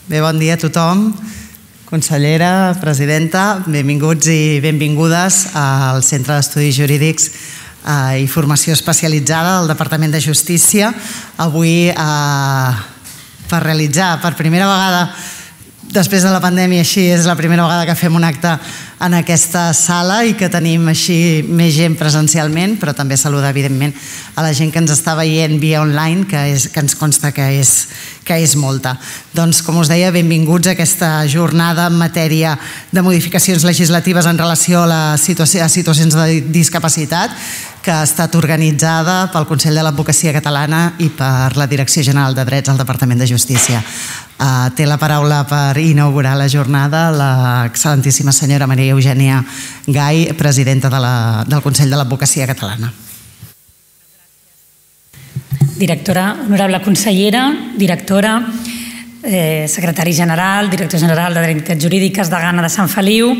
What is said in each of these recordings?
Bé, bon dia a tothom. Consellera, presidenta, benvinguts i benvingudes al Centre d'Estudis Jurídics i Formació Especialitzada del Departament de Justícia. Avui, per realitzar per primera vegada, després de la pandèmia, així és la primera vegada que fem un acte en aquesta sala i que tenim així més gent presencialment, però també saludar, evidentment, a la gent que ens està veient via online, que ens consta que és molta. Doncs, com us deia, benvinguts a aquesta jornada en matèria de modificacions legislatives en relació a situacions de discapacitat, que ha estat organitzada pel Consell de l'Advocacia Catalana i per la Direcció General de Drets al Departament de Justícia. Té la paraula per inaugurar la jornada l'excel·lentíssima senyora Maria Eugènia Gai, presidenta del Consell de l'Advocacia Catalana. Directora, honorable consellera, directora, secretari general, director general de Dignitats Jurídiques, degana de Sant Feliu,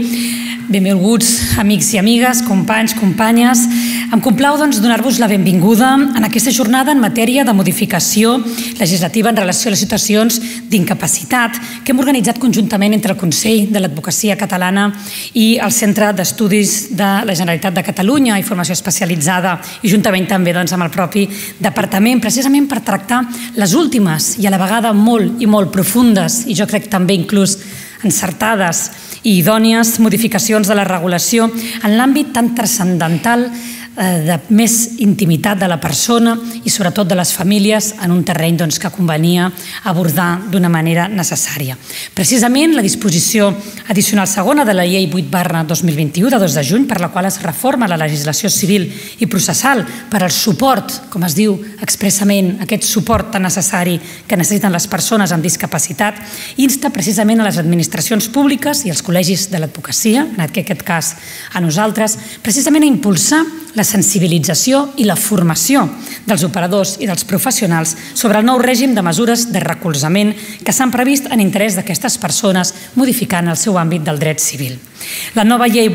benvinguts amics i amigues, companys, companyes. Em complau donar-vos la benvinguda en aquesta jornada en matèria de modificació legislativa en relació a les situacions d'incapacitat que hem organitzat conjuntament entre el Consell de l'Advocacia Catalana i el Centre d'Estudis de la Generalitat de Catalunya i Formació Especialitzada i juntament també amb el propi departament, precisament per tractar les últimes i a la vegada molt i molt profundes i jo crec també inclús encertades i idònies modificacions de la regulació en l'àmbit tan transcendental de més intimitat de la persona i sobretot de les famílies en un terreny que convenia abordar d'una manera necessària. Precisament la disposició addicional segona de la Llei 8/2021 de 2 de juny per la qual es reforma la legislació civil i processal per al suport, com es diu expressament, aquest suport tan necessari que necessiten les persones amb discapacitat, insta precisament a les administracions públiques i als col·legis de l'advocacia, en aquest cas a nosaltres, precisament a impulsar la sensibilització i la formació dels operadors i dels professionals sobre el nou règim de mesures de recolzament que s'han previst en interès d'aquestes persones modificant el seu àmbit del dret civil. La nova Llei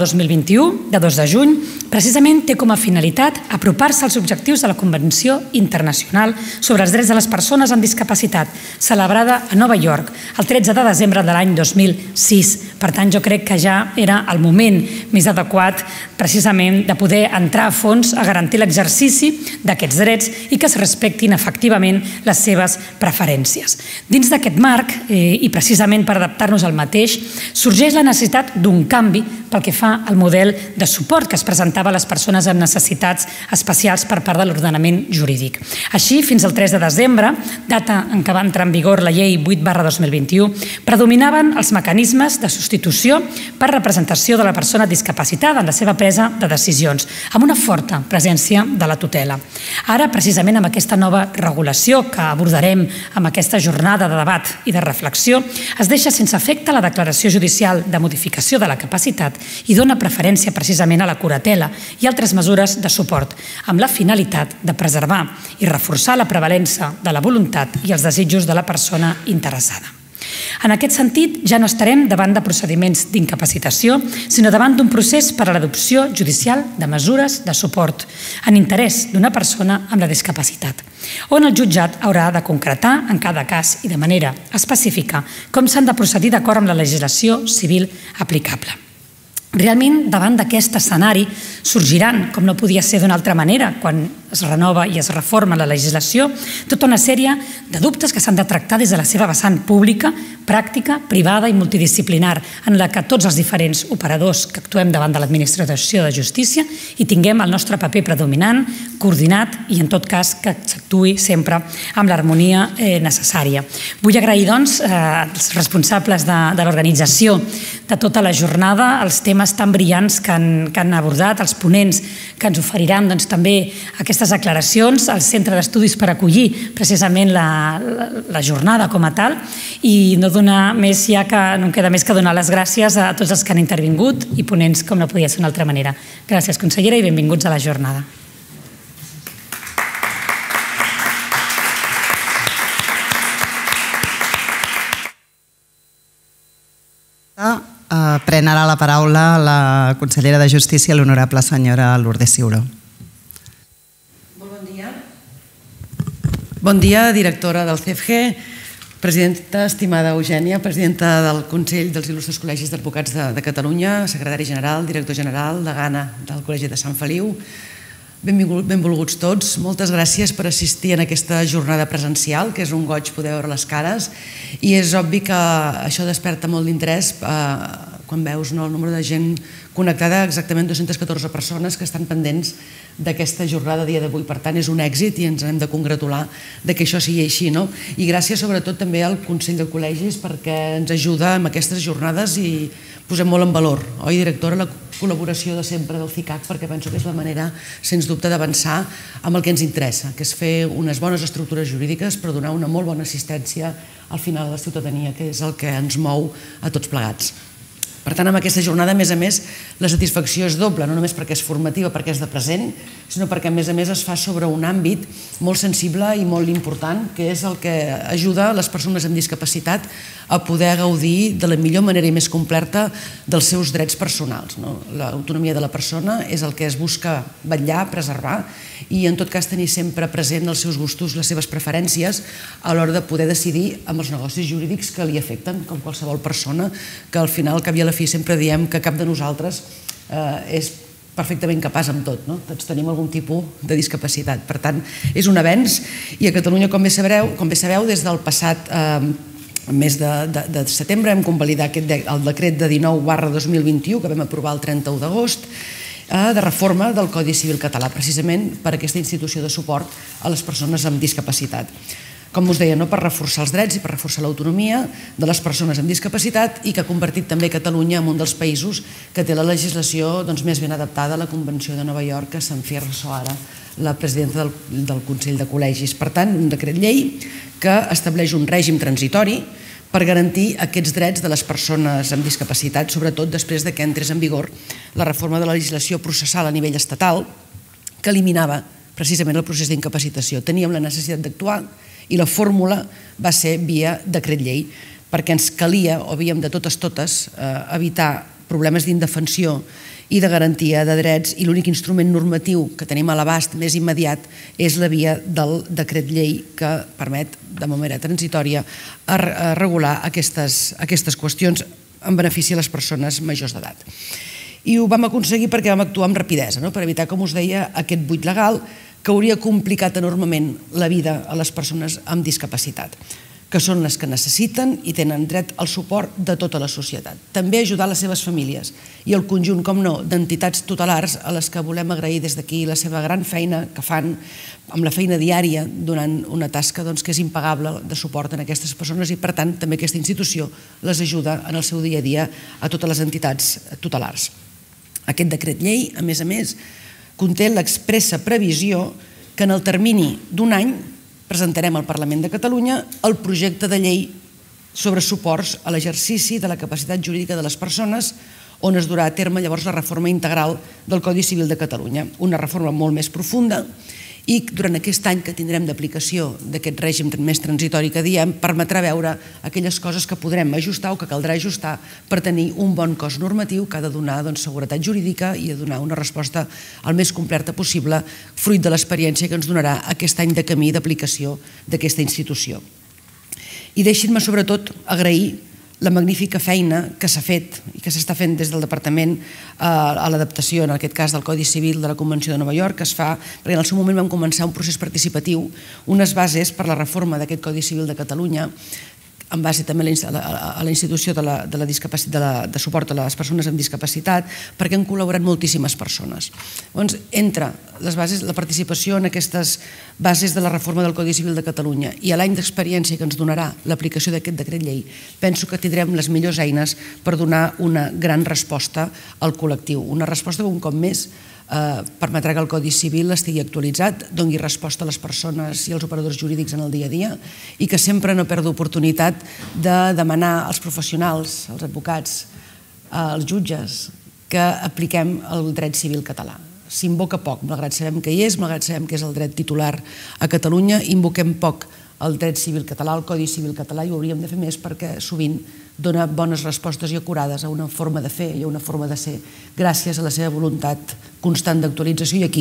8/2021 de 2 de juny precisament té com a finalitat apropar-se als objectius de la Convenció Internacional sobre els Drets de les Persones amb Discapacitat, celebrada a Nova York el 13 de desembre de l'any 2006. Per tant, jo crec que ja era el moment més adequat precisament de poder entrar a fons a garantir l'exercici d'aquests drets i que es respectin efectivament les seves preferències. Dins d'aquest marc, i precisament per adaptar-nos al mateix, sorgeix la necessitat d'un canvi pel que fa al model de suport que es presentava a les persones amb necessitats especials per part de l'ordenament jurídic. Així, fins al 3 de desembre, data en què va entrar en vigor la Llei 8/2021, predominaven els mecanismes de substitució per representació de la persona discapacitada en la seva presa de decisions, amb una forta presència de la tutela. Ara, precisament amb aquesta nova regulació que abordarem amb aquesta jornada de debat i de reflexió, es deixa sense efecte la declaració judicial de modificació de la capacitat i dona preferència precisament a la curatela i altres mesures de suport, amb la finalitat de preservar i reforçar la prevalença de la voluntat i els desitjos de la persona interessada. En aquest sentit, ja no estarem davant de procediments d'incapacitació, sinó davant d'un procés per a l'adopció judicial de mesures de suport en interès d'una persona amb la discapacitat, on el jutjat haurà de concretar en cada cas i de manera específica com s'han de procedir d'acord amb la legislació civil aplicable. Realment, davant d'aquest escenari, sorgiran, com no podia ser d'una altra manera, quan es renova i es reforma la legislació, tota una sèrie de dubtes que s'han de tractar des de la seva vessant pública, pràctica, privada i multidisciplinar, en la que tots els diferents operadors que actuem davant de l'administració de justícia hi tinguem el nostre paper predominant, coordinat i, en tot cas, que s'actuï sempre amb l'harmonia necessària. Vull agrair, doncs, als responsables de l'organització de tota la jornada els temes tan brillants que han abordat, els ponents que ens oferiran també aquestes aclaracions, al Centre d'Estudis per acollir precisament la jornada com a tal i no em queda més que donar les gràcies a tots els que han intervingut i ponents com no podia ser d'una altra manera. Gràcies, consellera, i benvinguts a la jornada. Pren ara la paraula la consellera de Justícia, l'honorable senyora Lourdes Ciuró. Molt bon dia. Bon dia, directora del CFG, Presidenta, estimada Eugènia, presidenta del Consell dels Il·lustres Col·legis d'Advocats de Catalunya, secretari general, director general, degana del Col·legi de Sant Feliu, benvolguts tots. Moltes gràcies per assistir en aquesta jornada presencial, que és un goig poder veure les cares, i és obvi que això desperta molt d'interès quan veus el nombre de gent connectada, exactament 214 persones que estan pendents d'aquesta jornada a dia d'avui. Per tant, és un èxit i ens hem de congratular que això sigui així. I gràcies sobretot també al Consell de Col·legis perquè ens ajuda en aquestes jornades i posem molt en valor, oi, directora, la col·laboració de sempre del CICAC, perquè penso que és la manera, sens dubte, d'avançar amb el que ens interessa, que és fer unes bones estructures jurídiques per donar una molt bona assistència al final a la ciutadania, que és el que ens mou a tots plegats. Per tant, amb aquesta jornada, a més, la satisfacció és doble, no només perquè és formativa, perquè és de present, sinó perquè, a més, es fa sobre un àmbit molt sensible i molt important, que és el que ajuda les persones amb discapacitat a poder gaudir de la millor manera i més completa dels seus drets personals. L'autonomia de la persona és el que es busca vetllar, preservar, i en tot cas tenir sempre present els seus gustos, les seves preferències a l'hora de poder decidir amb els negocis jurídics que li afecten, com qualsevol persona, que al final, al cap i a la fi, sempre diem que cap de nosaltres és perfectament capaç amb tot. Tots tenim algun tipus de discapacitat. Per tant, és un avenç i a Catalunya, com bé sabeu, des del passat mes de setembre hem convalidat el decret de 19/2021 que vam aprovar el 31 d'agost de reforma del Codi Civil català, precisament per aquesta institució de suport a les persones amb discapacitat. Com us deia, per reforçar els drets i per reforçar l'autonomia de les persones amb discapacitat i que ha convertit també Catalunya en un dels països que té la legislació més ben adaptada a la Convenció de Nova York, que se'n feia ressò ara la presidenta del Consell de Col·legis. Per tant, un decret llei que estableix un règim transitori per garantir aquests drets de les persones amb discapacitat, sobretot després que entrés en vigor la reforma de la legislació processal a nivell estatal, que eliminava precisament el procés d'incapacitació. Teníem la necessitat d'actuar i la fórmula va ser via decret llei, perquè ens calia, o havíem de totes evitar problemes d'indefensió i de garantia de drets, i l'únic instrument normatiu que tenim a l'abast més immediat és la via del decret llei que permet, de manera transitòria, regular aquestes qüestions en benefici de les persones majors d'edat. I ho vam aconseguir perquè vam actuar amb rapidesa, per evitar, com us deia, aquest buit legal que hauria complicat enormement la vida a les persones amb discapacitat, que són les que necessiten i tenen dret al suport de tota la societat. També ajudar les seves famílies i el conjunt, com no, d'entitats tutelars a les que volem agrair des d'aquí la seva gran feina que fan amb la feina diària donant una tasca que és impagable de suport a aquestes persones i, per tant, també aquesta institució les ajuda en el seu dia a dia a totes les entitats tutelars. Aquest decret llei, a més, conté l'expressa previsió que en el termini d'un any presentarem al Parlament de Catalunya el projecte de llei sobre suports a l'exercici de la capacitat jurídica de les persones, on es durà a terme llavors la reforma integral del Codi Civil de Catalunya, una reforma molt més profunda i durant aquest any que tindrem d'aplicació d'aquest règim més transitori que diem, permetrà veure aquelles coses que podrem ajustar o que caldrà ajustar per tenir un bon cos normatiu que ha de donar seguretat jurídica i ha de donar una resposta el més completa possible, fruit de l'experiència que ens donarà aquest any de camí d'aplicació d'aquesta institució. I deixin-me sobretot agrair la magnífica feina que s'ha fet i que s'està fent des del Departament a l'adaptació, en aquest cas del Codi Civil de la Convenció de Nova York, que es fa, perquè en el seu moment vam començar un procés participatiu, unes bases per la reforma d'aquest Codi Civil de Catalunya, en base també a la institució de suport a les persones amb discapacitat, perquè han col·laborat moltíssimes persones. Entre les bases, la participació en aquestes bases de la reforma del Codi Civil de Catalunya i l'any d'experiència que ens donarà l'aplicació d'aquest decret llei, penso que tindrem les millors eines per donar una gran resposta al col·lectiu. Una resposta que un cop més permetrà que el Codi Civil estigui actualitzat, doni resposta a les persones i als operadors jurídics en el dia a dia i que sempre no perdi oportunitat de demanar als professionals, als advocats, als jutges, que apliquem el dret civil català. S'invoca poc, malgrat sabem que hi és, malgrat sabem que és el dret titular a Catalunya, invoquem poc el dret civil català, el Codi Civil català, i ho hauríem de fer més perquè sovint dona bones respostes i acurades a una forma de fer i a una forma de ser, gràcies a la seva voluntat constant d'actualització, i aquí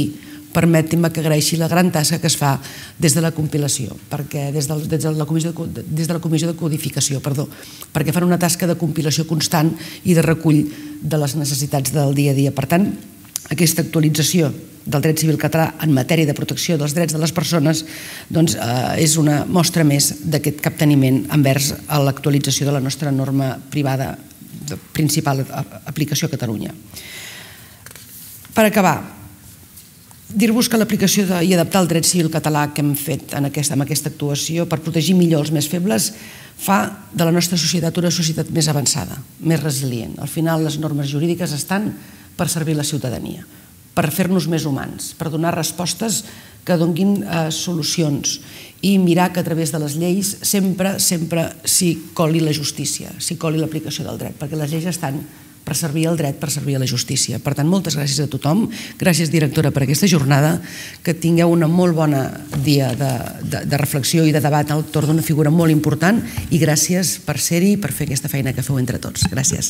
permetin-me que agraeixi la gran tasca que es fa des de la compilació, perquè des de la Comissió de Codificació, perquè fan una tasca de compilació constant i de recull de les necessitats del dia a dia. Per tant, aquesta actualització del dret civil català en matèria de protecció dels drets de les persones és una mostra més d'aquest capteniment envers l'actualització de la nostra norma privada de principal aplicació a Catalunya. Per acabar, dir-vos que l'aplicació i adaptar el dret civil català que hem fet amb aquesta actuació per protegir millor els més febles fa de la nostra societat una societat més avançada, més resilient. Al final, les normes jurídiques estan per servir la ciutadania, per fer-nos més humans, per donar respostes que donin solucions i mirar que a través de les lleis sempre s'hi coli la justícia, s'hi coli l'aplicació del dret, perquè les lleis estan per servir el dret, per servir a la justícia. Per tant, moltes gràcies a tothom. Gràcies, directora, per aquesta jornada. Que tingueu una molt bona dia de reflexió i de debat al torn d'una figura molt important i gràcies per ser-hi i per fer aquesta feina que feu entre tots. Gràcies.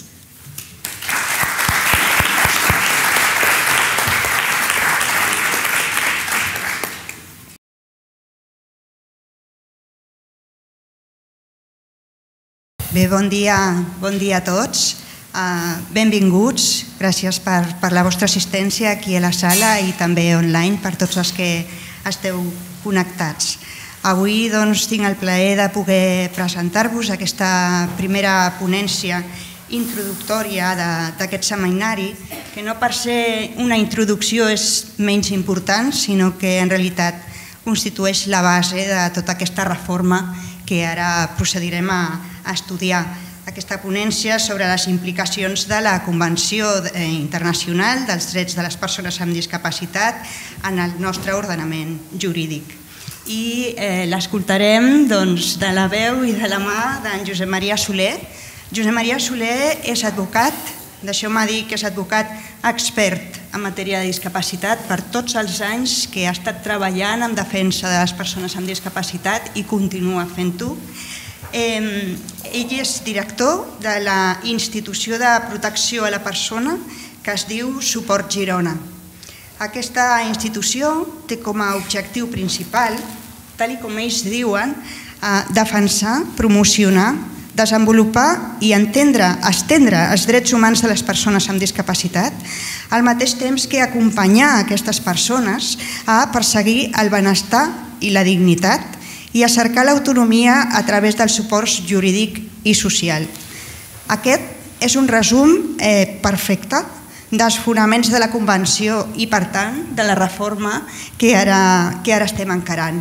Bé, bon dia a tots. Benvinguts, gràcies per la vostra assistència aquí a la sala i també online per tots els que esteu connectats. Avui tinc el plaer de poder presentar-vos aquesta primera ponència introductòria d'aquest seminari, que no per ser una introducció és menys important, sinó que en realitat constitueix la base de tota aquesta reforma que ara procedirem a estudiar. Aquesta ponència sobre les implicacions de la Convenció Internacional dels Drets de les Persones amb Discapacitat en el nostre ordenament jurídic. I l'escoltarem de la veu i de la mà d'en Josep Maria Soler. Josep Maria Soler és advocat, deixeu-me dir que és advocat expert en matèria de discapacitat per tots els anys que ha estat treballant en defensa de les persones amb discapacitat i continua fent-ho. Ell és director de la Institució de Protecció a la Persona que es diu Suport Girona. Aquesta institució té com a objectiu principal, tal com ells diuen, defensar, promocionar, desenvolupar i estendre els drets humans de les persones amb discapacitat, al mateix temps que acompanyar aquestes persones a perseguir el benestar i la dignitat i a cercar l'autonomia a través del suport jurídic i social. Aquest és un resum perfecte dels fonaments de la Convenció i, per tant, de la reforma que ara estem encarant.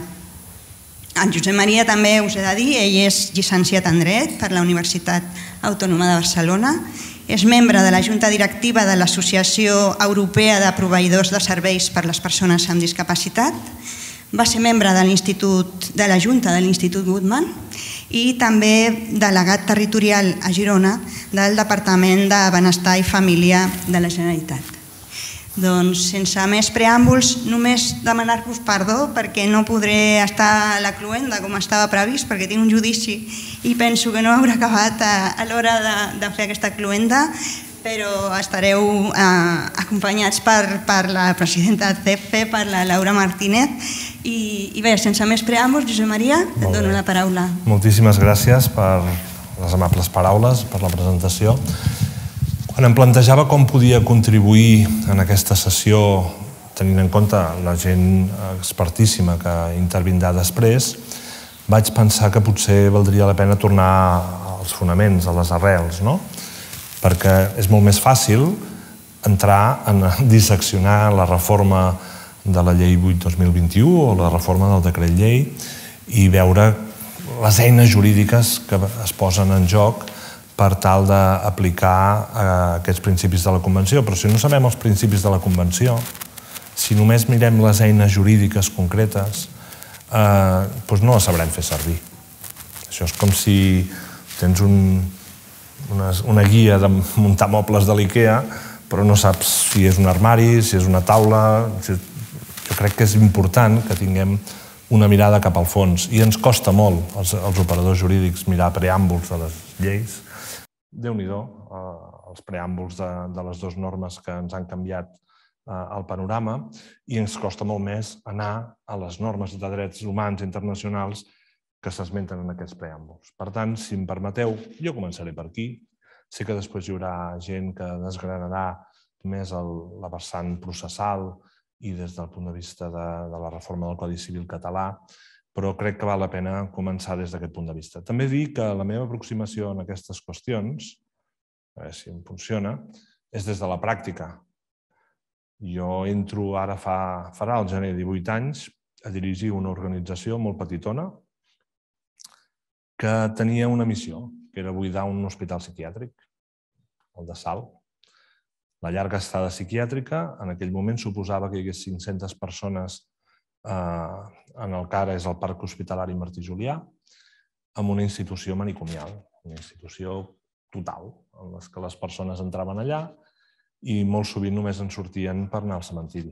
En Josep Maria també us he de dir, ell és llicenciat en Dret per la Universitat Autònoma de Barcelona, és membre de la Junta Directiva de l'Associació Europea de Proveïdors de Serveis per a les Persones amb Discapacitat, va ser membre de la Junta de l'Institut Guttmann i també delegat territorial a Girona del Departament de Benestar i Família de la Generalitat. Doncs, sense més preàmbuls, només demanar-vos perdó perquè no podré estar a la cloenda com estava previst, perquè tinc un judici i penso que no haurà acabat a l'hora de fer aquesta cloenda, però estareu acompanyats per la presidenta de CEFE, per la Laura Martínez. I bé, sense més preàmbuls, Josep Maria, et dono la paraula. Moltíssimes gràcies per les amables paraules, per la presentació. Quan em plantejava com podia contribuir en aquesta sessió, tenint en compte la gent expertíssima que intervindrà després, vaig pensar que potser valdria la pena tornar als fonaments, a les arrels, no? Perquè és molt més fàcil entrar a disseccionar la reforma de la llei 8/2021 o la reforma del decret llei i veure les eines jurídiques que es posen en joc per tal d'aplicar aquests principis de la Convenció. Però si no sabem els principis de la Convenció, si només mirem les eines jurídiques concretes, doncs no les sabrem fer servir. Això és com si tens una guia de muntar mobles de l'IKEA, però no saps si és un armari, si és una taula. Jo crec que és important que tinguem una mirada cap al fons. I ens costa molt, als operadors jurídics, mirar preàmbuls de les lleis. Déu-n'hi-do, els preàmbuls de les dues normes que ens han canviat al panorama i ens costa molt més anar a les normes de drets humans internacionals que s'esmenten en aquests preàmbuls. Per tant, si em permeteu, jo començaré per aquí. Sé que després hi haurà gent que desgranarà més la vessant processal i des del punt de vista de la reforma del Codi Civil català, però crec que val la pena començar des d'aquest punt de vista. També dir que la meva aproximació en aquestes qüestions, a veure si em funciona, és des de la pràctica. Jo entro ara farà al gener 18 anys a dirigir una organització molt petitona que tenia una missió, que era buidar un hospital psiquiàtric, el de Salt. La llarga estada psiquiàtrica en aquell moment suposava que hi hagués 500 persones en el que ara és el Parc Hospitalari Martí Julià, amb una institució manicomial, una institució total, en què les persones entraven allà i molt sovint només en sortien per anar al cementiri.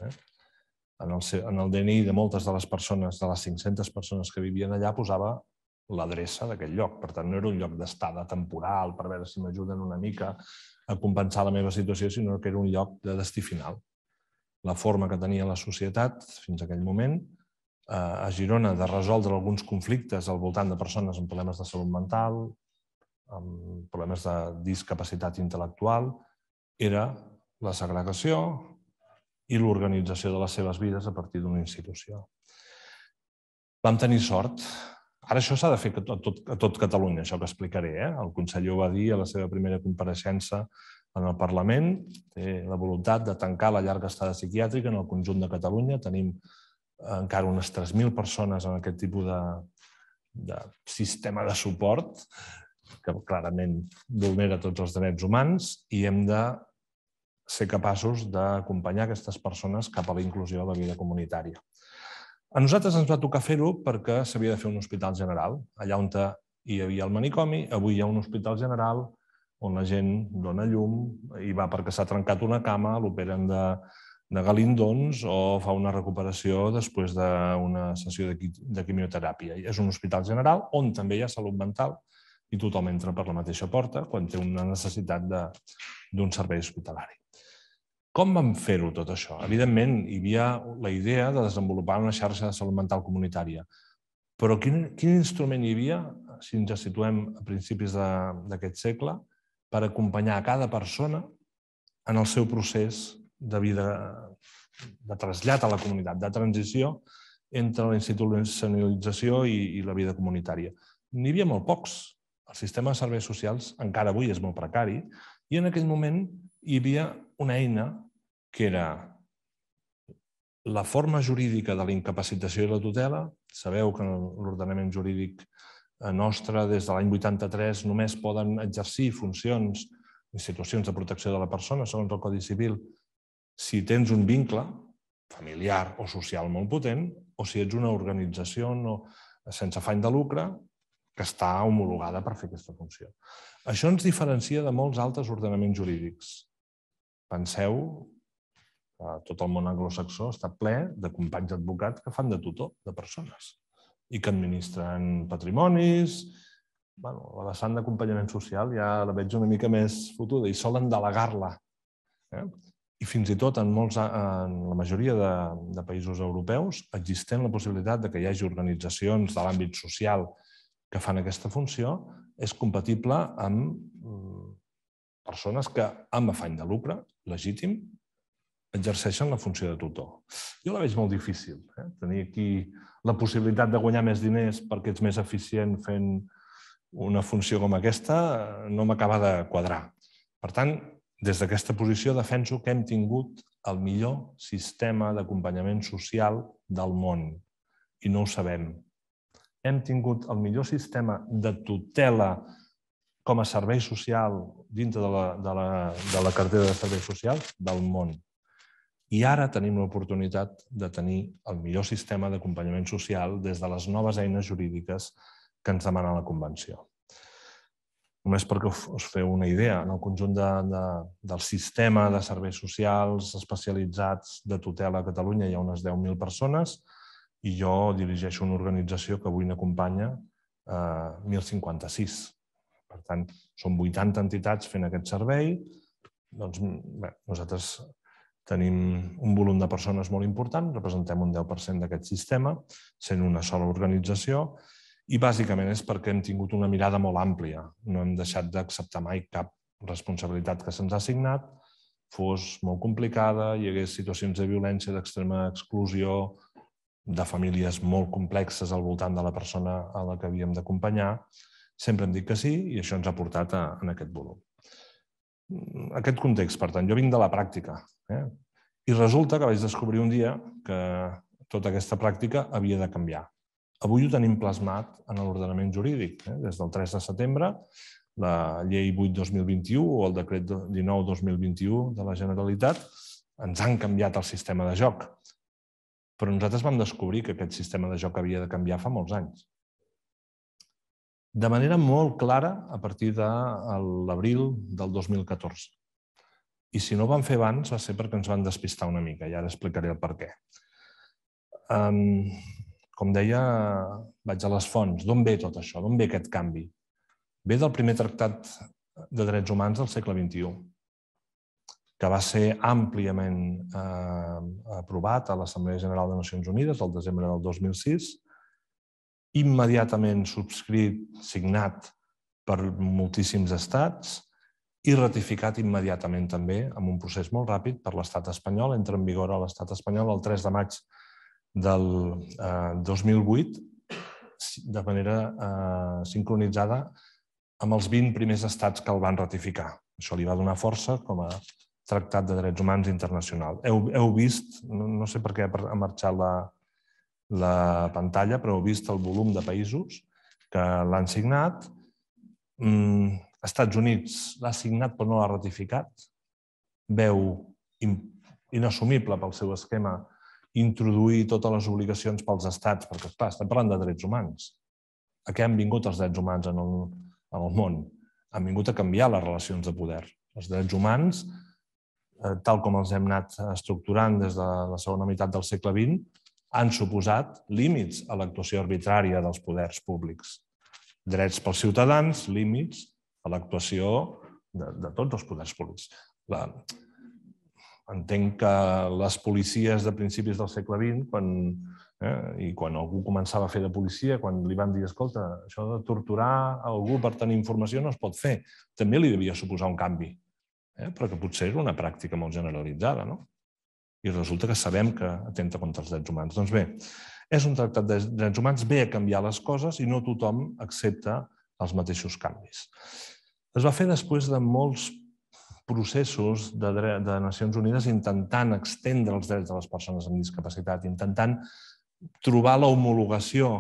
En el DNI de moltes de les persones, de les 500 persones que vivien allà, posava l'adreça d'aquell lloc. Per tant, no era un lloc d'estada temporal per veure si m'ajuden una mica a compensar la meva situació, sinó que era un lloc de destí final. La forma que tenia la societat fins a aquell moment a Girona de resoldre alguns conflictes al voltant de persones amb problemes de salut mental, amb problemes de discapacitat intel·lectual, era la segregació i l'organització de les seves vides a partir d'una institució. Vam tenir sort. Ara això s'ha de fer a tot Catalunya, això que explicaré. El conseller ho va dir a la seva primera compareixença en el Parlament. Té la voluntat de tancar la llarga estada psiquiàtrica en el conjunt de Catalunya. Tenim encara unes 3.000 persones en aquest tipus de sistema de suport que clarament vulnera tots els drets humans i hem de ser capaços d'acompanyar aquestes persones cap a la inclusió a la vida comunitària. A nosaltres ens va tocar fer-ho perquè s'havia de fer un hospital general. Allà on hi havia el manicomi, avui hi ha un hospital general on la gent dona llum, hi va perquè s'ha trencat una cama, l'operen de galindons o fa una recuperació després d'una sessió de quimioteràpia. És un hospital general on també hi ha salut mental i tothom entra per la mateixa porta quan té una necessitat d'un servei hospitalari. Com vam fer-ho tot això? Evidentment, hi havia la idea de desenvolupar una xarxa de salut mental comunitària. Però quin instrument hi havia, si ens situem a principis d'aquest segle, per acompanyar a cada persona en el seu procés de vida, de trasllat a la comunitat, de transició entre la institucionalització i la vida comunitària? N'hi havia molt pocs. El sistema de serveis socials encara avui és molt precari i en aquell moment hi havia una eina que era la forma jurídica de la incapacitació i la tutela. Sabeu que en l'ordenament jurídic nostre, des de l'any 83, només poden exercir funcions, institucions de protecció de la persona, segons el Codi Civil, si tens un vincle familiar o social molt potent o si ets una organització sense afany de lucre que està homologada per fer aquesta funció. Això ens diferencia de molts altres ordenaments jurídics. Penseu que tot el món anglosaxó està ple de companys advocats que fan de tutor de persones i que administren patrimonis. La vessant d'acompanyament social ja la veig una mica més fotuda i solen delegar-la. I fins i tot en la majoria de països europeus existent la possibilitat que hi hagi organitzacions de l'àmbit social que fan aquesta funció, és compatible amb persones que, amb afany de lucre, legítim, exerceixen la funció de tutor. Jo la veig molt difícil. Tenir aquí la possibilitat de guanyar més diners perquè ets més eficient fent una funció com aquesta no m'acaba de quadrar. Per tant, des d'aquesta posició defenso que hem tingut el millor sistema d'acompanyament social del món i no ho sabem. Hem tingut el millor sistema de tutela com a servei social dintre de la cartera de serveis socials del món. I ara tenim l'oportunitat de tenir el millor sistema d'acompanyament social des de les noves eines jurídiques que ens demana la Convenció. Només perquè us feu una idea, en el conjunt del sistema de serveis socials especialitzats de tutela a Catalunya hi ha unes 10.000 persones i jo dirigeixo una organització que avui n'acompanya 1.056. Per tant, són 80 entitats fent aquest servei. Nosaltres Tenim un volum de persones molt important, representem un 10% d'aquest sistema, sent una sola organització, i bàsicament és perquè hem tingut una mirada molt àmplia. No hem deixat d'acceptar mai cap responsabilitat que se'ns ha assignat, fos molt complicada, hi hagués situacions de violència, d'extrema exclusió, de famílies molt complexes al voltant de la persona a la que havíem d'acompanyar. Sempre hem dit que sí i això ens ha portat en aquest volum. Aquest context, per tant, jo vinc de la pràctica i resulta que vaig descobrir un dia que tota aquesta pràctica havia de canviar. Avui ho tenim plasmat en l'ordenament jurídic. Des del 3 de setembre, la llei 8-2021 o el decret 19-2021 de la Generalitat ens han canviat el sistema de joc. Però nosaltres vam descobrir que aquest sistema de joc havia de canviar fa molts anys. De manera molt clara a partir de l'abril del 2014. I si no ho van fer abans va ser perquè ens van despistar una mica, i ara explicaré el per què. Com deia, vaig a les fonts. D'on ve tot això? D'on ve aquest canvi? Ve del primer tractat de drets humans del segle XXI, que va ser àmpliament aprovat a l'Assemblea General de Nacions Unides el desembre del 2006, immediatament subscrit, signat per moltíssims estats i ratificat immediatament també amb un procés molt ràpid per l'estat espanyol. Entra en vigor a l'estat espanyol el 3 de maig del 2008 de manera sincronitzada amb els 20 primers estats que el van ratificar. Això li va donar força com a Tractat de Drets Humans Internacional. Heu vist, no sé per què ha marxat la pantalla, però heu vist el volum de països que l'han signat. Estats Units l'ha signat però no l'ha ratificat. Veu inassumible pel seu esquema introduir totes les obligacions pels estats, perquè, clar, estem parlant de drets humans. A què han vingut els drets humans en el món? Han vingut a canviar les relacions de poder. Els drets humans, tal com els hem anat estructurant des de la segona meitat del segle XX, han suposat límits a l'actuació arbitrària dels poders públics. Drets pels ciutadans, límits a l'actuació de tots els poders públics. Entenc que les policies de principis del segle XX, i quan algú començava a fer de policia, quan li van dir, escolta, això de torturar algú per tenir informació no es pot fer, també li devia suposar un canvi, però que potser era una pràctica molt generalitzada, no? I resulta que sabem que atenta contra els drets humans. Doncs bé, és un tractat de drets humans, ve a canviar les coses i no tothom accepta els mateixos canvis. Es va fer després de molts processos de Nacions Unides intentant extendre els drets de les persones amb discapacitat, intentant trobar l'homologació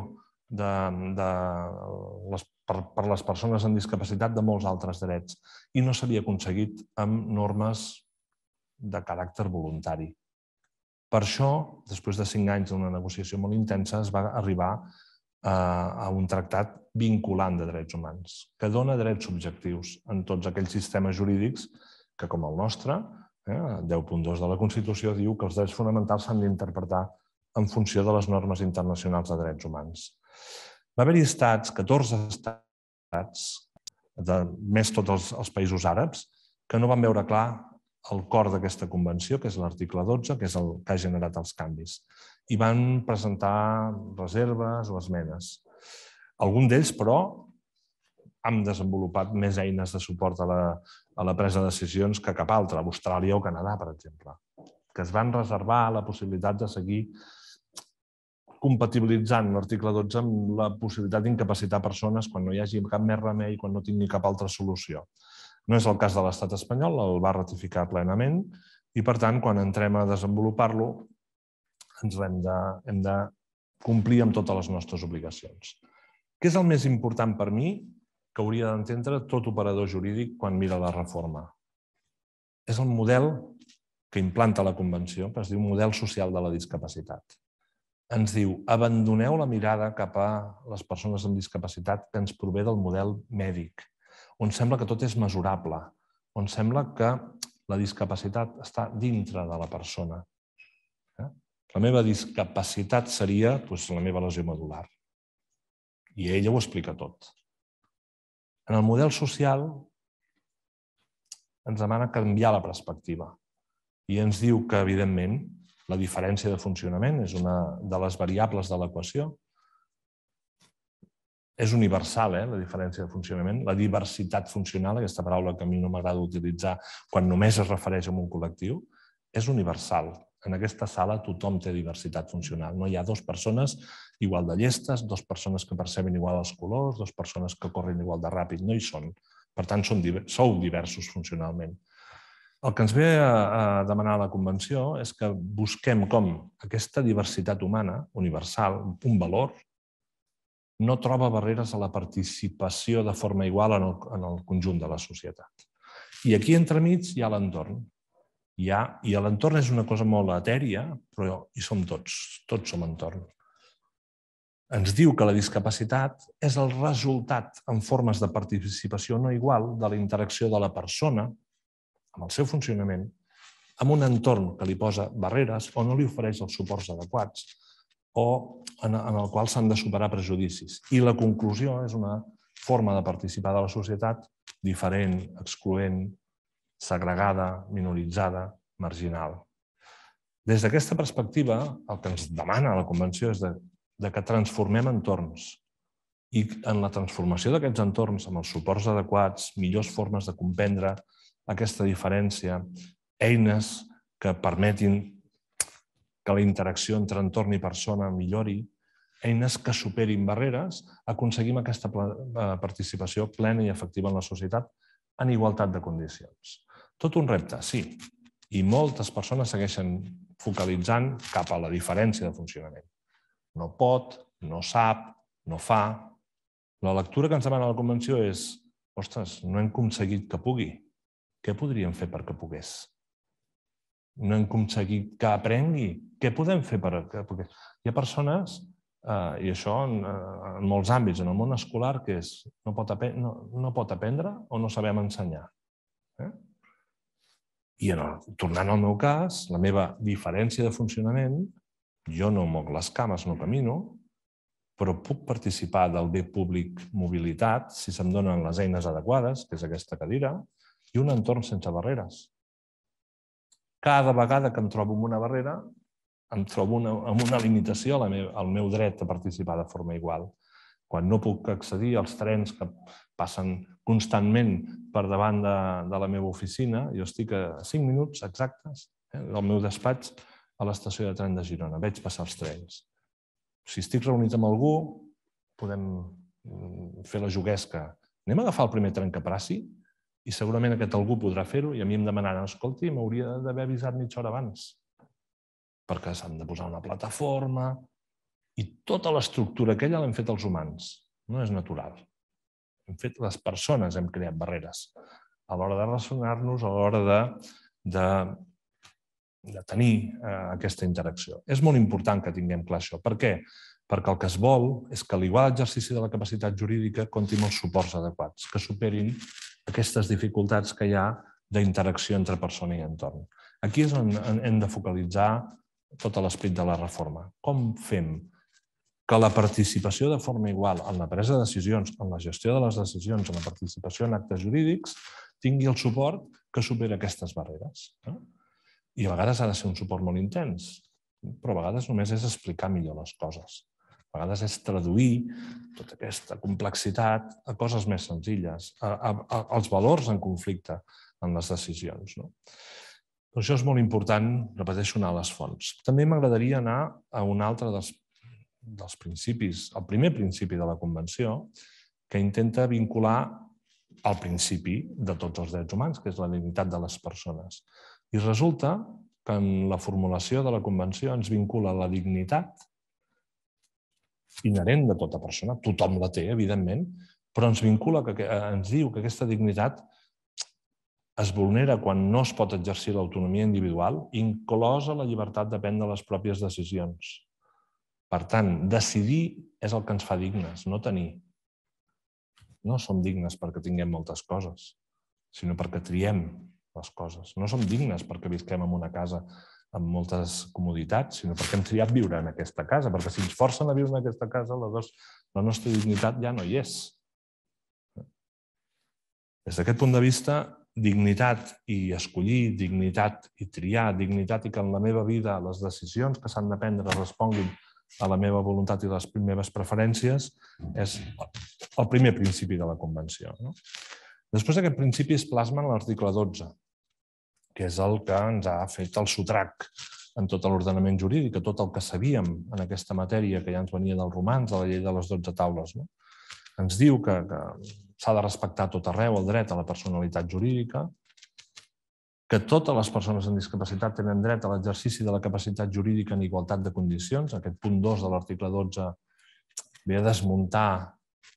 per les persones amb discapacitat de molts altres drets i no s'havia aconseguit amb normes de caràcter voluntari. Per això, després de 5 anys d'una negociació molt intensa, es va arribar a un tractat vinculant de drets humans, que dona drets subjectius en tots aquells sistemes jurídics que, com el nostre, 10.2 de la Constitució, diu que els drets fonamentals s'han d'interpretar en funció de les normes internacionals de drets humans. Va haver-hi estats, 14 estats, més tots els països àrabs, que no van veure clar el cor d'aquesta convenció, que és l'article 12, que és el que ha generat els canvis. I van presentar reserves o esmenes. Alguns d'ells, però, han desenvolupat més eines de suport a la presa de decisions que cap altra, Austràlia o Canadà, per exemple, que es van reservar la possibilitat de seguir compatibilitzant l'article 12 amb la possibilitat d'incapacitar persones quan no hi hagi cap més remei, quan no tingui cap altra solució. No és el cas de l'estat espanyol, el va ratificar plenament i, per tant, quan entrem a desenvolupar-lo, ens hem de complir amb totes les nostres obligacions. Què és el més important per mi que hauria d'entendre tot operador jurídic quan mira la reforma? És el model que implanta la Convenció, que es diu model social de la discapacitat. Ens diu, abandoneu la mirada cap a les persones amb discapacitat que ens prové del model mèdic, on sembla que tot és mesurable, on sembla que la discapacitat està dintre de la persona. La meva discapacitat seria la meva lesió medular. I ella ho explica tot. En el model social ens demana canviar la perspectiva. i ens diu que, evidentment, la diferència de funcionament és una de les variables de l'equació. És universal, la diferència de funcionament. La diversitat funcional, aquesta paraula que a mi no m'agrada utilitzar quan només es refereix a un col·lectiu, és universal. En aquesta sala tothom té diversitat funcional. No hi ha dues persones igual de llestes, dues persones que perceben igual els colors, dues persones que corren igual de ràpid. No hi són. Per tant, sou diversos funcionalment. El que ens ve a demanar la Convenció és que busquem com aquesta diversitat humana, universal, un valor, no troba barreres a la participació de forma igual en el conjunt de la societat. I aquí entremig hi ha l'entorn. I l'entorn és una cosa molt etèria, però hi som tots som entorn. Ens diu que la discapacitat és el resultat en formes de participació no igual de la interacció de la persona amb el seu funcionament, amb un entorn que li posa barreres o no li ofereix els suports adequats o en el qual s'han de superar prejudicis. I la conclusió és una forma de participar de la societat diferent, excloent, segregada, minoritzada, marginal. Des d'aquesta perspectiva, el que ens demana la Convenció és que transformem entorns i en la transformació d'aquests entorns, amb els suports adequats, millors formes de comprendre aquesta diferència, eines que permetin que la interacció entre entorn i persona millori, eines que superin barreres, aconseguim aquesta participació plena i efectiva en la societat en igualtat de condicions. Tot un repte, sí, i moltes persones segueixen focalitzant cap a la diferència de funcionament. No pot, no sap, no fa. La lectura que ens demana la Convenció és ostres, no hem aconseguit que pugui. Què podríem fer perquè pogués? No hem aconseguit que aprengui. Què podem fer perquè pogués? Hi ha persones, i això en molts àmbits, en el món escolar, que és no pot aprendre o no sabem ensenyar. I tornant al meu cas, la meva diferència de funcionament, jo no moc les cames, no camino, però puc participar del bé públic mobilitat si se'm donen les eines adequades, que és aquesta cadira, i un entorn sense barreres. Cada vegada que em trobo amb una barrera, em trobo amb una limitació al meu dret a participar de forma igual. Quan no puc accedir als trens que passen constantment per davant de la meva oficina, jo estic a 5 minuts exactes del meu despatx a l'estació de tren de Girona. Veig passar els trens. Si estic reunit amb algú, podem fer la juguesca. Anem a agafar el primer tren que passi? I segurament aquest algú podrà fer-ho i a mi em demanaran, escolti, m'hauria d'haver avisat mitja hora abans, perquè s'han de posar una plataforma i tota l'estructura aquella l'hem fet els humans, no és natural. Les persones hem creat barreres a l'hora de relacionar-nos, a l'hora de tenir aquesta interacció. És molt important que tinguem clar això. Per què? Perquè el que es vol és que l'igual exercici de la capacitat jurídica compti amb els suports adequats, que superin aquestes dificultats que hi ha d'interacció entre persona i entorn. Aquí és on hem de focalitzar tot l'esperit de la reforma. Com fem que la participació de forma igual en la presa de decisions, en la gestió de les decisions, en la participació en actes jurídics, tingui el suport que supera aquestes barreres? I a vegades ha de ser un suport molt intens, però a vegades només és explicar millor les coses. A vegades és traduir tota aquesta complexitat a coses més senzilles, als valors en conflicte en les decisions. Per això és molt important, repeteixo, anar a les fonts. També m'agradaria anar a un altre dels principis, el primer principi de la Convenció, que intenta vincular el principi de tots els drets humans, que és la dignitat de les persones. I resulta que en la formulació de la Convenció ens vincula la dignitat inherent de tota persona, tothom la té, evidentment, però ens diu que aquesta dignitat es vulnera quan no es pot exercir l'autonomia individual, inclosa la llibertat de prendre les pròpies decisions. Per tant, decidir és el que ens fa dignes, no tenir. No som dignes perquè tinguem moltes coses, sinó perquè triem les coses. No som dignes perquè visquem en una casa amb moltes comoditats, sinó perquè hem triat viure en aquesta casa, perquè si ens forcen a viure en aquesta casa, la nostra dignitat ja no hi és. Des d'aquest punt de vista, dignitat i escollir, dignitat i triar, dignitat i que en la meva vida les decisions que s'han de prendre responguin a la meva voluntat i les meves preferències és el primer principi de la Convenció. Després aquest principi es plasma en l'article 12, que és el que ens ha fet el sotrac en tot l'ordenament jurídic, tot el que sabíem en aquesta matèria que ja ens venia dels romans, de la llei de les 12 taules. Ens diu que s'ha de respectar a tot arreu el dret a la personalitat jurídica, que totes les persones amb discapacitat tenen dret a l'exercici de la capacitat jurídica en igualtat de condicions. Aquest punt 2 de l'article 12 ve a desmuntar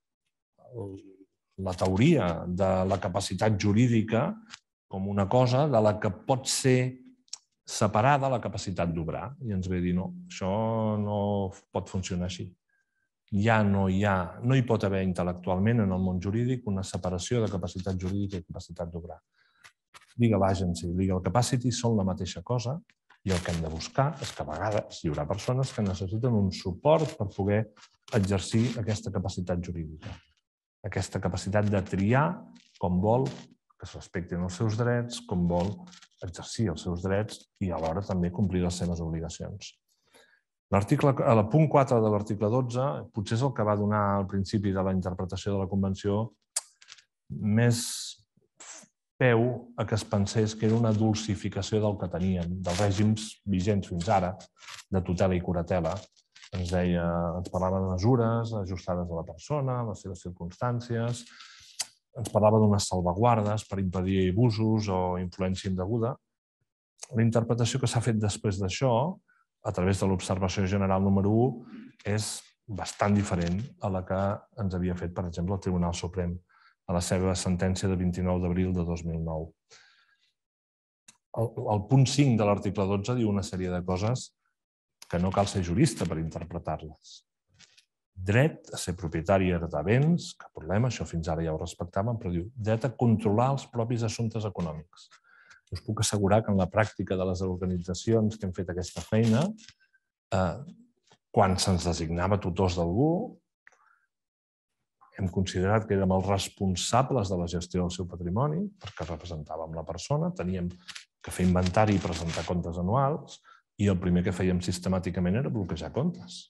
la teoria de la capacitat jurídica com una cosa de la que pot ser separada la capacitat d'obrar. I ens ve a dir, no, això no pot funcionar així. Ja no hi pot haver intel·lectualment en el món jurídic una separació de capacitat jurídica i capacitat d'obrar. Legal agency i legal capacity són la mateixa cosa i el que hem de buscar és que a vegades hi haurà persones que necessiten un suport per poder exercir aquesta capacitat jurídica. Aquesta capacitat de triar com vol que es respectin els seus drets, com vol exercir els seus drets i alhora també complir les seves obligacions. El punt 4 de l'article 12 potser és el que va donar al principi de la interpretació de la Convenció més peu a que es pensés que era una dulcificació del que tenien, dels règims vigents fins ara, de tutela i curatela. Ens parlava de mesures ajustades a la persona, a les seves circumstàncies, ens parlava d'unes salvaguardes per impedir abusos o influència indeguda. La interpretació que s'ha fet després d'això, a través de l'observació general número 1, és bastant diferent a la que ens havia fet, per exemple, el Tribunal Suprem a la seva sentència de 29 d'abril de 2009. El punt 5 de l'article 12 diu una sèrie de coses que no cal ser jurista per interpretar-les. Dret a ser propietari de béns, cap problema, això fins ara ja ho respectàvem, però diu dret a controlar els propis assumptes econòmics. Us puc assegurar que en la pràctica de les organitzacions que hem fet aquesta feina, quan se'ns designava tutors d'algú, hem considerat que érem els responsables de la gestió del seu patrimoni, perquè representàvem la persona, teníem que fer inventari i presentar comptes anuals, i el primer que fèiem sistemàticament era bloquejar comptes.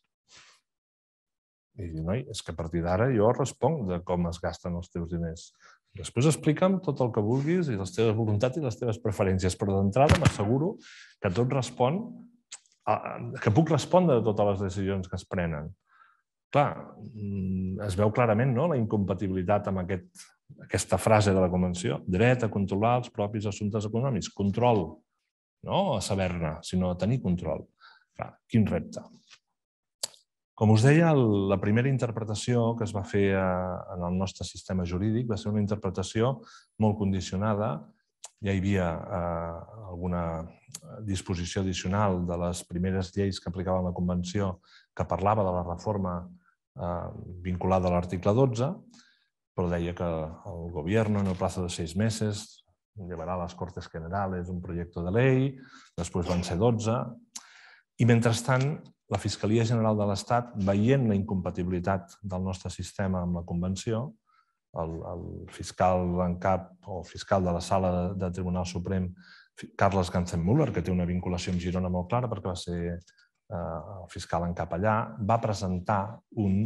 I dir, noi, és que a partir d'ara jo responc de com es gasten els teus diners. Després explica'm tot el que vulguis i les teves voluntats i les teves preferències, però d'entrada m'asseguro que tot respon, que puc respondre de totes les decisions que es prenen. Clar, es veu clarament la incompatibilitat amb aquesta frase de la Convenció. Dret a controlar els propis assumptes econòmics. Control, no a saber-ne, sinó a tenir control. Clar, quin repte. Com us deia, la primera interpretació que es va fer en el nostre sistema jurídic va ser una interpretació molt condicionada. Ja hi havia alguna disposició addicional de les primeres lleis que aplicaven la Convenció que parlava de la reforma vinculada a l'article 12, però deia que el Gobierno en el plazo de 6 meses llevará a las Cortes Generales un proyecto de ley, després van ser 12, i mentrestant la Fiscalia General de l'Estat, veient la incompatibilitat del nostre sistema amb la Convenció, el fiscal en cap o fiscal de la Sala de Tribunal Suprem, Carles Ganzenmüller, que té una vinculació amb Girona molt clara perquè va ser el fiscal en cap allà, va presentar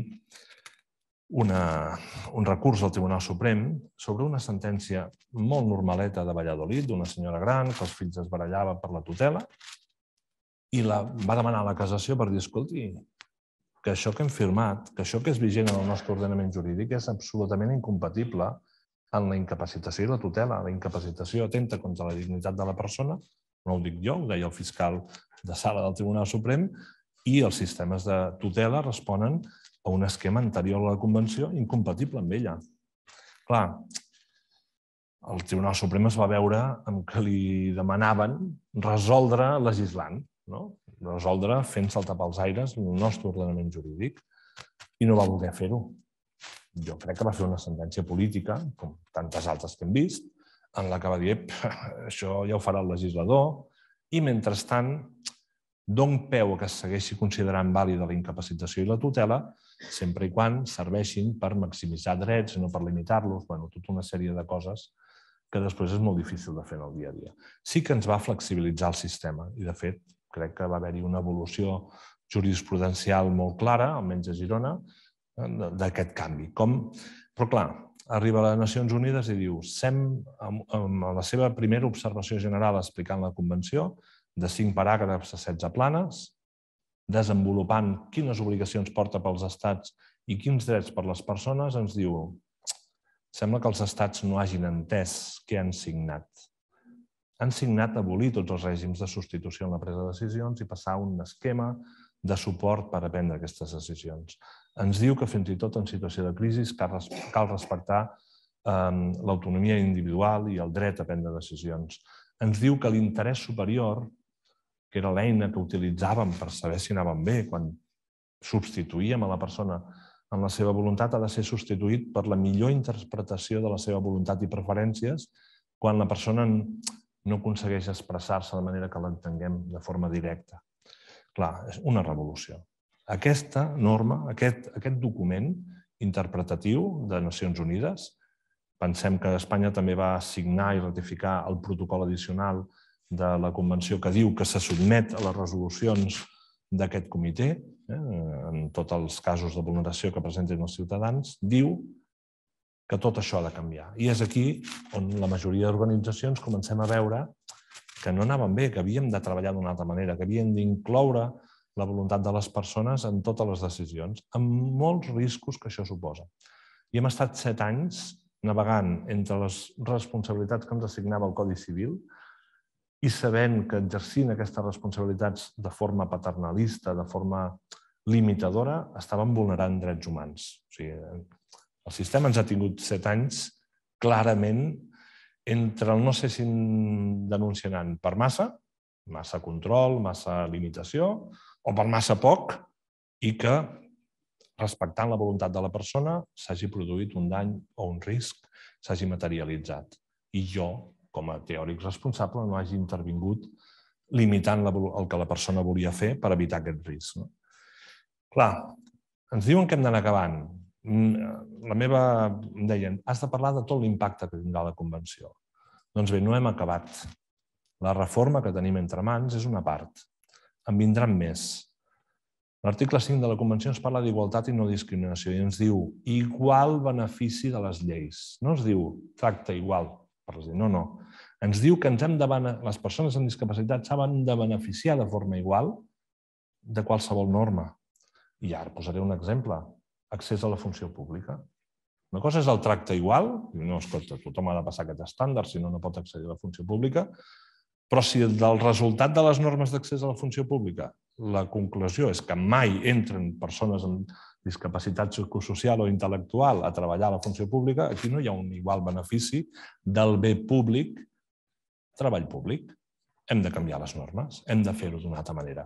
un recurs al Tribunal Suprem sobre una sentència molt normaleta de Valladolid, d'una senyora gran que els fills es barallaven per la tutela, i va demanar la cassació per dir, escolti, que això que hem firmat, que això que és vigent en el nostre ordenament jurídic és absolutament incompatible amb la incapacitació i la tutela. La incapacitació atenta contra la dignitat de la persona, no ho dic jo, ho deia el fiscal de sala del Tribunal Suprem, i els sistemes de tutela responen a un esquema anterior a la Convenció incompatible amb ella. Clar, el Tribunal Suprem es va veure amb que li demanaven resoldre legislant, resoldre fent saltar pels aires el nostre ordenament jurídic, i no va voler fer-ho. Jo crec que va fer una sentència política, com tantes altres que hem vist, en la que va dir, això ja ho farà el legislador, i mentrestant dono peu que es segueixi considerant vàlida la incapacitació i la tutela, sempre i quan serveixin per maximitzar drets i no per limitar-los, tota una sèrie de coses que després és molt difícil de fer en el dia a dia. Sí que ens va flexibilitzar el sistema i, de fet, crec que va haver-hi una evolució jurisprudencial molt clara, almenys a Girona, d'aquest canvi. Però, clar, arriba a les Nacions Unides i diu amb la seva primera observació general explicant la Convenció, de 5 paràgrafs a 16 planes, desenvolupant quines obligacions porta pels estats i quins drets per les persones, ens diu: sembla que els estats no hagin entès què han signat. Han signat abolir tots els règims de substitució en la presa de decisions i passar a un esquema de suport per a prendre aquestes decisions. Ens diu que fins i tot en situació de crisi cal respectar l'autonomia individual i el dret a prendre decisions. Ens diu que l'interès superior, que era l'eina que utilitzàvem per saber si anàvem bé quan substituïem a la persona en la seva voluntat, ha de ser substituït per la millor interpretació de la seva voluntat i preferències quan la persona no aconsegueix expressar-se de manera que l'entenguem de forma directa. Clar, és una revolució. Aquesta norma, aquest document interpretatiu de Nacions Unides, pensem que Espanya també va signar i ratificar el protocol addicional de la Convenció que diu que se sotmet a les resolucions d'aquest comitè, en tots els casos de vulneració que presenten els ciutadans, diu que tot això ha de canviar. I és aquí on la majoria d'organitzacions comencem a veure que no anàvem bé, que havíem de treballar d'una altra manera, que havíem d'incloure la voluntat de les persones en totes les decisions, amb molts riscos que això suposa. I hem estat 7 anys navegant entre les responsabilitats que ens assignava el Codi Civil i sabent que exercint aquestes responsabilitats de forma paternalista, de forma limitadora, estàvem vulnerant drets humans. O sigui, el sistema ens ha tingut 7 anys clarament entre el no sé si denunciaran per massa control, massa limitació, o per massa poc, i que, respectant la voluntat de la persona, s'hagi produït un dany o un risc, s'hagi materialitzat. I jo, com a teòric responsable, no hagi intervingut limitant el que la persona volia fer per evitar aquest risc. Clar, ens diuen que hem d'anar acabant. Em deien, has de parlar de tot l'impacte que tindrà la Convenció. Doncs bé, no hem acabat. La reforma que tenim entre mans és una part. En vindran més. L'article 5 de la Convenció ens parla d'igualtat i no discriminació i ens diu igual benefici de les lleis. No ens diu tracte igual. No. Ens diu que les persones amb discapacitat s'han de beneficiar de forma igual de qualsevol norma. I ara posaré un exemple. Accés a la funció pública. Una cosa és el tracte igual, no, escolta, tothom ha de passar aquest estàndard, si no, no pot accedir a la funció pública, però si del resultat de les normes d'accés a la funció pública la conclusió és que mai entren persones amb discapacitat psicosocial o intel·lectual a treballar a la funció pública, aquí no hi ha un igual benefici del bé públic, treball públic. Hem de canviar les normes, hem de fer-ho d'una altra manera.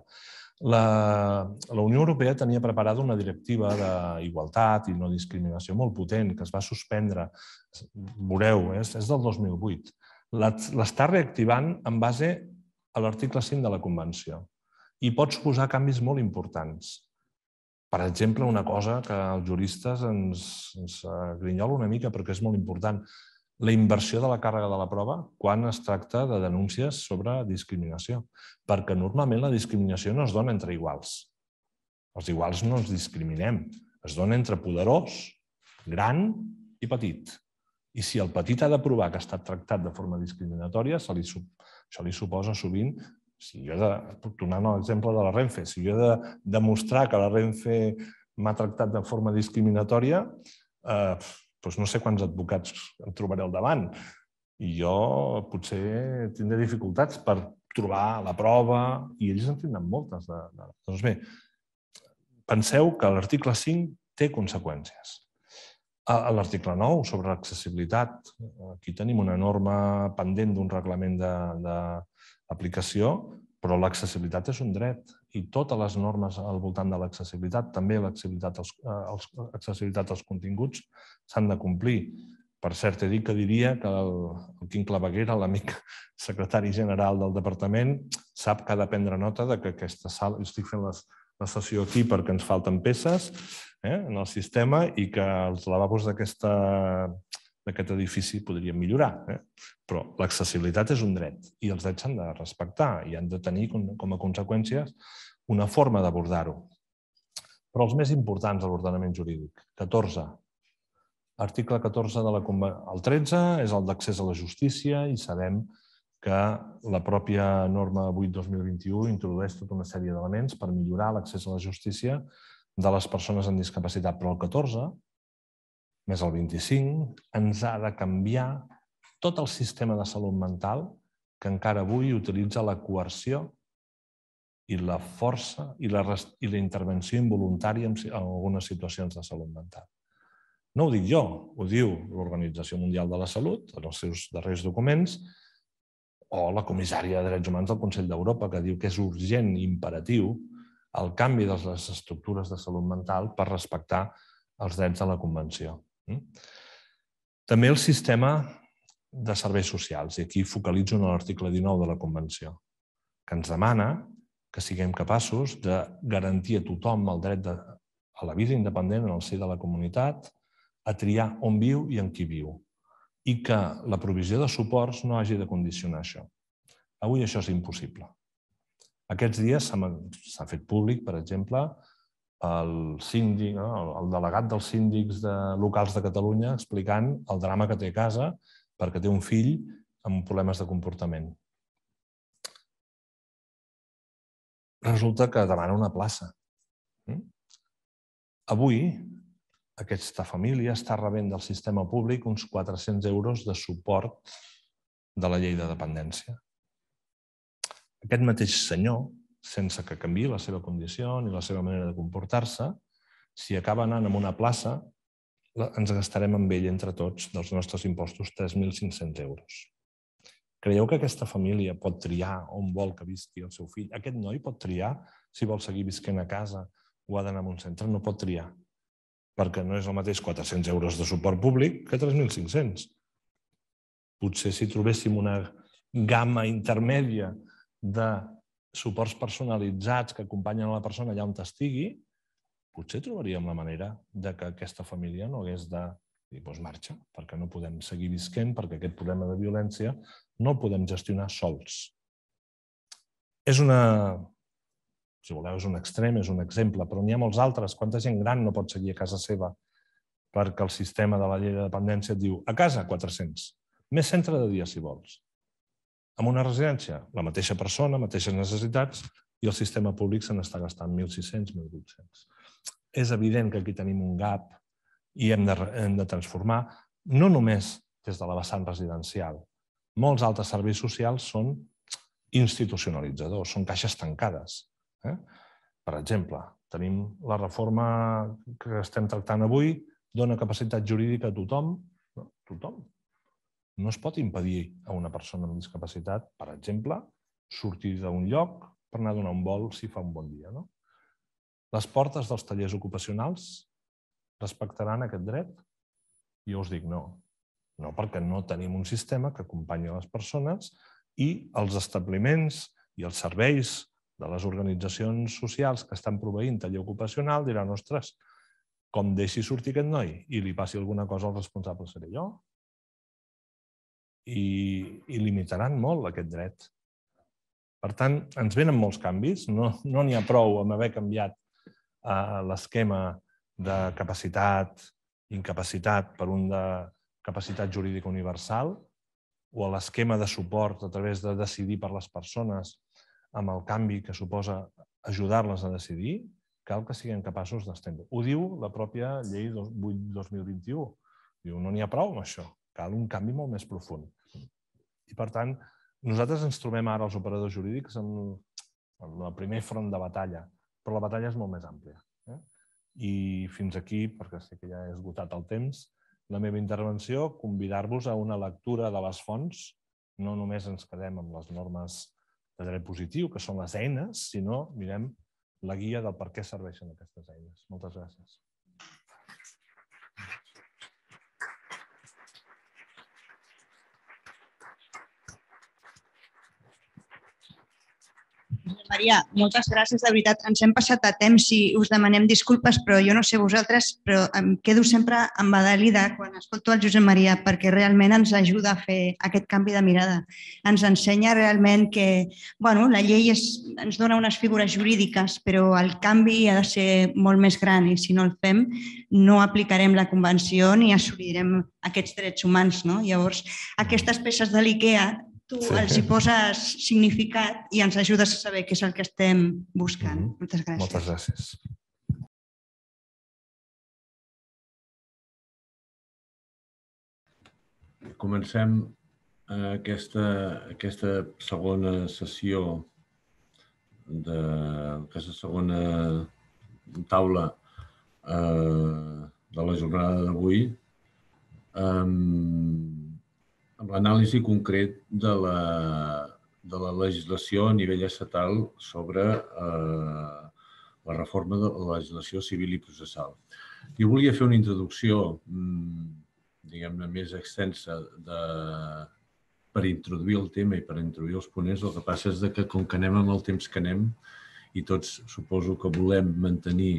La Unió Europea tenia preparada una directiva d'igualtat i no discriminació molt potent que es va suspendre, veureu, és del 2008. L'està reactivant en base a l'article 5 de la Convenció i pot suposar canvis molt importants. Per exemple, una cosa que els juristes ens grinyola una mica perquè és molt important, la inversió de la càrrega de la prova quan es tracta de denúncies sobre discriminació, perquè normalment la discriminació no es dona entre iguals. Els iguals no ens discriminem, es dona entre poderós, gran i petit. I si el petit ha de provar que ha estat tractat de forma discriminatòria, això li suposa sovint, tornant a l'exemple de la Renfe, si jo he de demostrar que la Renfe m'ha tractat de forma discriminatòria, doncs no sé quants advocats em trobaré al davant. I jo potser tindré dificultats per trobar la prova i ells en tindran moltes. Doncs bé, penseu que l'article 5 té conseqüències. A l'article 9, sobre l'accessibilitat, aquí tenim una norma pendent d'un reglament d'aplicació, però l'accessibilitat és un dret i totes les normes al voltant de l'accessibilitat, també l'accessibilitat als continguts, s'han de complir. Per cert, he dit que diria que el Quim Claveguera, l'amic secretari general del departament, sap que ha de prendre nota que aquesta sala, estic fent la sessió aquí perquè ens falten peces en el sistema i que els lavabos d'aquesta d'aquest edifici podríem millorar, però l'accessibilitat és un dret i els drets s'han de respectar i han de tenir com a conseqüències una forma d'abordar-ho. Però els més importants de l'ordenament jurídic, 14. Article 14 de la Convenció. El 13 és el d'accés a la justícia i sabem que la pròpia norma 8/2021 introdueix tota una sèrie d'elements per millorar l'accés a la justícia de les persones amb discapacitat, però el 14 més el 25, ens ha de canviar tot el sistema de salut mental que encara avui utilitza la coerció i la força i la intervenció involuntària en algunes situacions de salut mental. No ho dic jo, ho diu l'Organització Mundial de la Salut en els seus darrers documents o la comissària de Drets Humans del Consell d'Europa, que diu que és urgent i imperatiu el canvi de les estructures de salut mental per respectar els drets de la Convenció. També el sistema de serveis socials, i aquí focalitzo en l'article 19 de la Convenció, que ens demana que siguem capaços de garantir a tothom el dret a la vida independent en el si de la comunitat, a triar on viu i amb qui viu, i que la provisió de suports no hagi de condicionar això. Avui això és impossible. Aquests dies s'ha fet públic, per exemple, el síndic, el delegat dels síndics locals de Catalunya explicant el drama que té a casa perquè té un fill amb problemes de comportament. Resulta que demana una plaça. Avui, aquesta família està rebent del sistema públic uns 400 euros de suport de la llei de dependència. Aquest mateix senyor, sense que canviï la seva condició ni la seva manera de comportar-se, si acaba anant a una plaça, ens gastarem amb ell entre tots dels nostres impostos 3.500 euros. Creieu que aquesta família pot triar on vol que visqui el seu fill? Aquest noi pot triar si vol seguir visquent a casa o ha d'anar a un centre? No pot triar, perquè no és el mateix 400 euros de suport públic que 3.500. Potser si trobéssim una gamma intermèdia de suports personalitzats que acompanyen a la persona allà on estigui, potser trobaríem la manera que aquesta família no hagués de dir, doncs marxa, perquè no podem seguir visquent, perquè aquest problema de violència no el podem gestionar sols. És si voleu, és un extrem, és un exemple, però n'hi ha molts altres. Quanta gent gran no pot seguir a casa seva perquè el sistema de la llei de dependència et diu a casa 400, més centre de dia si vols. En una residència, la mateixa persona, mateixes necessitats, i el sistema públic se n'està gastant 1.600, 1.800. És evident que aquí tenim un gap i hem de transformar, no només des de la vessant residencial. Molts altres serveis socials són institucionalitzadors, són caixes tancades. Per exemple, tenim la reforma que estem tractant avui, dona capacitat jurídica a tothom. Tothom. No es pot impedir a una persona amb discapacitat, per exemple, sortir d'un lloc per anar a donar un vol si fa un bon dia. Les portes dels tallers ocupacionals respectaran aquest dret? Jo us dic no. No, perquè no tenim un sistema que acompanyi les persones i els establiments i els serveis de les organitzacions socials que estan proveint taller ocupacional diran, ostres, com deixi sortir aquest noi i li passi alguna cosa al responsable seré jo? I limitaran molt aquest dret. Per tant, ens venen molts canvis. No n'hi ha prou amb haver canviat l'esquema de capacitat, incapacitat per un de capacitat jurídica universal o l'esquema de suport a través de decidir per les persones amb el canvi que suposa ajudar-les a decidir, cal que siguem capaços d'estendre. Ho diu la pròpia llei 8/2021. Diu, no n'hi ha prou amb això. Cal un canvi molt més profund. I, per tant, nosaltres ens trobem ara, els operadors jurídics, en el primer front de batalla, però la batalla és molt més àmplia. I fins aquí, perquè sé que ja he esgotat el temps, la meva intervenció, convidar-vos a una lectura de les fonts. No només ens quedem amb les normes de dret positiu, que són les eines, sinó mirem la guia del per què serveixen aquestes eines. Moltes gràcies. Maria, moltes gràcies, de veritat. Ens hem passat de temps i us demanem disculpes, però jo no sé vosaltres, però em quedo sempre embadalida quan escolto el Josep Maria, perquè realment ens ajuda a fer aquest canvi de mirada. Ens ensenya realment que la llei ens dona unes figures jurídiques, però el canvi ha de ser molt més gran i si no el fem no aplicarem la Convenció ni assolirem aquests drets humans. Llavors, aquestes peces de l'IKEA tu els hi poses significat i ens ajudes a saber què és el que estem buscant. Moltes gràcies. Moltes gràcies. Comencem aquesta segona sessió d'aquesta segona taula de la jornada d'avui amb l'anàlisi concret de la legislació a nivell estatal sobre la reforma de la legislació civil i processal. Jo volia fer una introducció, diguem-ne, més extensa per introduir el tema i per introduir els ponents. El que passa és que com que anem amb el temps que anem i tots suposo que volem mantenir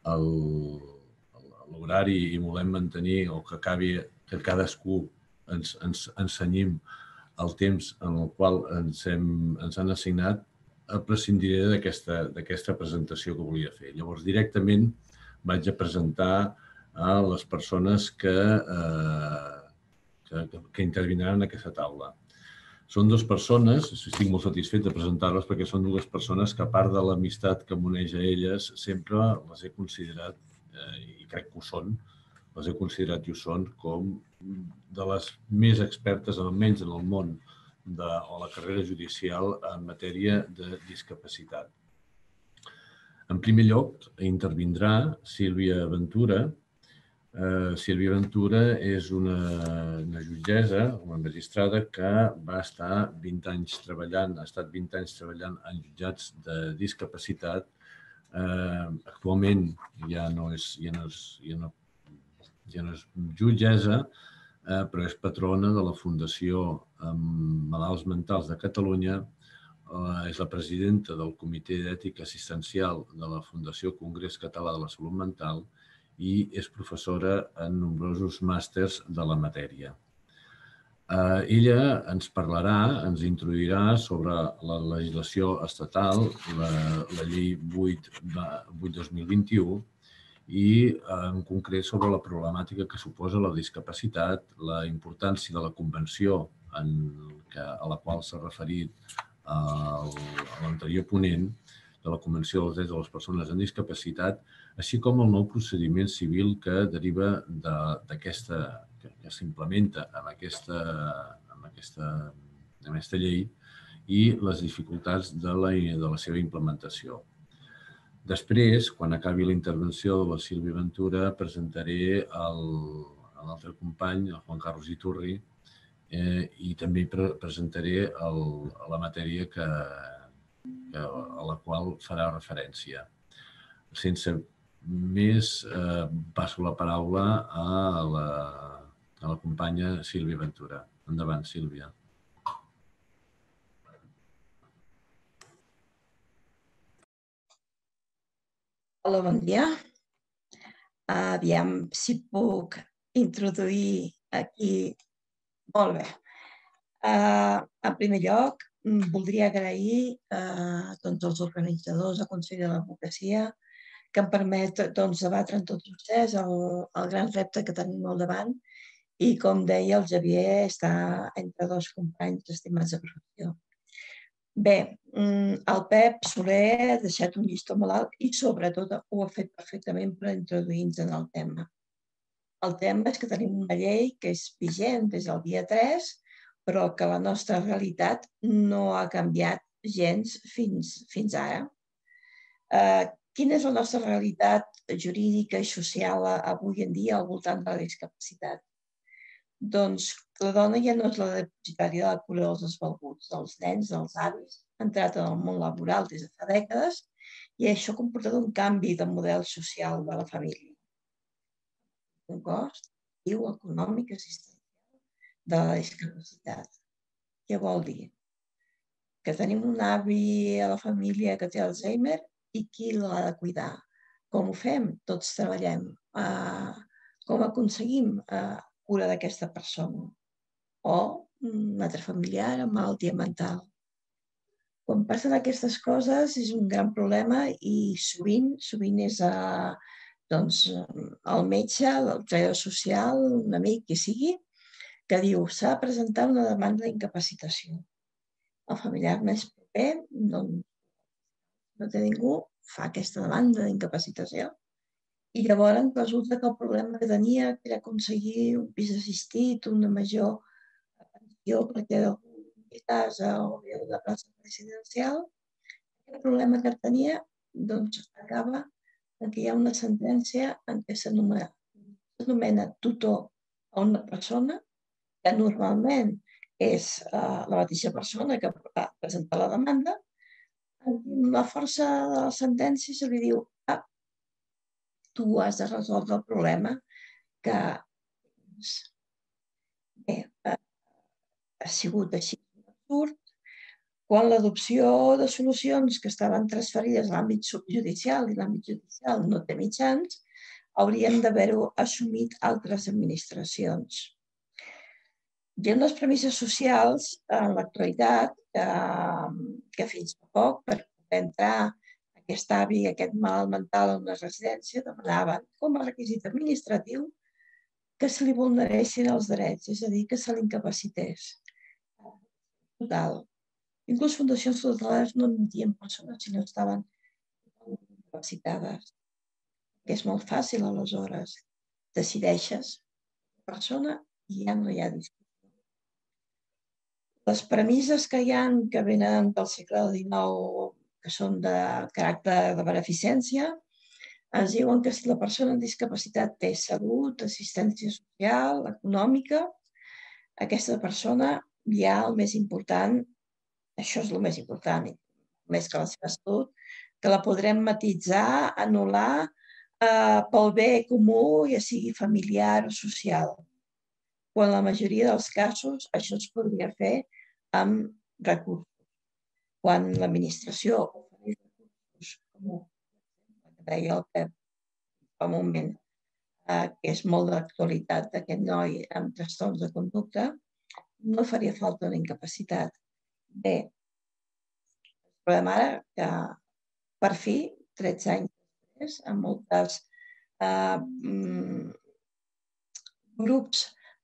l'horari i volem mantenir o que cadascú ens ensenyim el temps en el qual ens han assignat, prescindiré d'aquesta presentació que volia fer. Llavors, directament vaig a presentar a les persones que intervindran en aquesta taula. Són dues persones, estic molt satisfet de presentar-les perquè són dues persones que, a part de l'amistat que m'uneix a elles, sempre les he considerat, i crec que ho són, les he considerat i ho són, com de les més expertes, almenys en el món o la carrera judicial en matèria de discapacitat. En primer lloc, intervindrà Sílvia Ventura. Sílvia Ventura és una jutgessa, una magistrada que va estar 20 anys treballant, ha estat 20 anys treballant en jutjats de discapacitat. Actualment ja no és jutgessa, però és patrona de la Fundació Malalts Mentals de Catalunya, és la presidenta del Comitè d'Ètica Assistencial de la Fundació Congrés Català de la Salut Mental i és professora en nombrosos màsters de la matèria. Ella ens parlarà, ens introduirà sobre la legislació estatal, la llei 8/2021, i en concret sobre la problemàtica que suposa la discapacitat, la importància de la convenció a la qual s'ha referit l'anterior ponent, de la Convenció dels Drets de les Persones amb Discapacitat, així com el nou procediment civil que deriva d'aquesta, que s'implementa amb aquesta llei i les dificultats de la seva implementació. Després, quan acabi la intervenció de la Sílvia Ventura, presentaré l'altre company, el Juan Carlos Iturri, i també presentaré la matèria a la qual farà referència. Sense més, passo la paraula a la companya Sílvia Ventura. Endavant, Sílvia. Hola, bon dia. Aviam si puc introduir aquí. Molt bé. En primer lloc, voldria agrair a tots els organitzadors del Consell de l'Advocacia que em permet debatre amb tots vostès el gran repte que tenim al davant i, com deia el Xavier, està entre dos companys estimats de professió. Bé, el Pep Soler ha deixat un llistó molt alt i, sobretot, ho ha fet perfectament per introduir-nos en el tema. El tema és que tenim una llei que és vigent des del dia 3, però que la nostra realitat no ha canviat gens fins ara. Quina és la nostra realitat jurídica i social avui en dia al voltant de la discapacitat? Doncs la dona ja no és la depositària de la cura dels desvalguts, dels nens, dels avis, ha entrat en el món laboral des de fa dècades i això ha comportat un canvi de model social de la família. Un cost econòmic assistencial de la discapacitat. Què vol dir? que tenim un avi a la família que té Alzheimer i qui l'ha de cuidar. Com ho fem? Tots treballem. Com aconseguim cura d'aquesta persona? O un altre familiar amb malaltia mental. Quan passen aquestes coses és un gran problema i sovint és el metge, el treballador social, un amic, qui sigui, que diu s'ha de presentar una demanda d'incapacitació. El familiar més proper no té ningú, fa aquesta demanda d'incapacitació i llavors resulta que el problema que tenia era aconseguir un pis assistit, una major atenció perquè de casa o de plaça residencial. El problema que tenia acaba en què hi ha una sentència en què s'anomena tutor a una persona que normalment és la mateixa persona que ha presentat la demanda. Amb la força de la sentència se li diu tu has de resoldre el problema que ha sigut així absurd quan l'adopció de solucions que estaven transferides a l'àmbit judicial i l'àmbit judicial no té mitjans, haurien d'haver-ho assumit altres administracions. Hi ha unes premisses socials en l'actualitat que fins fa poc, per poder entrar aquest avi, aquest malalt mental en una residència, demanaven com a requisit administratiu que se li vulneressin els drets, és a dir, que se l'incapacités. Total. Inclús fundacions tutelars no admetien persones si no estaven incapacitades. És molt fàcil, aleshores. Decideixes la persona i ja no hi ha discussió. Les premisses que hi ha, que venen del segle XIX, que són de caràcter de beneficència, ens diuen que si la persona amb discapacitat té salut, assistència social, econòmica, aquesta persona ja el més important, això és el més important, més que la seva salut, que la podrem matisar, anul·lar pel bé comú, ja sigui familiar o social. Quan la majoria dels casos això es podria fer amb recursos. Quan l'administració ofereix recursos, com deia el Pep fa un moment, que és molt d'actualitat d'aquest noi amb trastorns de conducta, no faria falta una incapacitat. Bé, trobem ara que per fi, 13 anys després, amb molts grups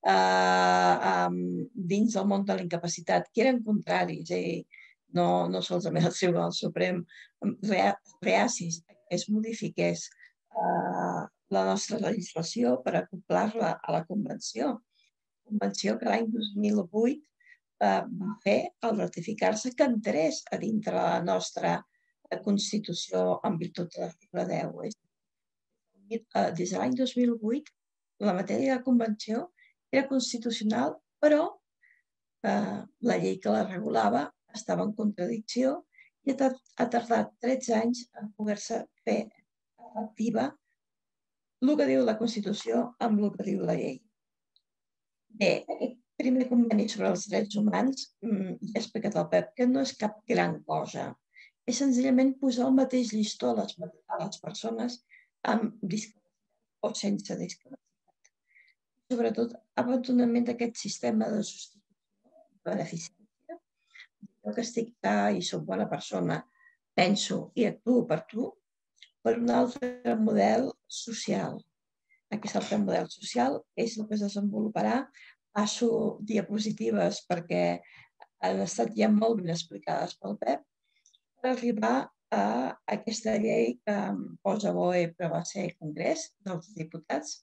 dins del món de la incapacitat que eren contraris, no solament el Tribunal Suprem, reacis que es modifiqués la nostra legislació per acoplar-la a la Convenció. Convenció que l'any 2008 va fer al ratificar-se que entrés a dintre la nostra Constitució en virtut de l'article 10. Des de l'any 2008, la matèria de Convenció era constitucional, però la llei que la regulava estava en contradicció i ha tardat 13 anys en poder-se fer efectiva el que diu la Constitució amb el que diu la llei. Bé, aquest primer conveni sobre els drets humans, ja he explicat al Pep, que no és cap gran cosa. És senzillament posar el mateix llistó a les persones amb discapacitat o sense discapacitat. Sobretot, abandonament d'aquest sistema de substitució de beneficència. Jo que estic i soc bona persona, penso i actuo per tu, per un altre model social. Aquest altre model social és el que es desenvoluparà. Passo diapositives perquè han estat ja molt ben explicades pel Pep, per arribar a aquesta llei que posa BOE, però va ser Congrés dels Diputats,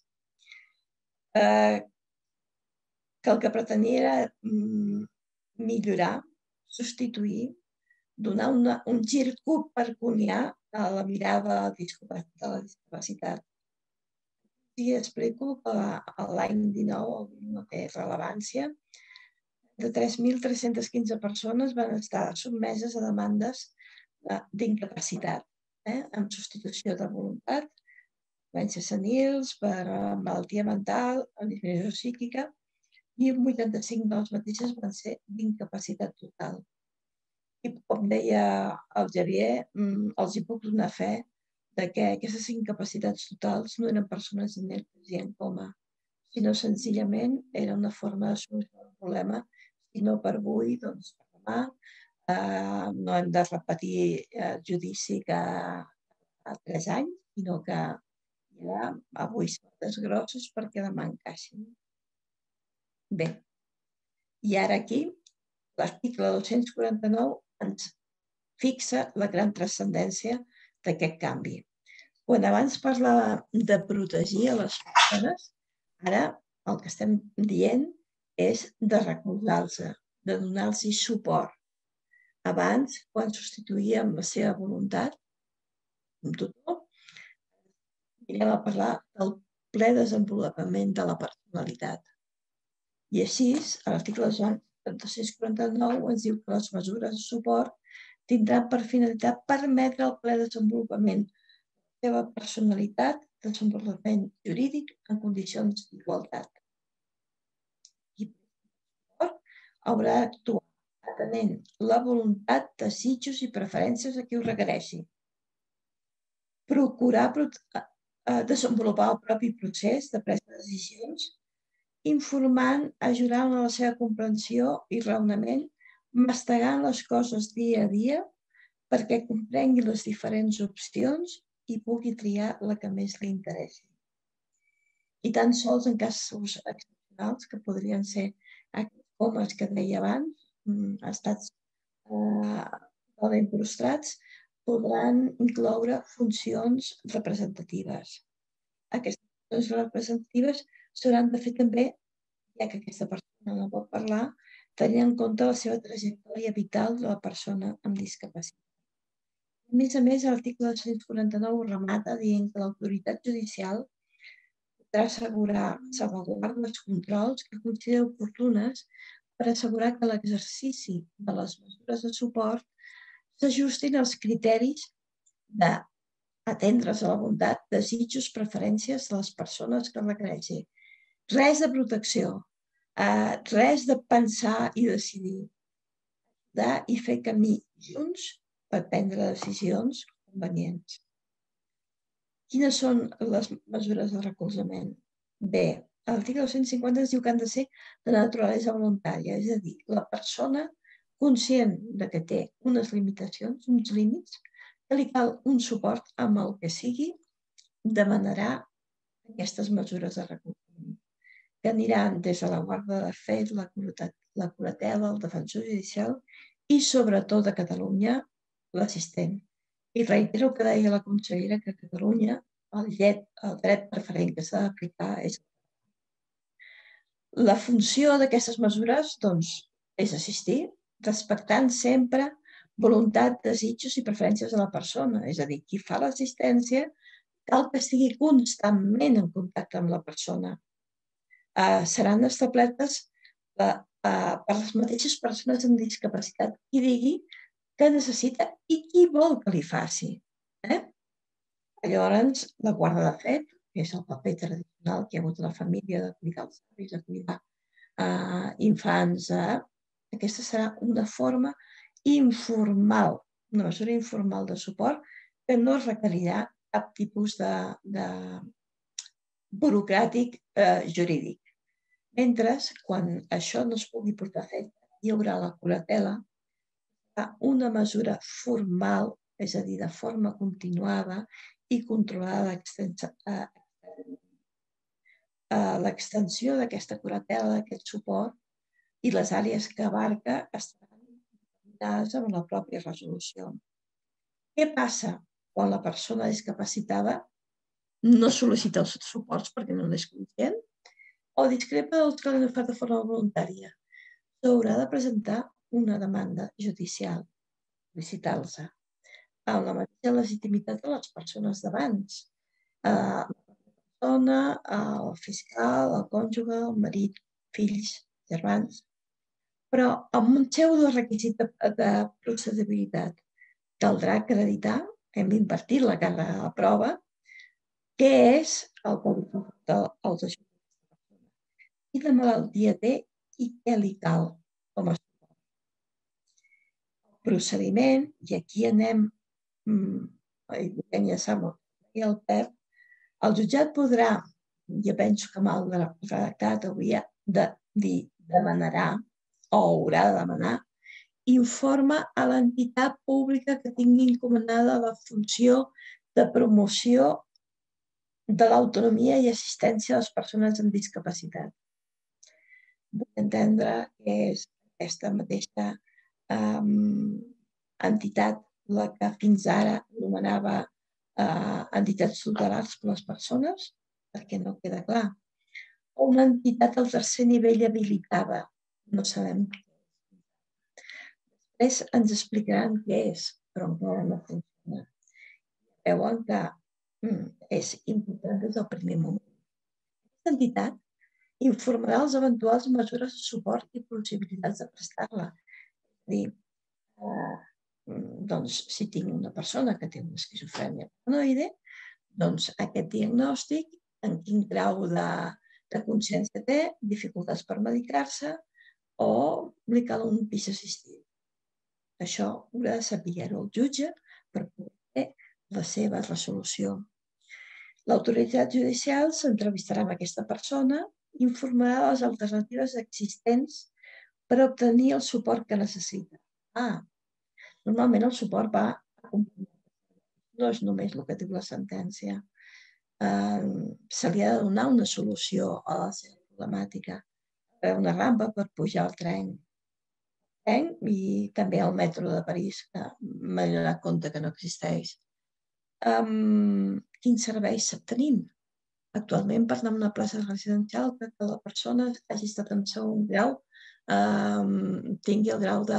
que el que pretenia era millorar, substituir, donar un gir copernicà a la mirada de la discapacitat. I explico que l'any 19 no té rellevància. De 3.315 persones van estar sotmeses a demandes d'incapacitat, amb substitució de voluntat, violències senils, per malaltia mental, disminució psíquica, i un 85 de les mateixes van ser d'incapacitat total. I com deia el Xavier, els hi puc donar fe que aquestes incapacitats totals no eren persones ineptes i en coma, sinó senzillament era una forma de solucionar el problema, si no per avui, doncs per demà. No hem de repetir judici cada 3 anys, sinó que ja avui són grossos perquè demà encaixin. Bé, i ara aquí l'article 249 ens fixa la gran transcendència d'aquest canvi. Quan abans parlava de protegir a les persones, ara el que estem dient és de recolzar-los, de donar-los suport. Abans, quan substituïem la seva voluntat, un tutor, anirem a parlar del ple desenvolupament de la personalitat. I així, a l'article 249 ens diu que les mesures de suport tindran per finalitat permetre el ple desenvolupament de la seva personalitat, desenvolupament jurídic en condicions d'igualtat. I per suport haurà d'actuar atenent la voluntat, desitjos i preferències de qui ho requereixi. Procurar desenvolupar el propi procés de presa de decisions, informant, ajudant a la seva comprensió i raonament, mastegant les coses dia a dia perquè comprengui les diferents opcions i pugui triar la que més li interessi. I tan sols en casos excepcionals, que podrien ser aquests comes que deia abans, estats totalment prostrats, podran incloure funcions representatives. Aquestes funcions representatives s'hauran de fer també, ja que aquesta persona no pot parlar, tenint en compte la seva trajectòria vital de la persona amb discapacitat. A més, l'article 249 remata dient que l'autoritat judicial podrà assegurar salvaguardes, controls que consideri oportunes per assegurar que l'exercici de les mesures de suport s'ajustin als criteris d'atendre's a la voluntat, desitjos, preferències de les persones que requereixi. Res de protecció, res de pensar i decidir, i fer camí junts per prendre decisions convenients. Quines són les mesures de recolzament? Bé, l'article 250 ens diu que han de ser de naturalesa voluntària, és a dir, la persona conscient que té unes limitacions, uns límits, que li cal un suport amb el que sigui, demanarà aquestes mesures de recolzament, que aniran des de la guarda de fet, la curatela, el defensor judicial i, sobretot, a Catalunya, l'assistent. I reitero el que deia la consellera, que a Catalunya el dret preferent que s'ha d'aplicar és la funció d'aquestes mesures, doncs, és assistir, respectant sempre voluntat, desitjos i preferències de la persona. És a dir, qui fa l'assistència cal que estigui constantment en contacte amb la persona. Seran establertes per les mateixes persones amb discapacitat qui digui què necessita i qui vol que li faci. Llavors, la guarda de fet, que és el paper tradicional que hi ha hagut a la família de cuidar els avis, de cuidar infants, aquesta serà una forma informal, una mesura informal de suport que no requerirà cap tipus de burocràtic jurídic. Mentre, quan això no es pugui portar a efecte, hi haurà la curatela, una mesura formal, és a dir, de forma continuada i controlada l'extensió d'aquesta curatela, d'aquest suport, i les àrees que abarca estaran determinades amb la pròpia resolució. Què passa quan la persona discapacitada no sol·licita els suports perquè no n'és conscient o discrepa dels que l'han fet de forma voluntària? S'haurà de presentar una demanda judicial, sol·licitar-se, amb la mateixa legitimitat de les persones d'abans. La persona, el fiscal, el cònjuge, el marit, fills, germans, però amb un pseudorequisit de procedibilitat. Caldrà acreditar, hem d'invertir la càrrega de la prova, què és el que li fa als ajuts d'aquesta persona, quina malaltia té i què li cal com a suport. El procediment, i aquí anem, ja sap, i el Pep, el jutjat podrà, jo penso que mal redactat hauria de dir demanarà o haurà de demanar, informa a l'entitat pública que tingui encomanada la funció de promoció de l'autonomia i assistència a les persones amb discapacitat. Vull entendre que és aquesta mateixa entitat la que fins ara anomenava entitats tutelars per a les persones, perquè no queda clar. O una entitat al tercer nivell habilitada, no sabem què és. Després ens explicaran què és, però encara no funciona. Veuen que és important des del primer moment. Aquesta entitat informarà les eventuals mesures de suport i possibilitats de prestar-la. És a dir, doncs, si tinc una persona que té una esquizofrènia paranoide, doncs aquest diagnòstic, en quin grau de consciència té, dificultats per medicar-se o li cal un pis assistit. Això haurà de saber-ho el jutge per poder fer la seva resolució. L'autoritat judicial s'entrevistarà amb aquesta persona i informarà de les alternatives existents per obtenir el suport que necessita. Normalment el suport va acompanyat. No és només el que diu la sentència. Se li ha de donar una solució a la seva problemàtica. Una rampa per pujar al tren. I també al metro de París, que m'he donat compte que no existeix. Quins serveis tenim? Actualment, per anar a una plaça residencial, que la persona hagi estat en segon grau, tingui el grau de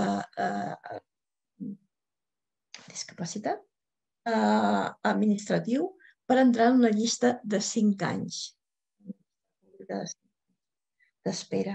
discapacitat administratiu per entrar en una llista de 5 anys d'espera.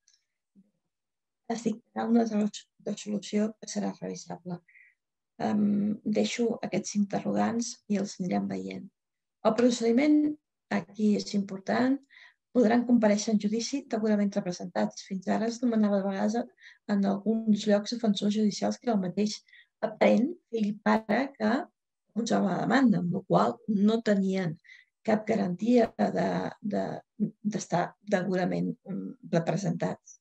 Es dictarà una resolució que serà revisable. Deixo aquests interrogants i els anirem veient. El procediment, aquí és important, podran comparèixer en judici degudament representats. Fins ara es demanava de vegades en alguns llocs defensors judicials que era el mateix aparent fill pare que posava la demanda, amb la qual no tenien cap garantia d'estar degudament representats.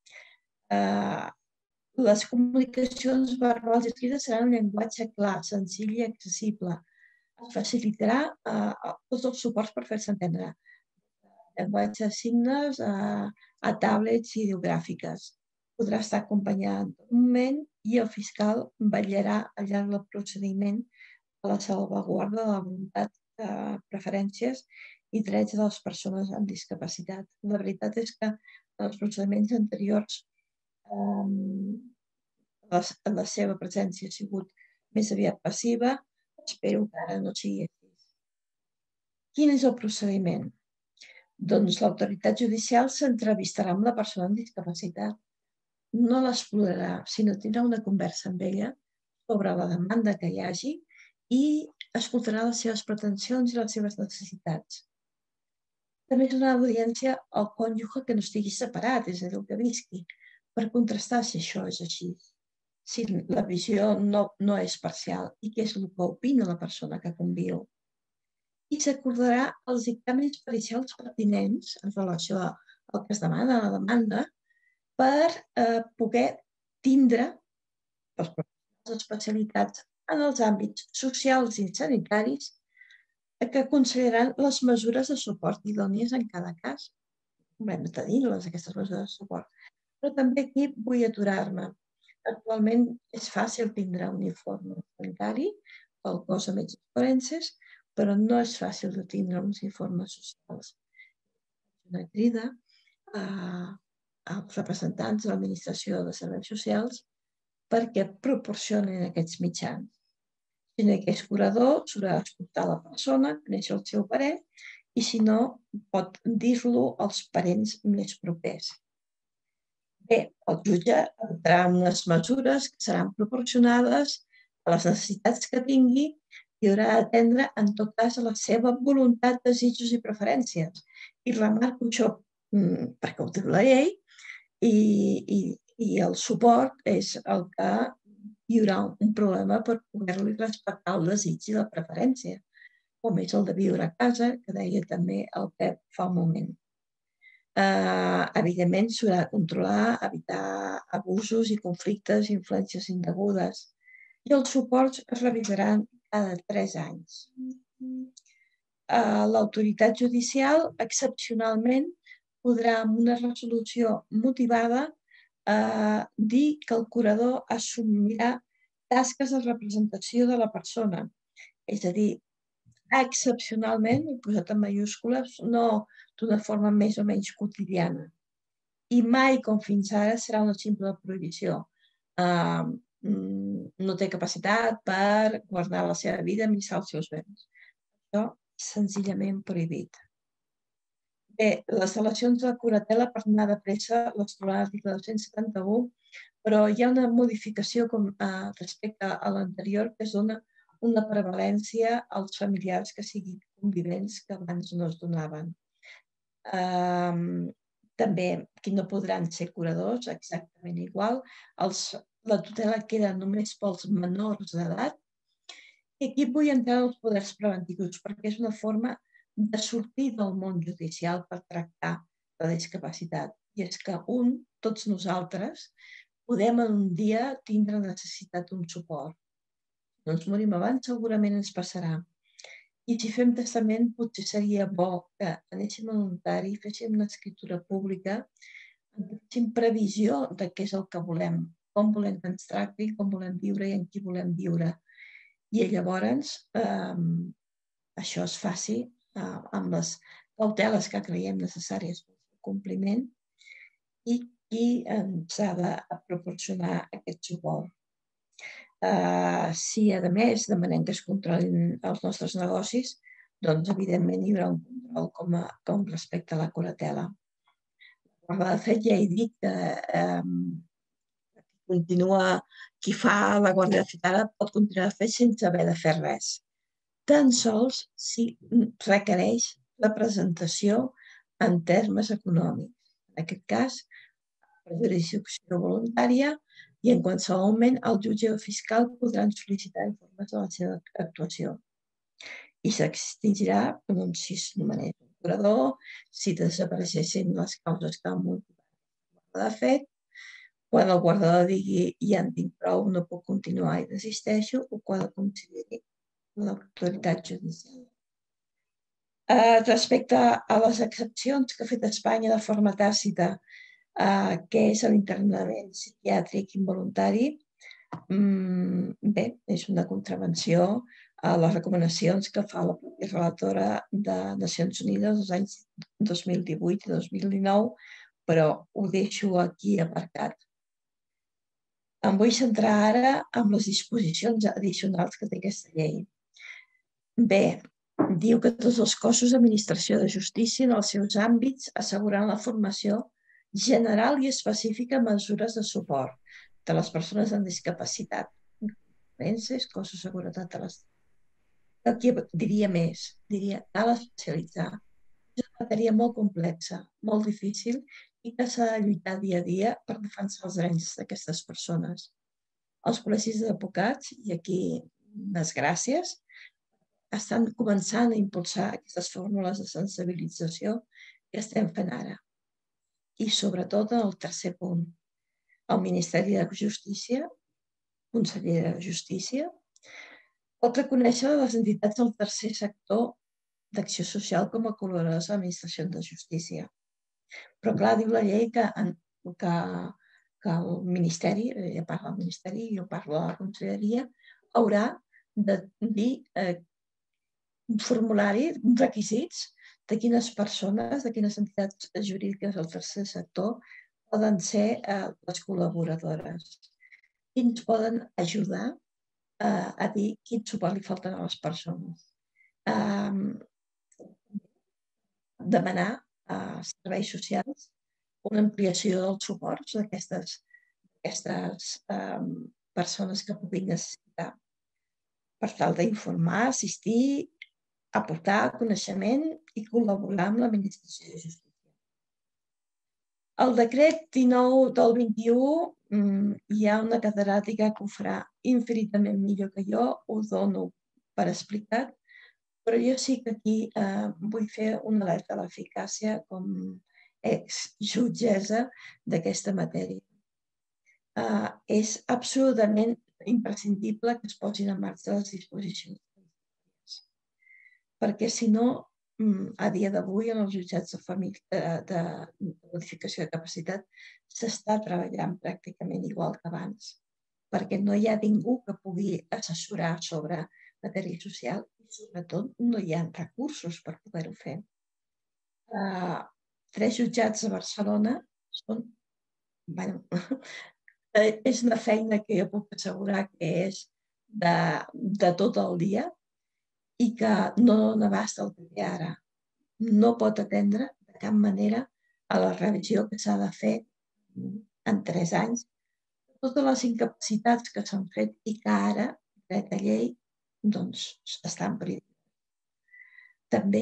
Les comunicacions verbals i escrites seran un llenguatge clar, senzill i accessible. Es facilitarà tots els suports per fer-se entendre. Llenguatge de signes a tablets i ideogràfiques. Podrà estar acompanyat d'un moment i el fiscal vetllarà al llarg del procediment a la salvaguarda de la voluntat, preferències i drets de les persones amb discapacitat. La veritat és que en els procediments anteriors la seva presència ha sigut més aviat passiva. Espero que ara no sigui així. Quin és el procediment? Doncs l'autoritat judicial s'entrevistarà amb la persona amb discapacitat. No l'explorarà, sinó tindrà una conversa amb ella sobre la demanda que hi hagi i escoltarà les seves pretensions i les seves necessitats. També és una audiència al cònjuge que no estigui separat, és a dir, el que visqui, per contrastar si això és així, si la visió no és parcial i què és el que opina la persona que conviu. I s'acordarà els dictàmens pericials pertinents en relació al que es demana a la demanda per poder tindre els professionals especialitats en els àmbits socials i sanitaris que aconsellaran les mesures de suport idònies en cada cas. Hem de tenir-les, aquestes mesures de suport. Però també aquí vull aturar-me. Actualment és fàcil tindre un informe sanitari pel cos de metges forenses, però no és fàcil de tindre uns informes socials. Una crida als representants de l'Administració de Serveis Socials perquè proporcionin aquests mitjans. Si no hi és curador, s'haurà d'escoltar la persona, conèixer el seu parer, i si no, pot dir-lo als parents més propers. Bé, el jutge adoptarà unes mesures que seran proporcionades a les necessitats que tingui i haurà d'atendre, en tot cas, a la seva voluntat, desitjos i preferències. I remarco això perquè ho diu la llei i el suport és el que hi haurà un problema per poder-li respectar el desig i la preferència, com és el de viure a casa, que deia també el Pep fa un moment. Evidentment, s'haurà de controlar, evitar abusos i conflictes, influències indegudes, i els suports es revisaran cada 3 anys. L'autoritat judicial, excepcionalment, podrà, amb una resolució motivada, dir que el curador assumirà tasques de representació de la persona. És a dir, excepcionalment, he posat en majúscules, no d'una forma més o menys quotidiana. I mai, com fins ara, serà una simple prohibició. No té capacitat per guardar la seva vida, administrar els seus béns. Això és senzillament prohibit. Bé, les al·legacions de la curatela, per anar de pressa, les trobem a l'article 271, però hi ha una modificació respecte a l'anterior que es dona una prevalència als familiars que siguin convivents que abans no es donaven. També qui no podran ser curadors, exactament igual. La tutela queda només pels menors d'edat. I aquí vull entrar als poders preventius perquè és una forma de sortir del món judicial per tractar la discapacitat. I és que tots nosaltres, podem en un dia tindre necessitat d'un suport. Si no ens morim abans, segurament ens passarà. I si fem testament, potser seria bo que anéssim a notari, féssim una escritura pública, féssim previsió de què és el que volem, com volem que ens tracti, com volem viure i en qui volem viure. I llavors això es faci amb les cauteles que creiem necessàries per al compliment i qui ens ha de proporcionar aquest suport. Si, a més, demanem que es controlin els nostres negocis, doncs, evidentment, hi haurà un control com respecte a la curatela. De fet, ja he dit que qui fa la guàrdia de fet ara pot continuar a fer sense haver de fer res. Tan sols si requereix la presentació en termes econòmics. En aquest cas, per jurisdicció voluntària, i en qualsevol moment el jutge o fiscal podran sol·licitar informes de la seva actuació. I s'extingirà si es nomenés un curador, si desapareixessin les causes que han motivat la guarda de fet, quan el guardador digui ja en tinc prou, no puc continuar i desisteixo, o quan el consideri l'autoritat judicial. Respecte a les excepcions que ha fet Espanya de forma tàcita, que és l'internament psiquiàtric involuntari, bé, és una contravenció a les recomanacions que fa la pròpia relatora de Nacions Unides els anys 2018 i 2019, però ho deixo aquí aparcat. Em vull centrar ara en les disposicions addicionals que té aquesta llei. Bé, diu que tots els cossos d'administració de justícia en els seus àmbits asseguraran la formació general i específica en mesures de suport de les persones amb discapacitat, forenses, cossos de seguretat de l'Estat. Aquí diria més, cal especialitzar. És una matèria molt complexa, molt difícil i que s'ha de lluitar dia a dia per defensar els drets d'aquestes persones. Els col·legis d'advocats, i aquí unes gràcies, estan començant a impulsar aquestes fórmules de sensibilització que estem fent ara. I sobretot en el tercer punt, el Ministeri de Justícia, Consellera de Justícia, pot reconèixer les entitats del tercer sector d'acció social com a col·laboradors de l'administració de justícia. Però clar, diu la llei que el Ministeri, ja parla del Ministeri, jo parlo de la Conselleria, haurà de dir un formulari, uns requisits de quines persones, de quines entitats jurídiques del tercer sector poden ser les col·laboradores. I ens poden ajudar a dir quin suport li falten a les persones. Demanar a serveis socials una ampliació dels suports d'aquestes persones que puguin necessitar per tal d'informar, assistir, aportar coneixement i col·laborar amb l'administració de justícia. El decret 19 del 21 hi ha una catedràtica que ho farà infinitament millor que jo, ho dono per explicat, però jo sí que aquí vull fer una alerta a l'eficàcia com ex-jutgessa d'aquesta matèria. És absolutament imprescindible que es posin en marxa les disposicions. Perquè si no, a dia d'avui en els jutjats de modificació de capacitat s'està treballant pràcticament igual que abans, perquè no hi ha ningú que pugui assessorar sobre matèria social i sobretot no hi ha recursos per poder-ho fer. 3 jutjats a Barcelona són... és una feina que jo puc assegurar que és de tot el dia i que no n'abasta el que té ara. No pot atendre de cap manera a la revisió que s'ha de fer en 3 anys. Totes les incapacitats que s'han fet i que ara, aquesta llei, doncs, estan prioritzades. També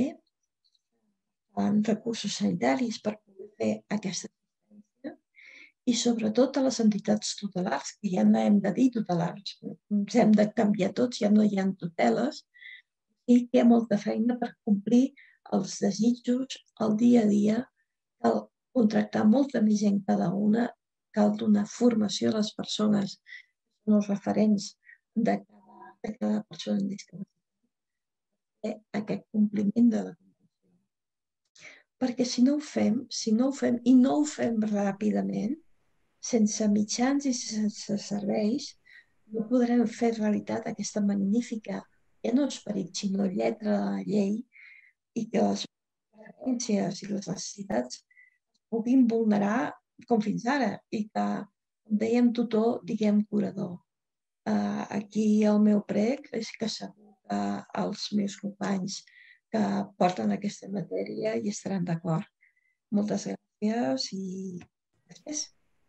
en recursos sanitaris per poder fer aquesta assistència i sobretot a les entitats tutelars, que ja no hem de dir tutelars, ens hem de canviar tots, ja no hi ha tuteles, i que hi ha molta feina per complir els desitjos, el dia a dia, cal contractar molta més gent cada una, cal donar formació a les persones, que són els referents de cada persona amb discapacitat, aquest compliment de la convenció. Perquè si no ho fem, i no ho fem ràpidament, sense mitjans i sense serveis, no podrem fer realitat aquesta magnífica, ja no esperit, sinó lletra de la llei, i que les preferències i les necessitats es puguin vulnerar com fins ara, i que, com dèiem tutor, diguem curador. Aquí el meu prec és que segur que els meus companys que porten aquesta matèria hi estaran d'acord. Moltes gràcies i després.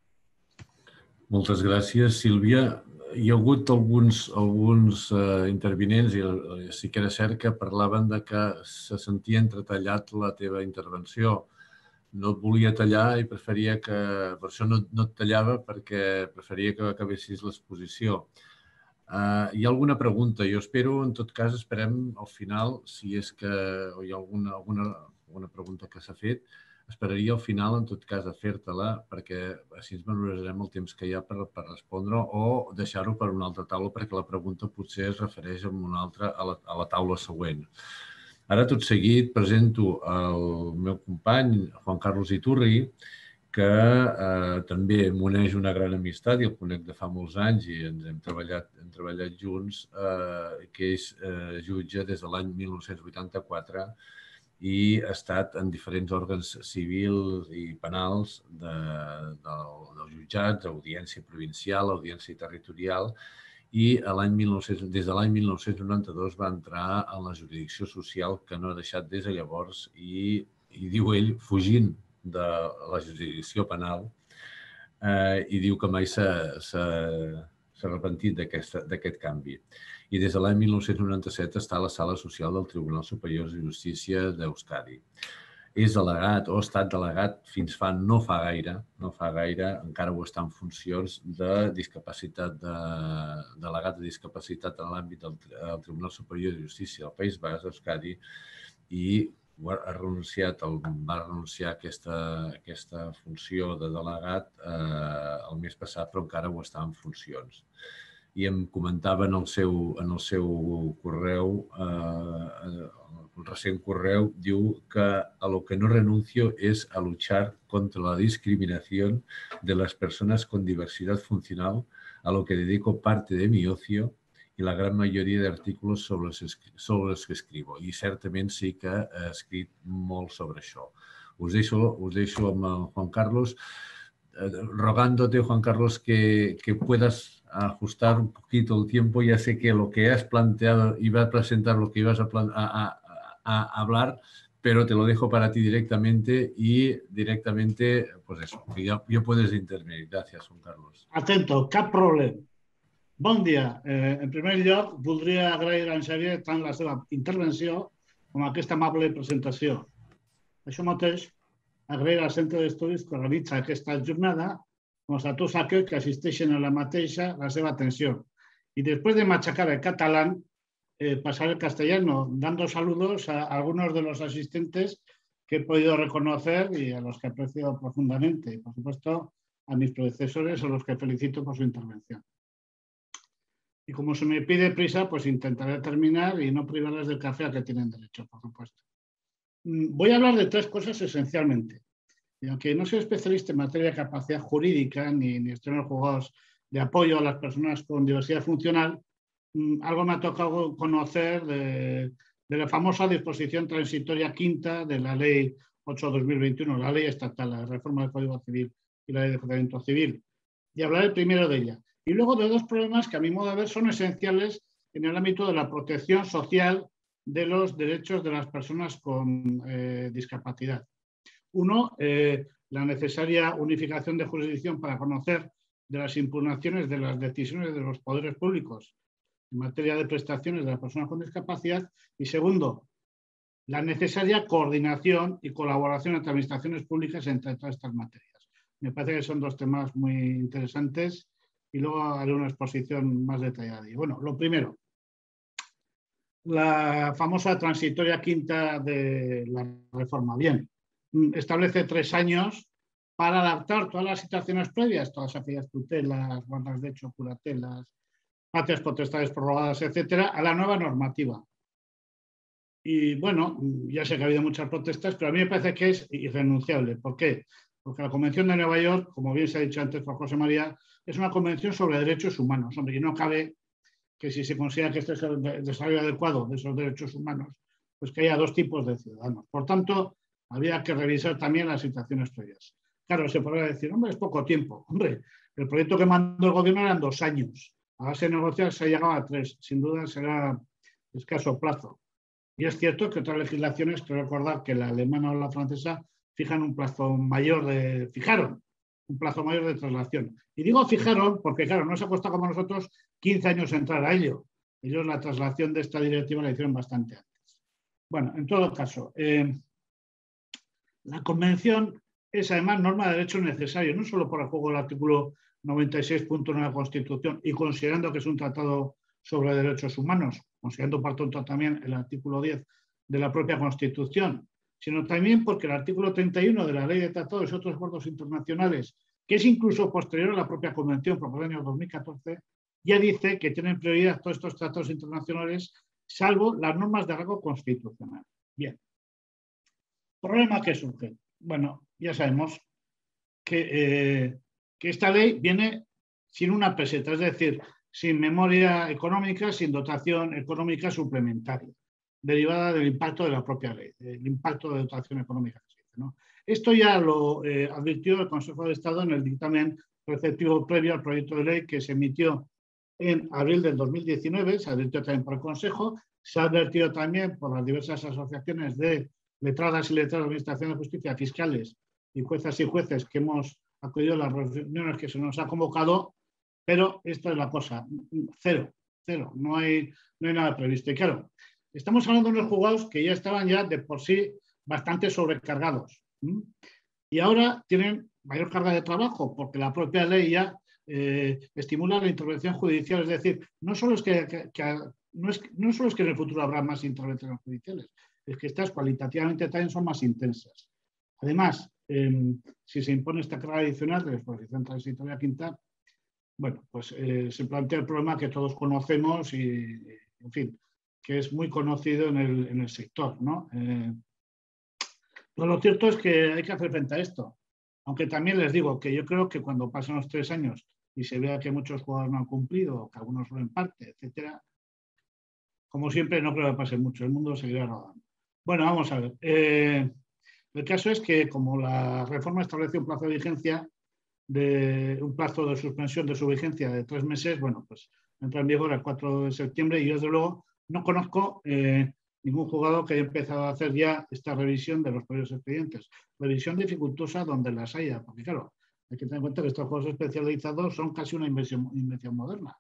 Moltes gràcies, Sílvia. Hi ha hagut alguns intervinents, i sí que era cert que parlaven de que se sentia entretallat la teva intervenció. No et volia tallar i preferia que... Per això no et tallava, perquè preferia que acabessis l'exposició. Hi ha alguna pregunta? Jo espero, en tot cas, esperem al final, si és que hi ha alguna pregunta que s'ha fet, esperaria al final, en tot cas, a fer-te-la, perquè així ens valorarem el temps que hi ha per respondre o deixar-ho per una altra taula, perquè la pregunta potser es refereix a una altra, a la taula següent. Ara, tot seguit, presento el meu company, Juan Carlos Iturri, que també m'uneix una gran amistat i el conec de fa molts anys i ens hem treballat junts, que és jutge des de l'any 1984 i ha estat en diferents òrgans civils i penals dels jutjats, audiència provincial, audiència territorial, i des de l'any 1992 va entrar en la jurisdicció social, que no ha deixat des de llavors, i diu ell, fugint de la jurisdicció penal, i diu que mai s'ha arrepentit d'aquest canvi. I des de l'any 1997 està a la Sala Social del Tribunal Superior de Justícia d'Euskadi. És delegat o ha estat delegat fins fa no fa gaire, encara ho està en funcions de discapacitat, delegat de discapacitat en l'àmbit del Tribunal Superior de Justícia del País Basc d'Euskadi, i va renunciar a aquesta funció de delegat el mes passat, però encara ho està en funcions. I em comentava en el seu correu, el recent correu, diu que a lo que no renuncio es a luchar contra la discriminación de las personas con diversidad funcional, a lo que dedico parte de mi ocio y la gran mayoría de artículos sobre los que escribo. I certament sí que he escrit molt sobre això. Us deixo amb Juan Carlos, rogándote, Juan Carlos, que puedas ajustar un poquito el tiempo. Ya sé que lo que has planteado, iba a presentar lo que ibas a hablar, pero te lo dejo para ti directamente y directamente, pues eso, que ya puedes intervenir. Gracias, Juan Carlos. Atento, cap problema. Bon dia. En primer lloc, voldria agrair a en Xavier tant la seva intervenció com aquesta amable presentació. Això mateix, agrair al Centre d'Estudis que organitza aquesta jornada doncs a tots aquells que assisteixen a la mateixa la seva atenció. Y después de machacar el catalán, pasar al castellano, dando saludos a algunos de los asistentes que he podido reconocer y a los que aprecio profundamente. Y, por supuesto, a mis predecesores, a los que felicito por su intervención. Y como se me pide prisa, pues intentaré terminar y no privarles del café al que tienen derecho, por supuesto. Voy a hablar de 3 cosas esencialmente. Y aunque no soy especialista en materia de capacidad jurídica ni estoy en los juzgados de apoyo a las personas con diversidad funcional, algo me ha tocado conocer de la famosa disposición transitoria quinta de la Ley 8/2021, la ley estatal, la reforma del Código Civil y la ley de enjuiciamiento civil. Y hablaré primero de ella. Y luego de 2 problemas que a mi modo de ver son esenciales en el ámbito de la protección social de los derechos de las personas con discapacidad. Uno, la necesaria unificación de jurisdicción para conocer de las impugnaciones de las decisiones de los poderes públicos en materia de prestaciones de las personas con discapacidad. Y segundo, la necesaria coordinación y colaboración entre administraciones públicas entre todas estas materias. Me parece que son 2 temas muy interesantes y luego haré una exposición más detallada. Y bueno, lo primero, la famosa transitoria quinta de la reforma. Bien, establece 3 años para adaptar todas las situaciones previas, todas aquellas tutelas, guardas de hecho, curatelas, patrias potestades prorrogadas, etcétera, a la nueva normativa. Y bueno, ya sé que ha habido muchas protestas, pero a mí me parece que es irrenunciable. ¿Por qué? Porque la Convención de Nueva York, como bien se ha dicho antes por José María, es una convención sobre derechos humanos. Hombre, y no cabe que si se considera que este es el desarrollo adecuado de esos derechos humanos, pues que haya 2 tipos de ciudadanos. Por tanto, había que revisar también las situaciones previas. Claro, se podría decir, hombre, es poco tiempo. Hombre, el proyecto que mandó el gobierno eran 2 años. A base de negociar se ha llegado a 3. Sin duda será escaso plazo. Y es cierto que otras legislaciones, quiero recordar que la alemana o la francesa fijaron un plazo mayor de traslación. Y digo fijaron porque, claro, no se ha costado como nosotros 15 años entrar a ello. Ellos la traslación de esta directiva la hicieron bastante antes. Bueno, en todo caso, la Convención es además norma de derecho necesario, no solo por el juego del artículo 96.1 de la Constitución y considerando que es un tratado sobre derechos humanos, considerando por tanto también el artículo 10 de la propia Constitución, sino también porque el artículo 31 de la Ley de Tratados y otros acuerdos internacionales, que es incluso posterior a la propia Convención, por el año 2014, ya dice que tienen prioridad todos estos tratados internacionales, salvo las normas de rango constitucional. Bien. ¿Problema que surge? Bueno, ya sabemos que esta ley viene sin una peseta, es decir, sin memoria económica, sin dotación económica suplementaria, derivada del impacto de la propia ley, del impacto de dotación económica que se dice, ¿no? Esto ya lo advirtió el Consejo de Estado en el dictamen preceptivo previo al proyecto de ley que se emitió en abril del 2019, se advirtió también por el Consejo, se ha advertido también por las diversas asociaciones de letradas y letrados de Administración de Justicia, fiscales y juezas y jueces que hemos acudido a las reuniones que se nos ha convocado, pero esta es la cosa, cero, no hay nada previsto. Y claro, estamos hablando de unos juzgados que ya estaban ya de por sí bastante sobrecargados y ahora tienen mayor carga de trabajo porque la propia ley ya estimula la intervención judicial, es decir, no solo es que en el futuro habrá más intervenciones judiciales, es que estas cualitativamente también son más intensas. Además, si se impone esta carga adicional de la disposición transitoria quinta, bueno, pues se plantea el problema que todos conocemos y, en fin, que es muy conocido en el sector, ¿no? Pero lo cierto es que hay que hacer frente a esto. Aunque también les digo que yo creo que cuando pasen los 3 años y se vea que muchos jugadores no han cumplido, que algunos solo en parte, etcétera, como siempre no creo que pase mucho, el mundo seguirá rodando. Bueno, vamos a ver. El caso es que como la reforma establece un plazo de vigencia, un plazo de suspensión de su vigencia de 3 meses, bueno, pues entra en vigor el 4 de septiembre y yo desde luego no conozco ningún juzgado que haya empezado a hacer ya esta revisión de los propios expedientes. Revisión dificultosa donde las haya, porque claro, hay que tener en cuenta que estos juegos especializados son casi una invención moderna.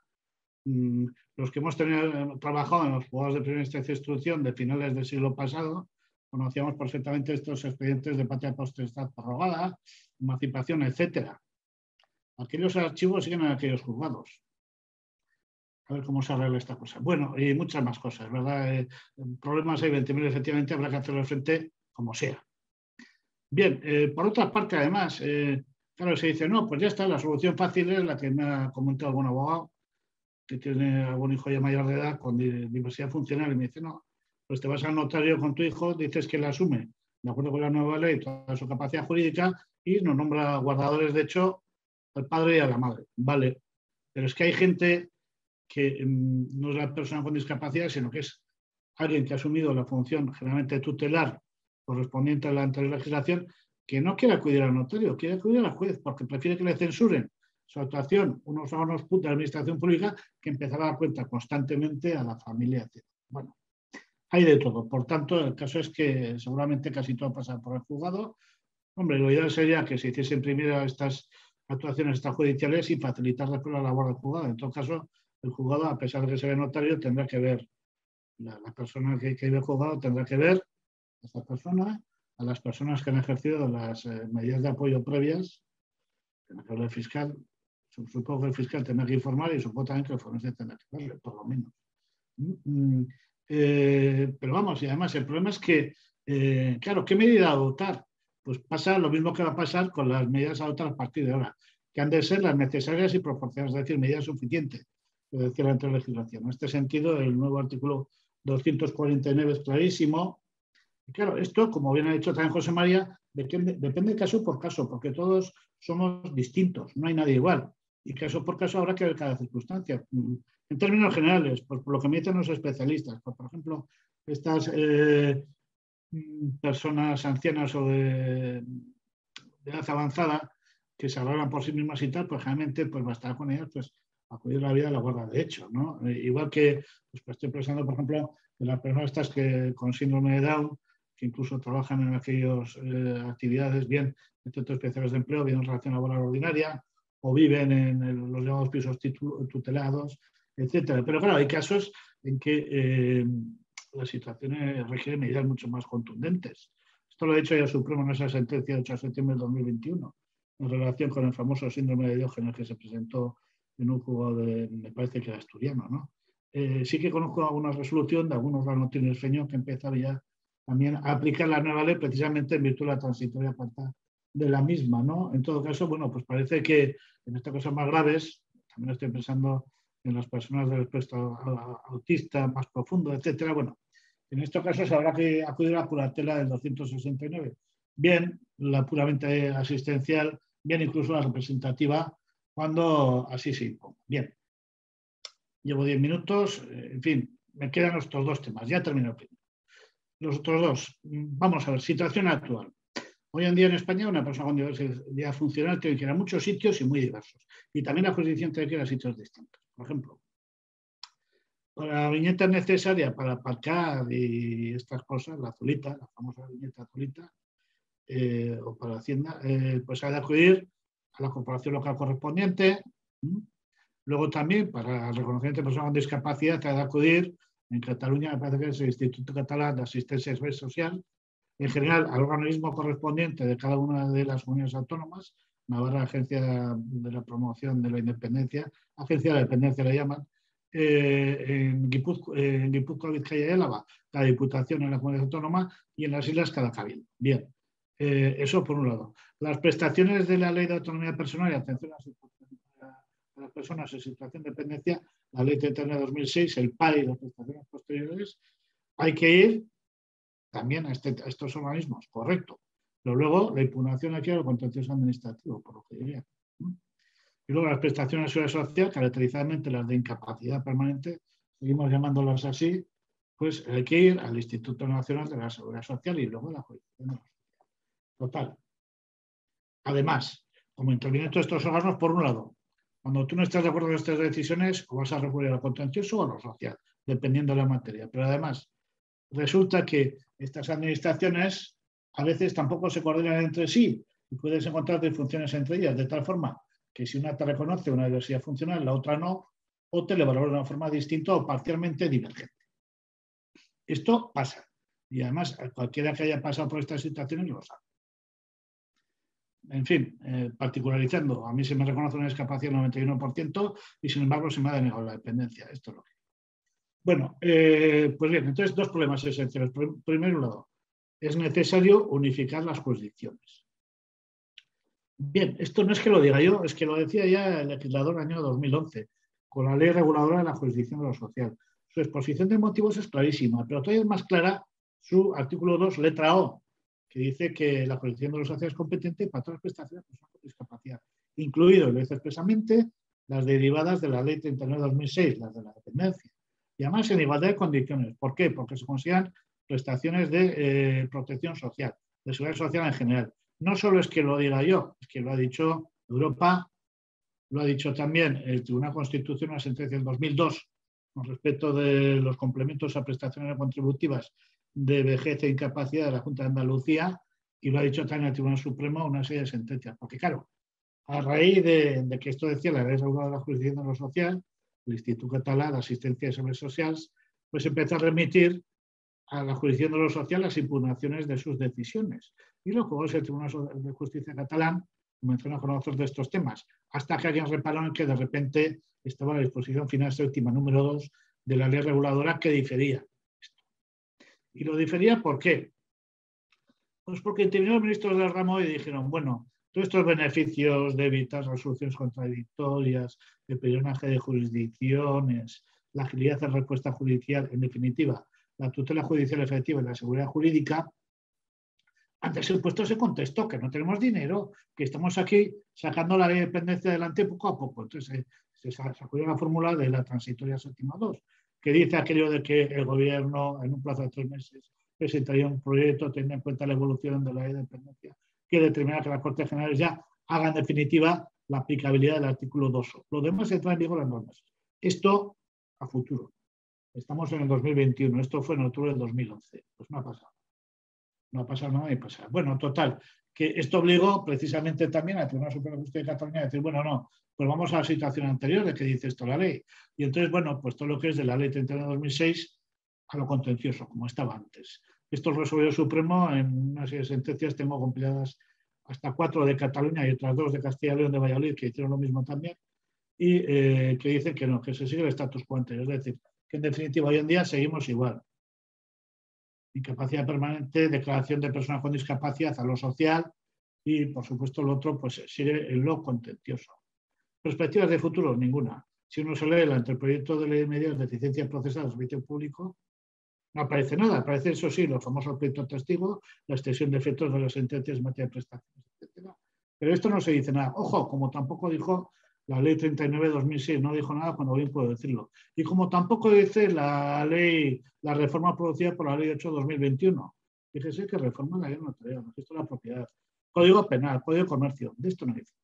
Los que hemos trabajado en los juzgados de primera instancia de instrucción de finales del siglo pasado, conocíamos perfectamente estos expedientes de patria potestad prorrogada, emancipación, etcétera. Aquellos archivos siguen en aquellos juzgados. A ver cómo se arregla esta cosa. Bueno, y muchas más cosas, ¿verdad? Problemas hay 20.000, efectivamente, habrá que hacerle frente como sea. Bien, por otra parte, además, claro, se dice, no, pues ya está, la solución fácil es la que me ha comentado algún abogado que tiene algún hijo ya mayor de edad con diversidad funcional y me dice, no, pues te vas al notario con tu hijo, dices que él asume, de acuerdo con la nueva ley, toda su capacidad jurídica y nos nombra guardadores de hecho al padre y a la madre. Vale, pero es que hay gente que no es la persona con discapacidad, sino que es alguien que ha asumido la función generalmente tutelar correspondiente a la anterior legislación, que no quiere acudir al notario, quiere acudir al juez, porque prefiere que le censuren su actuación unos órganos de la administración pública que empezar a dar cuenta constantemente a la familia, etc. Bueno, hay de todo. Por tanto, el caso es que seguramente casi todo pasa por el juzgado. Hombre, lo ideal sería que se hiciesen primero estas actuaciones extrajudiciales y facilitar después la labor del juzgado. En todo caso, el juzgado, a pesar de que se ve notario, tendrá que ver, la persona que vive el juzgado tendrá que ver a esta persona, a las personas que han ejercido las medidas de apoyo previas, en el fiscal. Supongo que el fiscal tendrá que informar y supongo también que el forense tendrá que verle, por lo menos. Pero vamos, y además el problema es que, claro, ¿qué medida adoptar? Pues pasa lo mismo que va a pasar con las medidas a adoptar a partir de ahora, que han de ser las necesarias y proporcionadas, es decir, medidas suficientes, es decir, la anterior legislación. En este sentido, el nuevo artículo 249 es clarísimo. Y claro, esto, como bien ha dicho también José María, depende caso por caso, porque todos somos distintos, no hay nadie igual. Y caso por caso habrá que ver cada circunstancia. En términos generales, pues por lo que me dicen los especialistas, pues, por ejemplo, estas personas ancianas o de edad avanzada que se hablan por sí mismas y tal, pues generalmente pues bastará con ellas pues acudir a la vida de la guarda de hecho, ¿no? Igual que pues estoy pensando, por ejemplo, en las personas estas que con síndrome de Down, que incluso trabajan en aquellas actividades, bien en centros especiales de empleo, bien en relación laboral ordinaria, o viven en los llamados pisos tutelados, etcétera. Pero claro, hay casos en que las situaciones requieren medidas mucho más contundentes. Esto lo ha dicho ya el Supremo en esa sentencia de 8 de septiembre de 2021, en relación con el famoso síndrome de Diógenes que se presentó en un juzgado de, me parece que era asturiano, ¿no? Sí que conozco alguna resolución de algunos ranotines feños que empezaron ya también a aplicar la nueva ley precisamente en virtud de la transitoria parte de la misma, ¿no? En todo caso, bueno, pues parece que en estas cosas más graves, también estoy pensando en las personas del espectro autista más profundo, etcétera. Bueno, en estos casos habrá que acudir a la curatela del 269. Bien, la puramente asistencial, bien incluso la representativa, cuando así se imponga. Bien, llevo 10 minutos, en fin, me quedan estos dos temas, ya termino el primero. Los otros dos, vamos a ver, situación actual. Hoy en día en España una persona con diversidad funcional tiene que ir a muchos sitios y muy diversos. Y también la jurisdicción tiene que ir a sitios distintos. Por ejemplo, para la viñeta necesaria para aparcar y estas cosas, la azulita, la famosa viñeta azulita, o para Hacienda, pues hay de acudir a la corporación local correspondiente. Luego también para el reconocimiento de personas con discapacidad hay de acudir en Cataluña, me parece que es el Instituto Catalán de Asistencia Social, en general al organismo correspondiente de cada una de las comunidades autónomas, Navarra, Agencia de la Promoción de la Independencia, Agencia de la Dependencia la llaman, en Guipúzcoa, Vizcaya y Álava, cada diputación en la comunidad autónoma y en las islas cada cabildo. Bien, eso por un lado. Las prestaciones de la Ley de Autonomía Personal y Atención a las personas en situación de dependencia, la Ley 39 de 2006, el PAI y las prestaciones posteriores, hay que ir también a estos organismos, correcto. Pero luego la impugnación aquí a lo contencioso administrativo, por lo que diría. Y luego las prestaciones de seguridad social, caracterizadamente las de incapacidad permanente, seguimos llamándolas así, pues hay que ir al Instituto Nacional de la Seguridad Social y luego a la jurisdicción de la sociedad. Total. Además, como intervienen todos estos órganos, por un lado, cuando tú no estás de acuerdo con estas decisiones, o vas a recurrir a lo contencioso o a lo social, dependiendo de la materia. Pero además, resulta que estas administraciones a veces tampoco se coordinan entre sí y puedes encontrar disfunciones entre ellas, de tal forma que si una te reconoce una diversidad funcional, la otra no, o te le valora de una forma distinta o parcialmente divergente. Esto pasa. Y además, cualquiera que haya pasado por estas situaciones lo sabe. En fin, particularizando, a mí se me reconoce una discapacidad del 91% y sin embargo se me ha denegado la dependencia. Esto es lo que... Bueno, pues bien, entonces dos problemas esenciales. Por primer lado, es necesario unificar las jurisdicciones. Bien, esto no es que lo diga yo, es que lo decía ya el legislador año 2011, con la Ley Reguladora de la Jurisdicción de lo Social. Su exposición de motivos es clarísima, pero todavía es más clara su artículo 2, letra O, que dice que la jurisdicción de lo social es competente para todas las prestaciones de personas con discapacidad, incluido, lo dice expresamente, las derivadas de la Ley 39/2006, las de la dependencia, y además en igualdad de condiciones. ¿Por qué? Porque se consideran prestaciones de protección social, de seguridad social en general. No solo es que lo diga yo, es que lo ha dicho Europa, lo ha dicho también el Tribunal Constitucional, una sentencia del 2002, con respecto de los complementos a prestaciones contributivas de vejez e incapacidad de la Junta de Andalucía, y lo ha dicho también el Tribunal Supremo, una serie de sentencias. Porque claro, a raíz de que esto decía la Ley Reguladora de la Jurisdicción de lo Social, el Instituto Català d'Assistència i Serveis Socials, pues empezó a remitir a la Jurisdicción de lo Social las impugnaciones de sus decisiones. Y luego el Tribunal de Justicia catalán comenzó a conocer de estos temas, hasta que alguien reparó en que de repente estaba la disposición final séptima número 2 de la ley reguladora que difería esto. ¿Y lo difería por qué? Pues porque intervinieron los ministros del ramo y dijeron, bueno, todos estos beneficios de evitar resoluciones contradictorias, de perionaje de jurisdicciones, la agilidad de respuesta judicial, en definitiva, la tutela judicial efectiva y la seguridad jurídica, antes el puesto ese contexto, que no tenemos dinero, que estamos aquí sacando la ley de dependencia adelante poco a poco. Entonces se sacó la fórmula de la transitoria séptima 2, que dice aquello de que el gobierno en un plazo de 3 meses presentaría un proyecto teniendo en cuenta la evolución de la ley de dependencia que determina que las Cortes Generales ya hagan en definitiva la aplicabilidad del artículo 2. Lo demás entra en vigor en 2 meses. Esto a futuro. Estamos en el 2021, esto fue en octubre del 2011. Pues no ha pasado. No ha pasado nada y pasar. Bueno, total, que esto obligó precisamente también al Tribunal Superior de Justicia de Cataluña a decir, bueno, no, pues vamos a la situación anterior de que dice esto la ley. Y entonces, bueno, pues todo lo que es de la ley 39/2006 a lo contencioso, como estaba antes. Esto lo resolvió el Supremo en una serie de sentencias, tengo compiladas hasta 4 de Cataluña y otras 2 de Castilla y León de Valladolid, que hicieron lo mismo también, y que dicen que no, que se sigue el status quo anterior. Es decir, que en definitiva hoy en día seguimos igual. Incapacidad permanente, declaración de personas con discapacidad a lo social y, por supuesto, lo otro pues sigue en lo contencioso. Perspectivas de futuro, ninguna. Si uno se lee el anteproyecto de ley de medidas de eficiencia procesal del servicio público, no aparece nada. Aparece, eso sí, los famosos proyectos testigo, la extensión de efectos de las sentencias en materia de prestaciones, etc. Pero esto no se dice nada. Ojo, como tampoco dijo la ley 39/2006, no dijo nada cuando bien puedo decirlo. Y como tampoco dice la reforma producida por la ley 8/2021. Fíjese que reforma la ley notarial, registro de la propiedad, código penal, código de comercio. De esto no dice.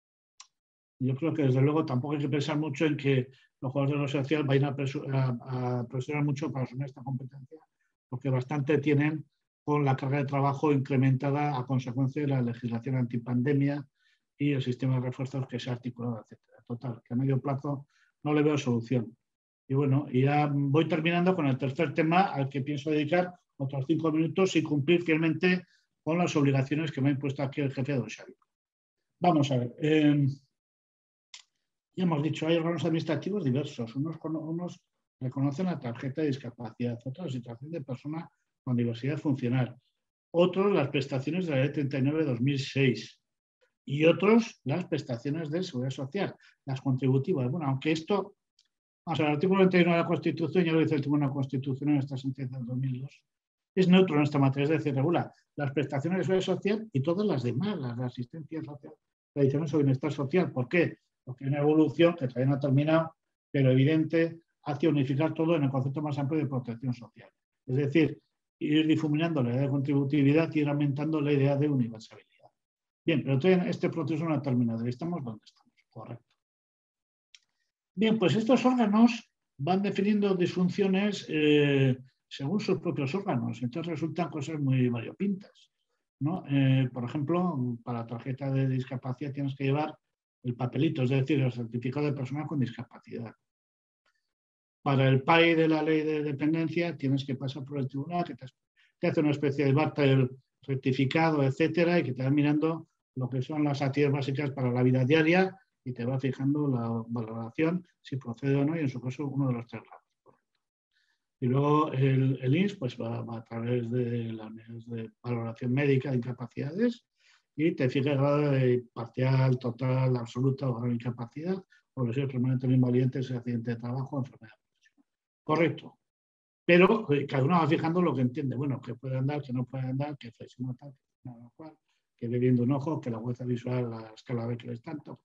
Yo creo que desde luego tampoco hay que pensar mucho en que los jugadores de lo social vayan a presionar mucho para asumir esta competencia, porque bastante tienen con la carga de trabajo incrementada a consecuencia de la legislación antipandemia y el sistema de refuerzos que se ha articulado, etc. Total, que a medio plazo no le veo solución. Y bueno, y ya voy terminando con el tercer tema al que pienso dedicar otros 5 minutos y cumplir fielmente con las obligaciones que me ha impuesto aquí el jefe de don Xavi. Vamos a ver. Ya hemos dicho, hay órganos administrativos diversos. Unos reconocen la tarjeta de discapacidad, otros la situación de persona con diversidad funcional, otros las prestaciones de la ley 39/2006 y otros las prestaciones de seguridad social, las contributivas. Bueno, aunque esto, vamos a ver, el artículo 91 de la Constitución, ya lo dice el Tribunal Constitucional en esta sentencia del 2002, es neutro en esta materia, es decir, regula las prestaciones de seguridad social y todas las demás, las de asistencia social, tradiciones o bienestar social. ¿Por qué? Porque hay una evolución que todavía no ha terminado, pero evidente, hacia unificar todo en el concepto más amplio de protección social. Es decir, ir difuminando la idea de contributividad y ir aumentando la idea de universalidad. Bien, pero todavía este proceso no ha terminado. Estamos donde estamos, correcto. Bien, pues estos órganos van definiendo disfunciones según sus propios órganos. Entonces resultan cosas muy variopintas, ¿no? Por ejemplo, para la tarjeta de discapacidad tienes que llevar el papelito, es decir, el certificado de persona con discapacidad. Para el PAI de la ley de dependencia tienes que pasar por el tribunal, que te te hace una especie de barter rectificado, etcétera, y que te va mirando lo que son las actividades básicas para la vida diaria y te va fijando la valoración, si procede o no, y en su caso uno de los 3 grados. Y luego el INS pues va a través de las unidades de valoración médica de incapacidades y te fija el grado de parcial, total, absoluta o gran incapacidad o lesiones permanentes o invalientes, accidente de trabajo o enfermedad profesional. Correcto. Pero cada uno va fijando lo que entiende. Bueno, que puede andar, que no puede andar, que flexiona tal, que no cual, que ve viendo un ojo, que la agudeza visual, la escala B que es tanto.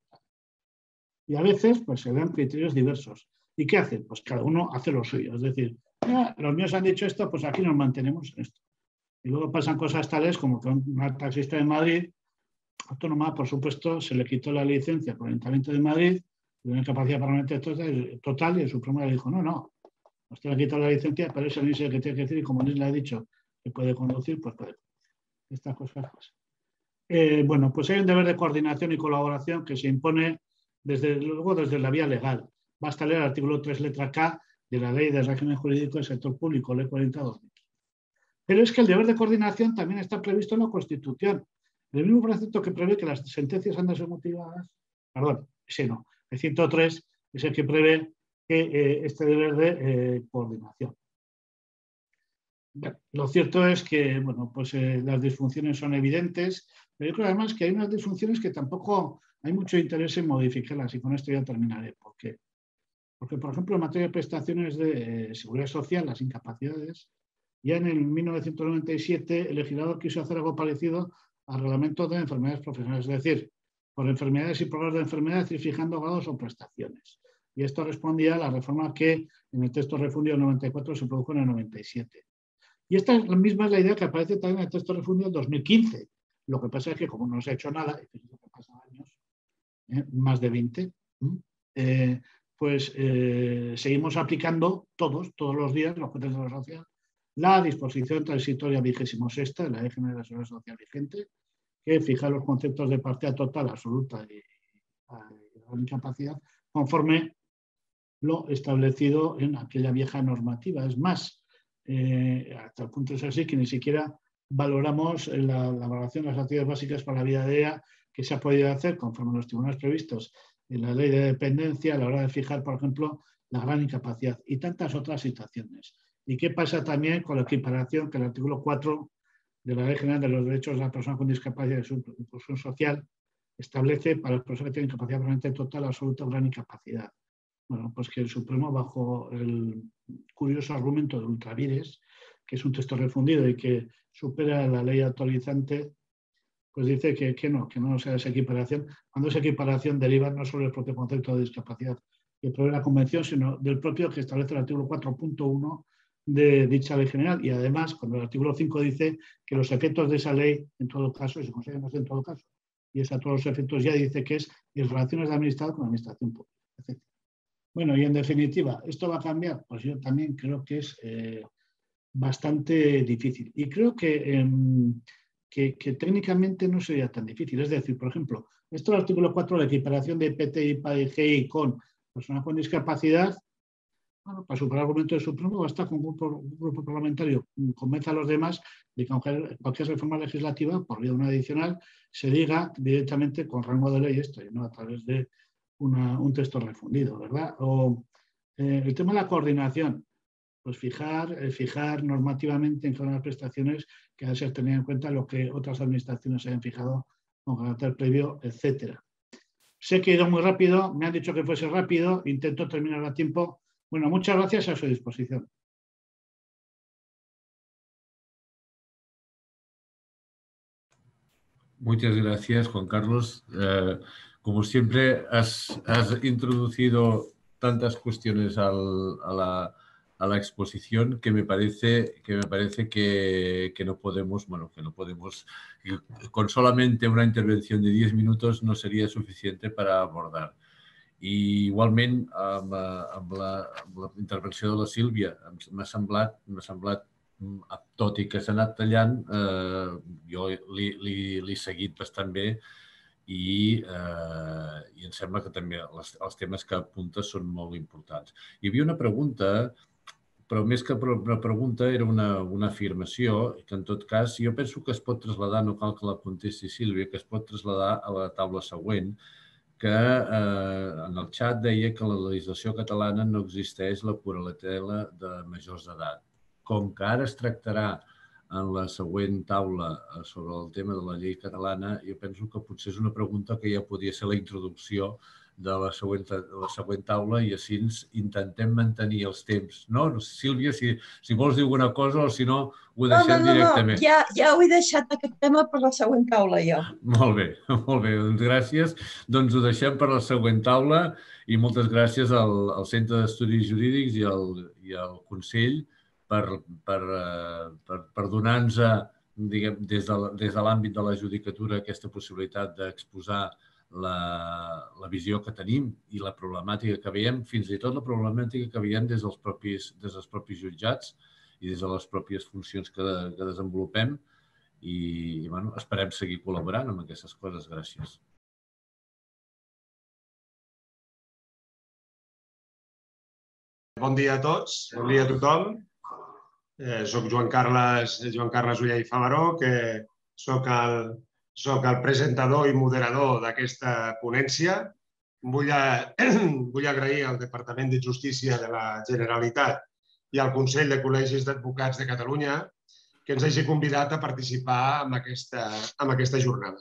Y a veces pues se dan criterios diversos. ¿Y qué hacen? Pues cada uno hace lo suyo. Es decir, los míos han dicho esto, pues aquí nos mantenemos en esto. Y luego pasan cosas tales como que una taxista de Madrid, autónoma, por supuesto, se le quitó la licencia por el Ayuntamiento de Madrid, de una incapacidad permanente total, y el Supremo le dijo, no, usted le ha quitado la licencia, pero eso no es el que tiene que decir, y como le ha dicho que puede conducir, pues puede. Estas cosas pasan. Bueno, pues hay un deber de coordinación y colaboración que se impone desde la vía legal. Basta leer el artículo 3, letra K, de la Ley de Régimen Jurídico del Sector Público, Ley 40/2015. Pero es que el deber de coordinación también está previsto en la Constitución. El mismo precepto que prevé que las sentencias han de ser motivadas, ese no, el 103 es el que prevé que este deber de coordinación. Bueno, lo cierto es que bueno, pues, las disfunciones son evidentes, pero yo creo además que hay unas disfunciones que tampoco hay mucho interés en modificarlas, y con esto ya terminaré. ¿Por qué? Porque, por ejemplo, en materia de prestaciones de seguridad social, las incapacidades, ya en el 1997 el legislador quiso hacer algo parecido al reglamento de enfermedades profesionales, es decir, por enfermedades y programas de enfermedades ir fijando grados o prestaciones. Y esto respondía a la reforma que en el texto refundido del 94 se produjo en el 97. Y esta es la misma idea que aparece también en el texto refundido del 2015. Lo que pasa es que como no se ha hecho nada, y lo que pasan años, más de 20, seguimos aplicando todos los días, los jueces de la sociedad, la disposición transitoria 26ª de la Ley General de la Seguridad Social vigente, que fija los conceptos de partida total, absoluta y gran incapacidad, conforme lo establecido en aquella vieja normativa. Es más, hasta el punto es así que ni siquiera valoramos la valoración de las actividades básicas para la vida diaria que se ha podido hacer conforme a los tribunales previstos en la ley de dependencia a la hora de fijar, por ejemplo, la gran incapacidad y tantas otras situaciones. ¿Y qué pasa también con la equiparación que el artículo 4 de la Ley General de los Derechos de la Persona con Discapacidad y su inclusión social establece para las personas que tienen incapacidad permanente total, absoluta o gran incapacidad? Bueno, pues que el Supremo, bajo el curioso argumento de Ultravires, que es un texto refundido y que supera la ley actualizante, pues dice que no sea esa equiparación, cuando esa equiparación deriva no solo del propio concepto de discapacidad que prevé la Convención, sino del propio que establece el artículo 4.1 de dicha ley general. Y además, cuando el artículo 5 dice que los efectos de esa ley, en todo caso, y se consiguen en todo caso, y es a todos los efectos, ya dice que es en relaciones de administrado con la administración pública, etc. Bueno, y en definitiva, ¿esto va a cambiar? Pues yo también creo que es bastante difícil. Y creo que técnicamente no sería tan difícil. Es decir, por ejemplo, esto del artículo 4, la equiparación de PTI, PAIGI con personas con discapacidad, bueno, para superar el argumento del Supremo basta con un grupo parlamentario convenza a los demás de que aunque cualquier reforma legislativa, por vía de una adicional, se diga directamente con rango de ley esto, y no a través de un texto refundido, ¿verdad? O el tema de la coordinación, pues fijar normativamente en cada una de las prestaciones que ha de ser tenido en cuenta lo que otras administraciones hayan fijado con carácter previo, etcétera. Sé que he ido muy rápido, me han dicho que fuese rápido, intento terminar a tiempo. Bueno, muchas gracias, a su disposición. Muchas gracias, Juan Carlos. Como siempre, has introducido tantas cuestiones a la exposición que me parece que no podemos, con solamente una intervención de 10 minutos no sería suficiente para abordar. I igualment amb la intervenció de la Sílvia m'ha semblat, tot i que s'ha anat tallant, jo l'he seguit bastant bé i em sembla que també els temes que apunta són molt importants. Hi havia una pregunta però més que una pregunta era una afirmació que, en tot cas, jo penso que es pot traslladar, no cal que la contesti Sílvia, que es pot traslladar a la taula següent, que en el xat deia que la legislació catalana no existeix la curatela de majors d'edat. Com que ara es tractarà en la següent taula sobre el tema de la llei catalana, jo penso que potser és una pregunta que ja podria ser la introducció de la següent taula i així intentem mantenir els temps. No, Sílvia, si vols dir alguna cosa o si no, ho deixem directament. No, ja ho he deixat aquest tema per la següent taula, jo. Molt bé, doncs gràcies. Doncs ho deixem per la següent taula i moltes gràcies al Centre d'Estudis Jurídics i al Consell per donar-nos, des de l'àmbit de la judicatura, aquesta possibilitat d'exposar la visió que tenim i la problemàtica que veiem, fins i tot la problemàtica que veiem des dels propis jutjats i des de les pròpies funcions que desenvolupem i esperem seguir col·laborant amb aquestes coses. Gràcies. Bon dia a tots, bon dia a tothom. Soc Joan Carles Ullé i Favaró, que soc el presentador i moderador d'aquesta ponència. Vull agrair al Departament de Justícia de la Generalitat i al Consell de Col·legis d'Advocats de Catalunya que ens hagi convidat a participar en aquesta jornada.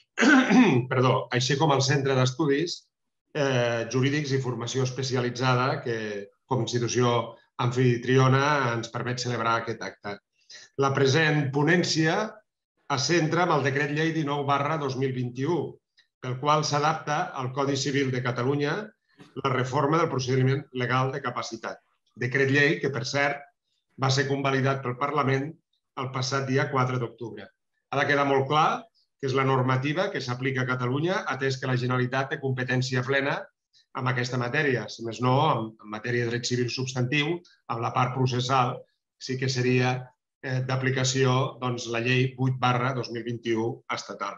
Així com al Centre d'Estudis Jurídics i Formació Especialitzada, que com a institució amfitriona ens permet celebrar aquest acte. La present ponència es centra en el Decret Llei 19/2021, pel qual s'adapta al Codi Civil de Catalunya la reforma del procediment legal de capacitat. Decret llei que, per cert, va ser convalidat pel Parlament el passat dia 4 d'octubre. Ha de quedar molt clar que és la normativa que s'aplica a Catalunya, atès que la Generalitat té competència plena en aquesta matèria. Si més no, en matèria de dret civil substantiu, amb la part processal, sí que seria d'aplicació la llei 8/2021 estatal.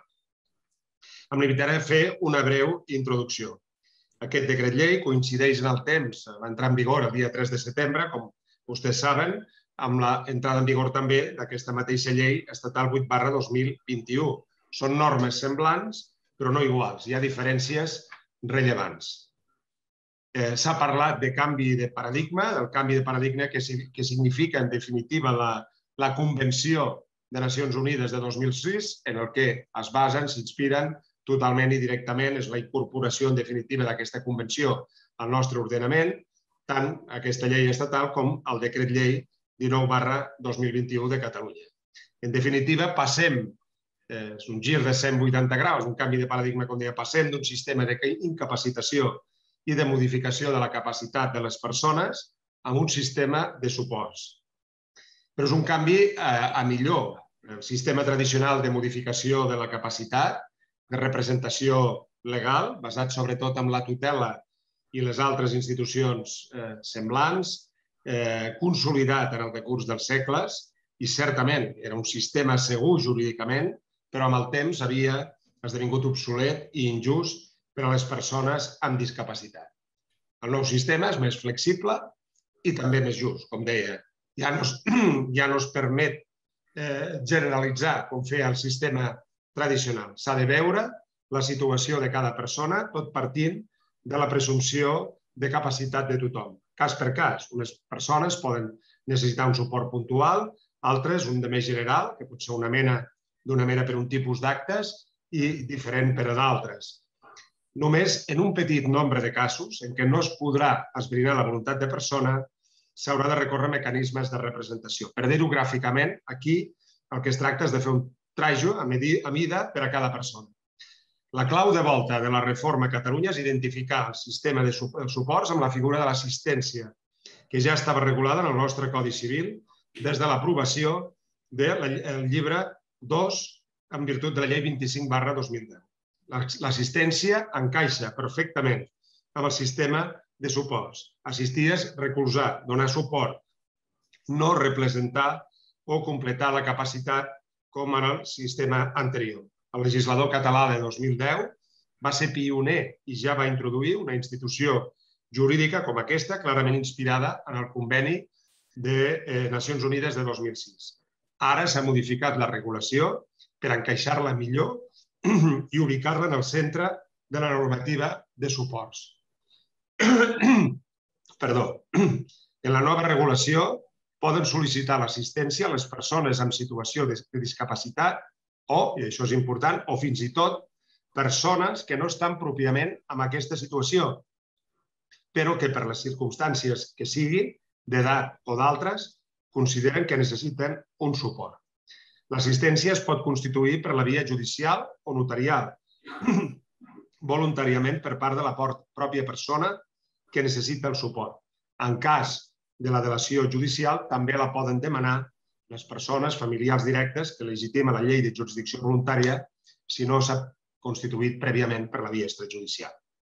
Em limitaré a fer una breu introducció. Aquest decret llei coincideix en el temps, va entrar en vigor el dia 3 de setembre, com vostès saben, amb l'entrada en vigor també d'aquesta mateixa llei estatal 8/2021. Són normes semblants, però no iguals. Hi ha diferències rellevants. S'ha parlat de canvi de paradigma, del canvi de paradigma que significa, en definitiva, la Convenció de Nacions Unides de 2006, en el que es basen, s'inspiren totalment i directament, és la incorporació, en definitiva, d'aquesta convenció al nostre ordenament, tant aquesta llei estatal com el decret llei 19/2021 de Catalunya. En definitiva, passem, és un gir de 180 graus, un canvi de paradigma, com deia, passem d'un sistema d'incapacitació i de modificació de la capacitat de les persones a un sistema de suports. Però és un canvi a millor. El sistema tradicional de modificació de la capacitat, de representació legal, basat sobretot en la tutela i les altres institucions semblants, consolidat en el decurs dels segles i certament era un sistema segur jurídicament, però amb el temps havia esdevingut obsolet i injust per a les persones amb discapacitat. El nou sistema és més flexible i també més just, com deia. Ja no es permet generalitzar com feia el sistema tradicional. S'ha de veure la situació de cada persona, tot partint de la presumpció de capacitat de tothom. Cas per cas, unes persones poden necessitar un suport puntual, altres un de més general, que pot ser una mena per un tipus d'actes i diferent per a d'altres. Només en un petit nombre de casos en què no es podrà esbrinar la voluntat de persona s'haurà de recórrer a mecanismes de representació. Per dir-ho gràficament, aquí el que es tracta és de fer un trajo a mida per a cada persona. La clau de volta de la reforma a Catalunya és identificar el sistema de suports amb la figura de l'assistència, que ja estava regulada en el nostre Codi Civil des de l'aprovació del llibre 2 en virtut de la llei 25/2010. L'assistència encaixa perfectament amb el sistema de suports. Assistir és recolzar, donar suport, no representar o completar la capacitat com en el sistema anterior. El legislador català de 2010 va ser pioner i ja va introduir una institució jurídica com aquesta, clarament inspirada en el conveni de Nacions Unides de 2006. Ara s'ha modificat la regulació per encaixar-la millor i ubicar-la en el centre de la normativa de suports. Perdó. En la nova regulació poden sol·licitar l'assistència a les persones en situació de discapacitat o, i això és important, o fins i tot persones que no estan pròpiament en aquesta situació, però que per les circumstàncies que siguin, d'edat o d'altres, consideren que necessiten un suport. L'assistència es pot constituir per la via judicial o notarial, voluntàriament per part de la pròpia persona que necessita el suport. En cas de la delació judicial, també la poden demanar les persones familiars directes que legitima la llei de jurisdicció voluntària si no s'ha constituït prèviament per la via extrajudicial.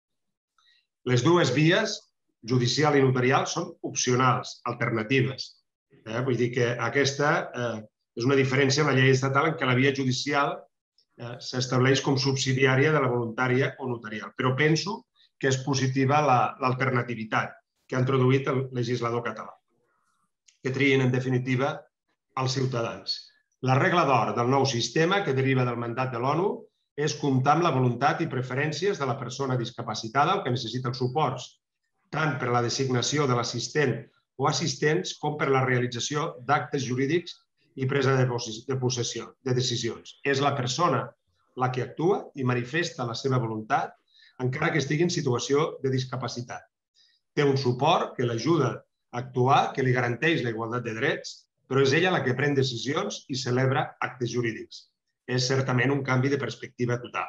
Les dues vies, judicial i notarial, són opcionals, alternatives. Vull dir que aquesta és una diferència en la llei estatal en què la via judicial s'estableix com subsidiària de la voluntària o notarial. Però penso que és positiva l'alternativitat que ha introduït el legislador català, que trien, en definitiva, els ciutadans. La regla d'or del nou sistema, que deriva del mandat de l'ONU, és comptar amb la voluntat i preferències de la persona discapacitada o que necessita els suports, tant per la designació de l'assistent o assistents com per la realització d'actes jurídics i presa de decisions. És la persona la que actua i manifesta la seva voluntat, encara que estigui en situació de discapacitat. Té un suport que l'ajuda a actuar, que li garanteix la igualtat de drets, però és ella la que pren decisions i celebra actes jurídics. És certament un canvi de perspectiva total.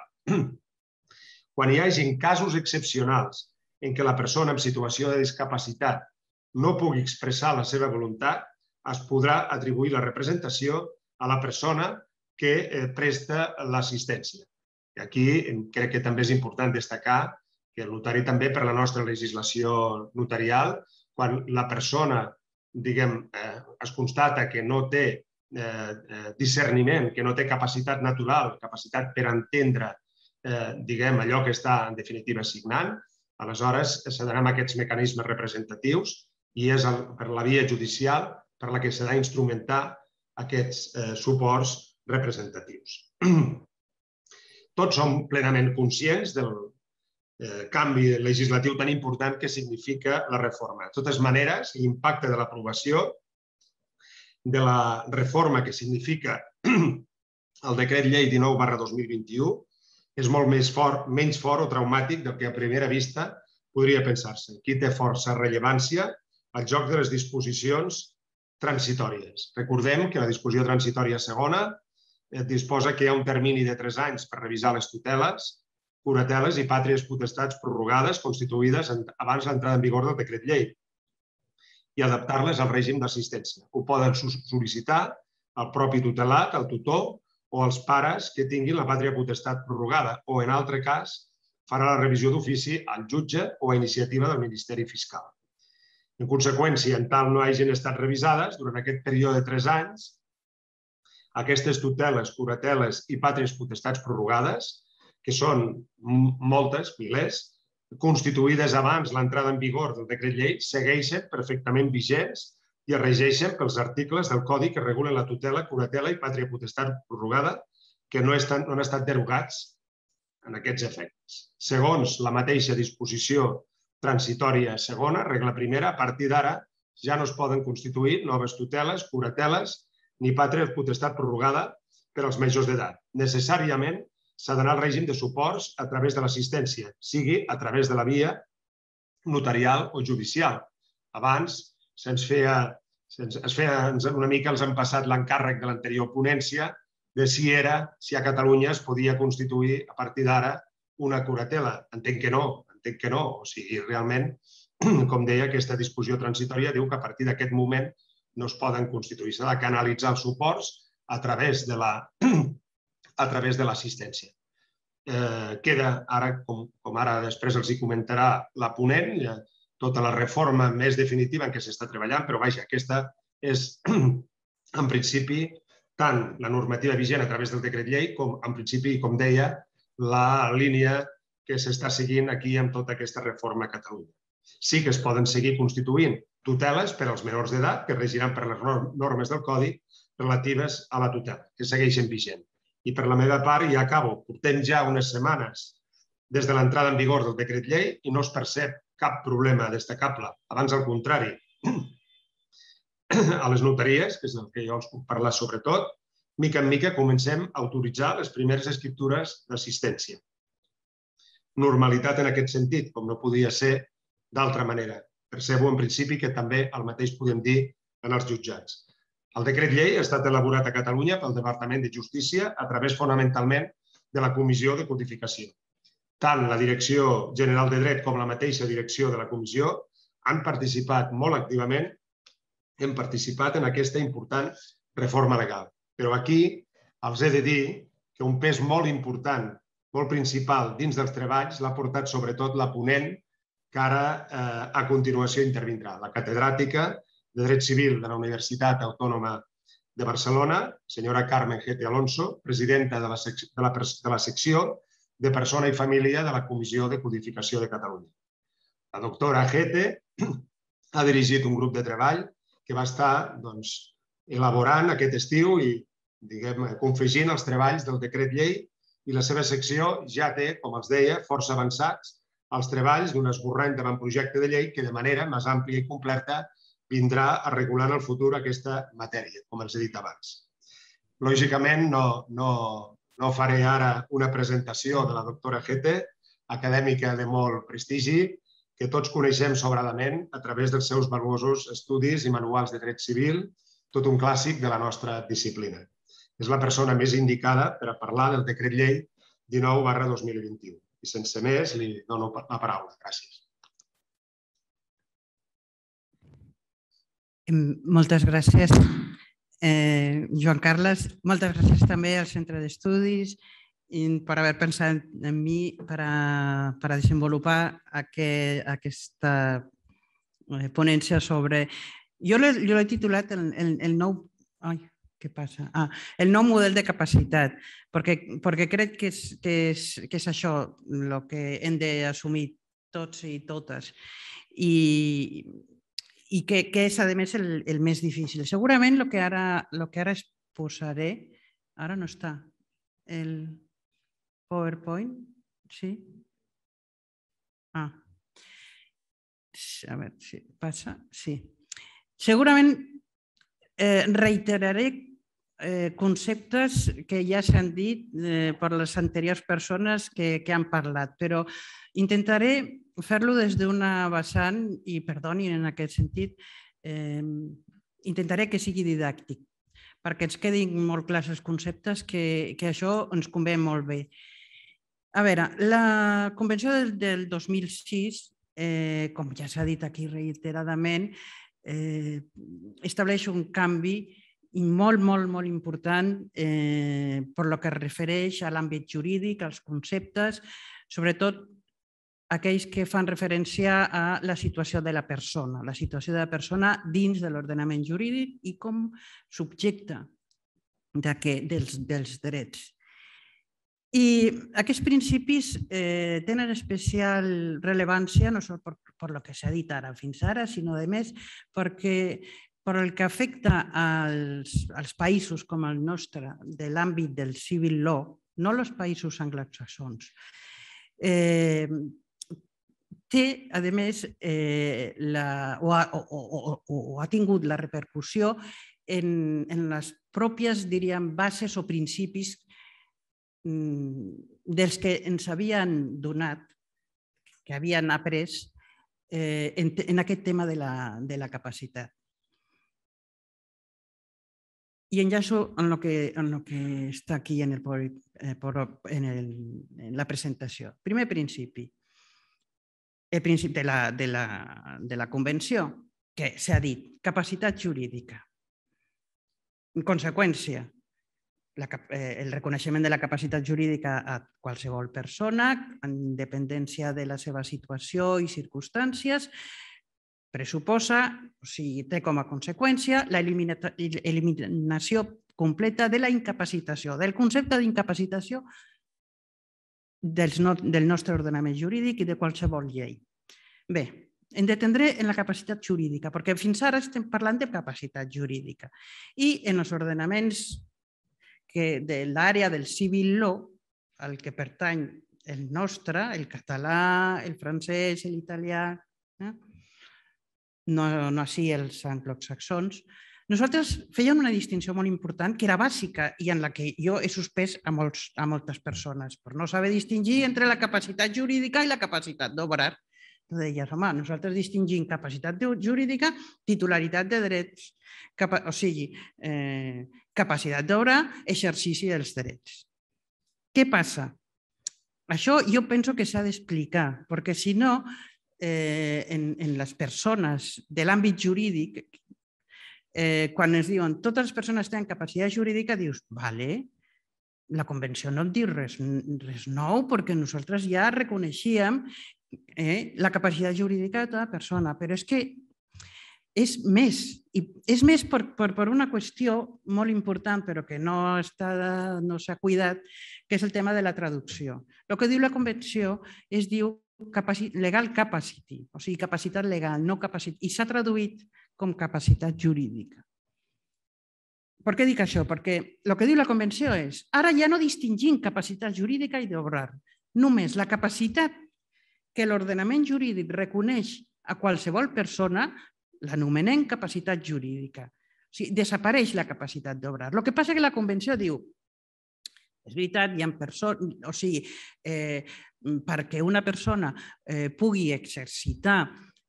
Quan hi hagi casos excepcionals en què la persona en situació de discapacitat no pugui expressar la seva voluntat, es podrà atribuir la representació a la persona que presta l'assistència. I aquí crec que també és important destacar que el notari també, per la nostra legislació notarial, quan la persona, es constata que no té discerniment, que no té capacitat natural, capacitat per entendre allò que està, en definitiva, signant, aleshores s'ha aquests mecanismes representatius i és per la via judicial per la que s'ha d'instrumentar aquests suports representatius. Tots som plenament conscients del canvi legislatiu tan important que significa la reforma. De totes maneres, l'impacte de l'aprovació de la reforma que significa el decret llei 19/2021 és molt menys fort o traumàtic del que a primera vista podria pensar-se. Aquí té força rellevància el joc de les disposicions transitòries. Recordem que la disposició transitòria segona disposa que hi ha un termini de 3 anys per revisar les tuteles, curateles i pàtries potestats prorrogades constituïdes abans de l'entrada en vigor del decret llei i adaptar-les al règim d'assistència. Ho poden sol·licitar el propi tutelat, el tutor o els pares que tinguin la pàtria potestat prorrogada o, en altre cas, farà la revisió d'ofici al jutge o a iniciativa del Ministeri Fiscal. En conseqüència, en tal no hagin estat revisades, durant aquest període de 3 anys, aquestes tuteles, curateles i pàtries potestats prorrogades, que són moltes, milers, constituïdes abans l'entrada en vigor del decret llei, segueixen perfectament vigents i es regeixen pels articles del Codi que regulen la tutela, curatela i pàtria potestat prorrogada que no han estat derogats en aquests efectes. Segons la mateixa disposició transitòria segona, regla primera, a partir d'ara ja no es poden constituir noves tuteles, curateles ni pàtria potestat prorrogada per als majors d'edat. Necessàriament s'ha d'anar al règim de suports a través de l'assistència, sigui a través de la via notarial o judicial. Abans una mica els han passat l'encàrrec de l'anterior ponència de si a Catalunya es podia constituir a partir d'ara una curatela. Entenc que no. O sigui, realment, com deia, aquesta disposició transitòria diu que a partir d'aquest moment no es poden constituir. S'ha de canalitzar els suports a través de l'assistència. Queda, com ara després els hi comentarà la ponent, tota la reforma més definitiva en què s'està treballant, però vaja, aquesta és, en principi, tant la normativa vigent a través del decret llei com, en principi, com deia, la línia que s'està seguint aquí amb tota aquesta reforma a Catalunya. Sí que es poden seguir constituint tuteles per als menors d'edat que regiran per les normes del Codi relatives a la tutela, que segueixen vigent. I per la meva part, ja acabo, portem ja unes setmanes des de l'entrada en vigor del decret llei i no es percep cap problema destacable. Abans, al contrari, a les notaries, que és el que jo els puc parlar sobretot, mica en mica comencem a autoritzar les primeres escriptures d'assistència. Normalitat en aquest sentit, com no podia ser d'altra manera. Percebo en principi que també el mateix podem dir en els jutjats. El decret llei ha estat elaborat a Catalunya pel Departament de Justícia a través fonamentalment de la Comissió de Codificació. Tant la Direcció General de Dret com la mateixa direcció de la comissió han participat molt activament, hem participat en aquesta important reforma legal. Però aquí els he de dir que un pes molt important, molt principal dins dels treballs l'ha portat sobretot la ponent que ara a continuació intervindrà, la catedràtica de Dret Civil de la Universitat Autònoma de Barcelona, senyora Carmen Gete Alonso, presidenta de la secció de Persona i Família de la Comissió de Codificació de Catalunya. La doctora Gete ha dirigit un grup de treball que va estar elaborant aquest estiu i confegint els treballs del decret llei i la seva secció ja té, com els deia, força avançats els treballs d'un esborrany d'avantprojecte de llei que de manera més àmplia i completa vindrà a regular en el futur aquesta matèria, com els he dit abans. Lògicament, no faré ara una presentació de la doctora Gete, acadèmica de molt prestigi, que tots coneixem sobradament a través dels seus valuosos estudis i manuals de dret civil, tot un clàssic de la nostra disciplina. És la persona més indicada per a parlar del decret llei 19/2021. I sense més, li dono la paraula. Gràcies. Moltes gràcies, Joan Carles. Moltes gràcies també al Centre d'Estudis per haver pensat en mi per a desenvolupar aquesta ponència sobre... Jo l'he titulat el nou... Ai, què passa? El nou model de capacitat, perquè crec que és això el que hem d'assumir tots i totes i que és, a més, el més difícil. Segurament el que ara exposaré... Ara no està. El PowerPoint, sí? A veure si passa. Sí. Segurament reiteraré conceptes que ja s'han dit per les anteriors persones que han parlat, però intentaré fer-lo des d'una vessant, i perdonin en aquest sentit, intentaré que sigui didàctic, perquè ens quedin molt clars els conceptes, que això ens convé molt bé. A veure, la Convenció del 2006, com ja s'ha dit aquí reiteradament, estableix un canvi molt, molt, molt important per lo que es refereix a l'àmbit jurídic, als conceptes, sobretot aquells que fan referència a la situació de la persona dins de l'ordenament jurídic i com subjecte dels drets. I aquests principis tenen especial rellevància, no només per el que s'ha dit ara fins ara, sinó a més perquè per el que afecta als països com el nostre de l'àmbit del civil law, no els països anglosaxons, té, a més, o ha tingut la repercussió en les pròpies, diríem, bases o principis dels que ens havien donat, que havien après en aquest tema de la capacitat. I enllaço en el que està aquí en la presentació. Primer principi. El principi de la Convenció, que s'ha dit, capacitat jurídica. En conseqüència, el reconeixement de la capacitat jurídica a qualsevol persona, en independència de la seva situació i circumstàncies, pressuposa, o sigui, té com a conseqüència l'eliminació completa de la incapacitació, del concepte d'incapacitació del nostre ordenament jurídic i de qualsevol llei. Bé, Em detendré en la capacitat jurídica, perquè fins ara estem parlant de capacitat jurídica. I en els ordenaments de l'àrea del civil law, al que pertany el nostre, el català, el francès, l'italià, no així els anglosaxons, nosaltres fèiem una distinció molt important que era bàsica i en la que jo he suspès a moltes persones per no saber distingir entre la capacitat jurídica i la capacitat d'obrar. Deies, home, nosaltres distingim capacitat jurídica, titularitat de drets, o sigui, capacitat d'obrar, exercici dels drets. Què passa? Això jo penso que s'ha d'explicar, perquè si no, en les persones de l'àmbit jurídic, quan ens diuen totes les persones tenen capacitat jurídica, dius, vale, la Convenció no et diu res nou, perquè nosaltres ja reconeixíem la capacitat jurídica de tota persona, però és que és més per una qüestió molt important, però que no s'ha cuidat, que és el tema de la traducció. El que diu la Convenció es diu legal capacity, o sigui, capacitat legal, no capacitat, i s'ha traduït com capacitat jurídica. Per què dic això? Perquè el que diu la Convenció és ara ja no distingim capacitat jurídica i d'obrar, només la capacitat que l'ordenament jurídic reconeix a qualsevol persona l'anomenem capacitat jurídica. O sigui, desapareix la capacitat d'obrar. El que passa és que la Convenció diu, és veritat, hi ha persones, o sigui, perquè una persona pugui exercitar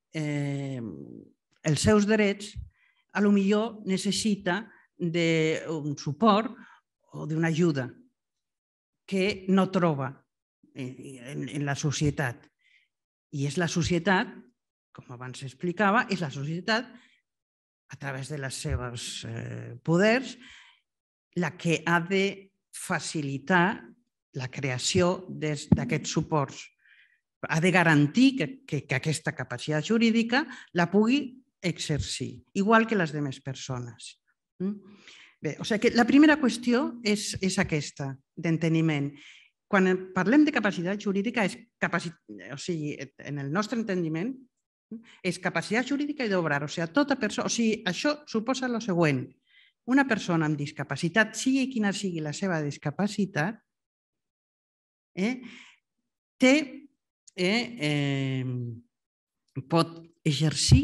els seus drets, potser necessita d'un suport o d'una ajuda que no troba en la societat. I és la societat, com abans s'explicava, és la societat, a través dels seus poders, la que ha de facilitar la creació d'aquests suports. Ha de garantir que aquesta capacitat jurídica la pugui exercir, igual que les altres persones. Bé, o sigui que la primera qüestió és aquesta, d'enteniment. Quan parlem de capacitat jurídica, o sigui, en el nostre entendiment, és capacitat jurídica i d'obrar. O sigui, tota persona, o sigui, això suposa el següent. Una persona amb discapacitat, sigui quina sigui la seva discapacitat, pot exercir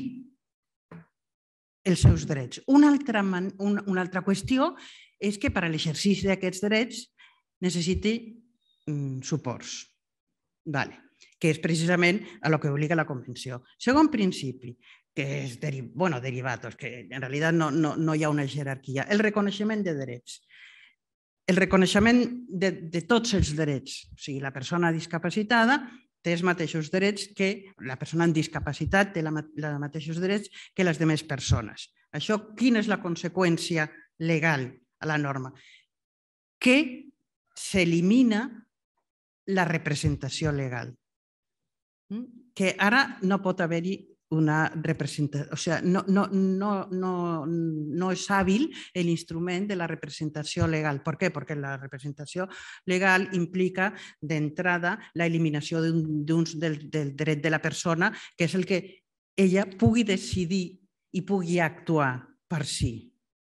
els seus drets. Una altra qüestió és que per a l'exercici d'aquests drets necessiti suports, que és precisament a el que obliga la Convenció. Segon principi, que és derivat, que en realitat no hi ha una jerarquia, el reconeixement de drets. El reconeixement de tots els drets, o sigui, la persona discapacitada té els mateixos drets que la persona amb discapacitat, té els mateixos drets que les altres persones. Això, quina és la conseqüència legal a la norma? Que s'elimina la representació legal. Que ara no pot haver-hi una representació, o sigui, no és hàbil l'instrument de la representació legal. Per què? Perquè la representació legal implica d'entrada l'eliminació del dret de la persona, que és el que ella pugui decidir i pugui actuar per si.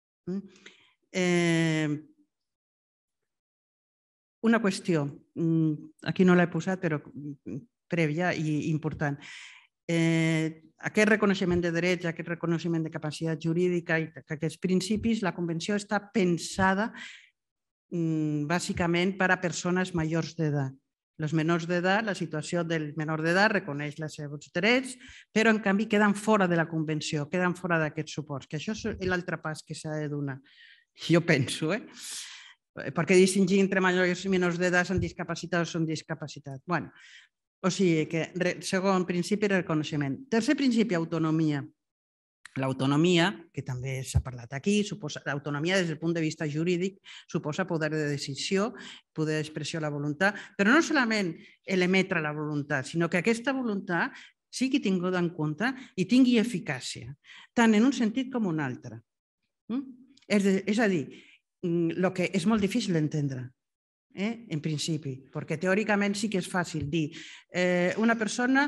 Una qüestió, aquí no l'he posat, però prèvia i important. Aquest reconeixement de drets, aquest reconeixement de capacitat jurídica i aquests principis, la Convenció està pensada bàsicament per a persones majors d'edat. Els menors d'edat, la situació del menor d'edat reconeix els seus drets, però en canvi queden fora de la Convenció, queden fora d'aquests suports, que això és l'altre pas que s'ha de donar. Jo penso, Per què distingir entre majors i menors d'edat són discapacitats o són discapacitats? O sigui que segon principi, reconeixement. Tercer principi, autonomia. L'autonomia, que també s'ha parlat aquí, l'autonomia des del punt de vista jurídic suposa poder de decisió, poder d'expressió de la voluntat, però no solament l'emetre la voluntat, sinó que aquesta voluntat sigui tinguda en compte i tingui eficàcia, tant en un sentit com en un altre. És a dir, el que és molt difícil d'entendre. en principi, perquè teòricament sí que és fàcil dir una persona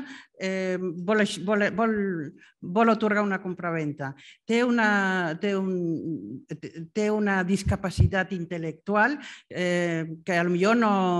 vol atorgar una compraventa, té una discapacitat intel·lectual que potser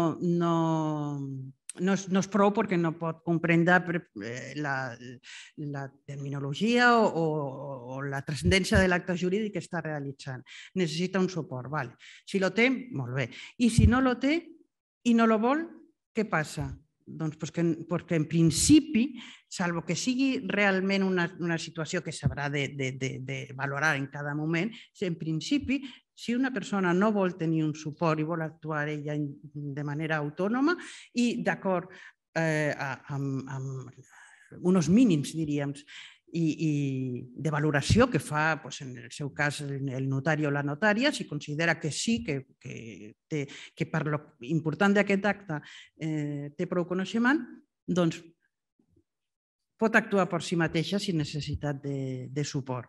no és prou perquè no pot comprendre la terminologia o la transcendència de l'acte jurídic que està realitzant. Necessita un suport. Si lo té, molt bé. I si no lo té i no lo vol, què passa? Doncs perquè en principi, salvo que sigui realment una situació que s'haurà de valorar en cada moment, en principi, si una persona no vol tenir un suport i vol actuar ella de manera autònoma i d'acord amb uns mínims, diríem, i de valoració que fa, en el seu cas, el notari o la notària, si considera que sí, que per l'important d'aquest acte té prou coneixement, doncs pot actuar per si mateixa sin necessitat de suport.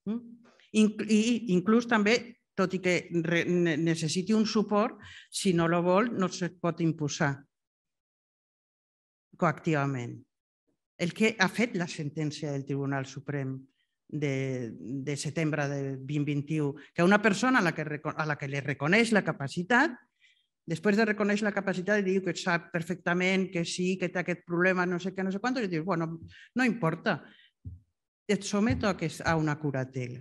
I inclús també, tot i que necessiti un suport, si no el vol, no es pot imposar coactivament. El que ha fet la sentència del Tribunal Suprem de setembre de 2021, que una persona a la que li reconeix la capacitat, després de reconèixer la capacitat i diu que sap perfectament que sí, que té aquest problema, no sé què, no sé quant, i dius, bueno, no importa, et someto a una curatela.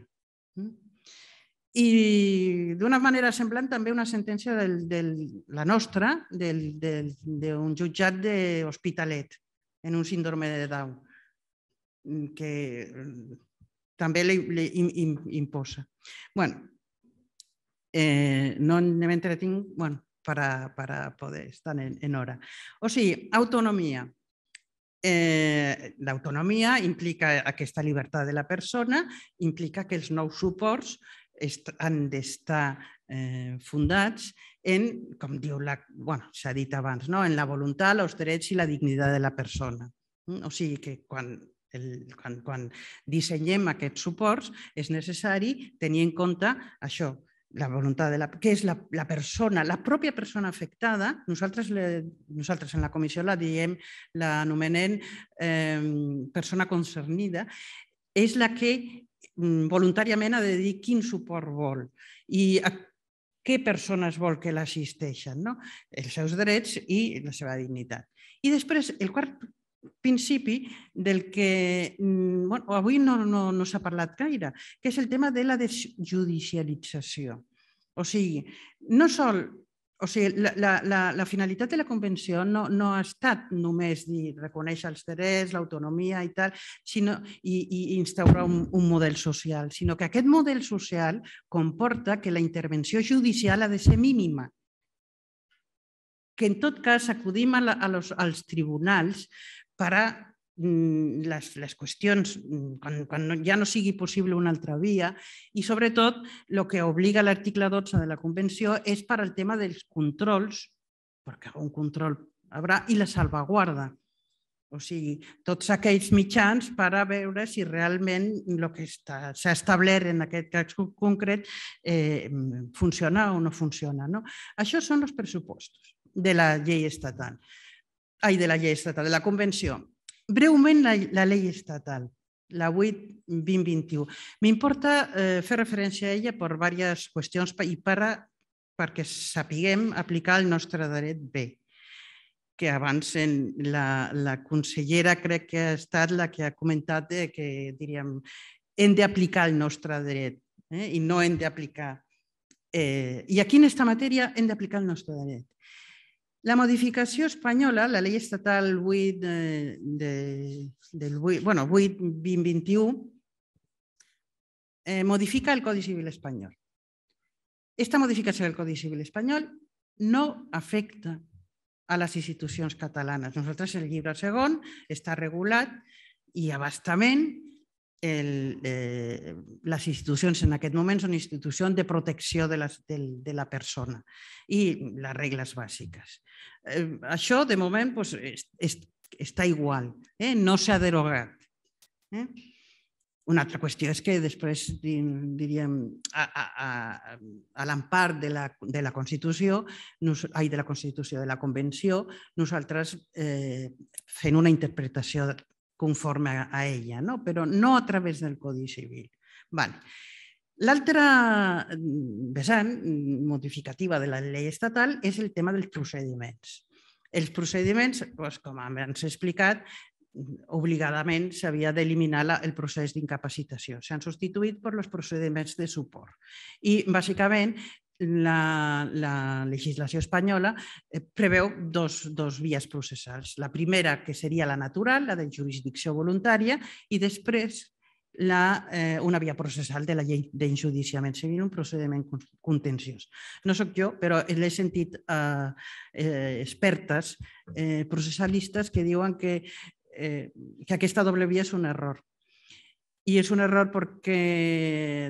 I d'una manera semblant també una sentència la nostra d'un jutjat d'Hospitalet en un síndrome de Down que també li imposa. Bé, no m'entretinc per poder estar en hora. O sigui, autonomia. L'autonomia implica aquesta llibertat de la persona, implica que els nous suports han d'estar fundats en, com diu, s'ha dit abans, en la voluntat, els drets i la dignitat de la persona. O sigui que quan dissenyem aquests suports és necessari tenir en compte això, la voluntat de la que és la persona, la pròpia persona afectada. Nosaltres en la comissió l'anomenem persona concernida, és la que voluntàriament ha de dir quin suport vol i a què persones vol que l'assisteixen, els seus drets i la seva dignitat. I després, el quart principi del que avui no s'ha parlat gaire, que és el tema de la desjudicialització. O sigui, la finalitat de la Convenció no ha estat només dir reconèixer els drets, l'autonomia i tal, i instaurar un model social, sinó que aquest model social comporta que la intervenció judicial ha de ser mínima, que en tot cas acudim als tribunals per a les qüestions, quan ja no sigui possible una altra via, i sobretot el que obliga l'article 12 de la Convenció és per al tema dels controls, perquè un control haurà, i la salvaguarda. O sigui, tots aquells mitjans per a veure si realment el que s'ha establert en aquest cas concret funciona o no funciona. Això són els pressupostos de la llei estatal, de la Convenció. Breument, la llei estatal, la 8/2021. M'importa fer referència a ella per diverses qüestions i perquè sapiguem aplicar el nostre dret bé, que abans la consellera crec que ha estat la que ha comentat que hem d'aplicar el nostre dret i no hem d'aplicar. I aquí en aquesta matèria hem d'aplicar el nostre dret. La modificació espanyola, la llei estatal 8/2021, modifica el Codi Civil espanyol. Esta modificació del Codi Civil espanyol no afecta a les institucions catalanes. Nosaltres, el llibre segon està regulat i a bastament les institucions en aquest moment són institucions de protecció de la persona i les regles bàsiques. Això, de moment, està igual, no s'ha derogat. Una altra qüestió és que després, diríem, a l'empart de la Constitució, de la Convenció, nosaltres fent una interpretació conforme a ella, però no a través del Codi Civil. L'altra vessant modificativa de la llei estatal és el tema dels procediments. Els procediments, com abans he explicat, obligadament s'havia d'eliminar el procés d'incapacitació. S'han substituït per els procediments de suport. I, bàsicament, la legislació espanyola preveu dos vies processals. La primera, que seria la natural, la de jurisdicció voluntària, i després una via processal de la llei d'enjudiciament civil, un procediment contenciós. No soc jo, però l'he sentit expertes processalistes que diuen que aquesta doble via és un error. I és un error perquè,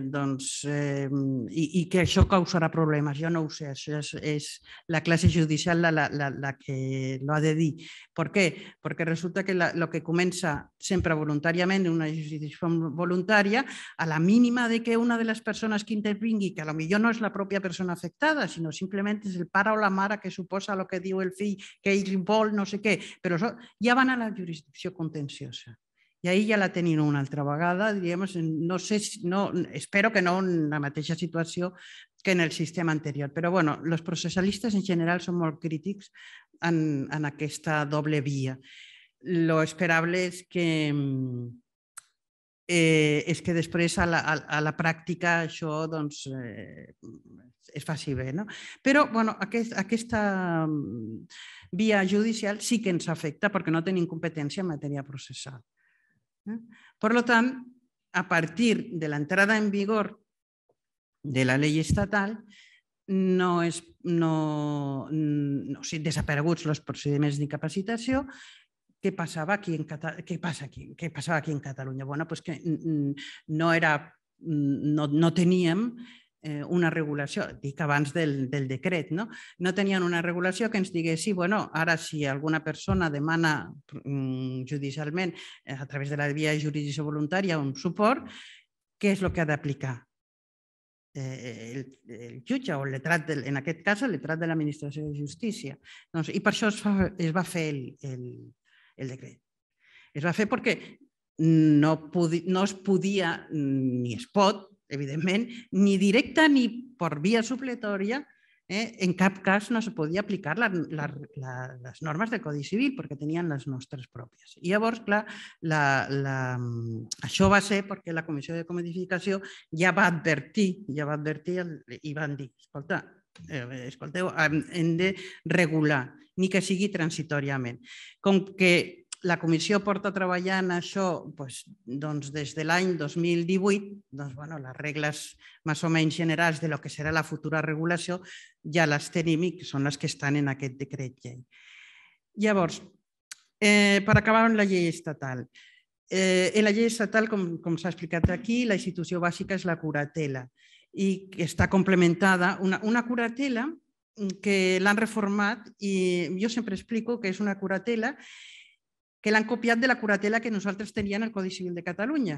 i que això causarà problemes. Jo no ho sé, això és la classe judicial la que l'ha de dir. Per què? Perquè resulta que el que comença sempre voluntàriament, una jurisdicció voluntària, a la mínima de que una de les persones que intervingui, que potser no és la pròpia persona afectada, sinó simplement és el pare o la mare que suposa el que diu el fill, que ell vol, no sé què, però ja van a la jurisdicció contenciosa. I ahir ja la tenim una altra vegada, no sé, espero que no en la mateixa situació que en el sistema anterior. Però bueno, els processalistes en general són molt crítics en aquesta doble via. Lo esperable és que després a la pràctica això es faci bé. Però aquesta via judicial sí que ens afecta perquè no tenim competència en matèria processal. Por lo tant, a partir de la entrada en vigor de la ley estatal, desapareguts els procediments d'incapacitació, què passava aquí en Catalunya? Doncs que no teníem una regulació, dic abans del decret, no tenien una regulació que ens digués, sí, ara si alguna persona demana judicialment a través de la via de jurisdicció voluntària un suport, què és el que ha d'aplicar? El jutge o el letrat, en aquest cas el letrat de l'Administració de Justícia. I per això es va fer el decret. Es va fer perquè no es podia ni es pot, evidentment, ni directa ni per via supletòria, en cap cas no se podia aplicar les normes del Codi Civil perquè tenien les nostres pròpies. I llavors, clar, això va ser perquè la Comissió de Codificació ja va advertir i van dir, escolteu, hem de regular, ni que sigui transitòriament. Com que la comissió porta treballant això des de l'any 2018, les regles més o menys generals de lo que serà la futura regulació ja les tenim i són les que estan en aquest decret llei. Llavors, per acabar amb la llei estatal. En la llei estatal, com s'ha explicat aquí, la institució bàsica és la curatela i està complementada, una curatela que l'han reformat i jo sempre explico que és una curatela que l'han copiat de la curatela que nosaltres teníem al Codi Civil de Catalunya.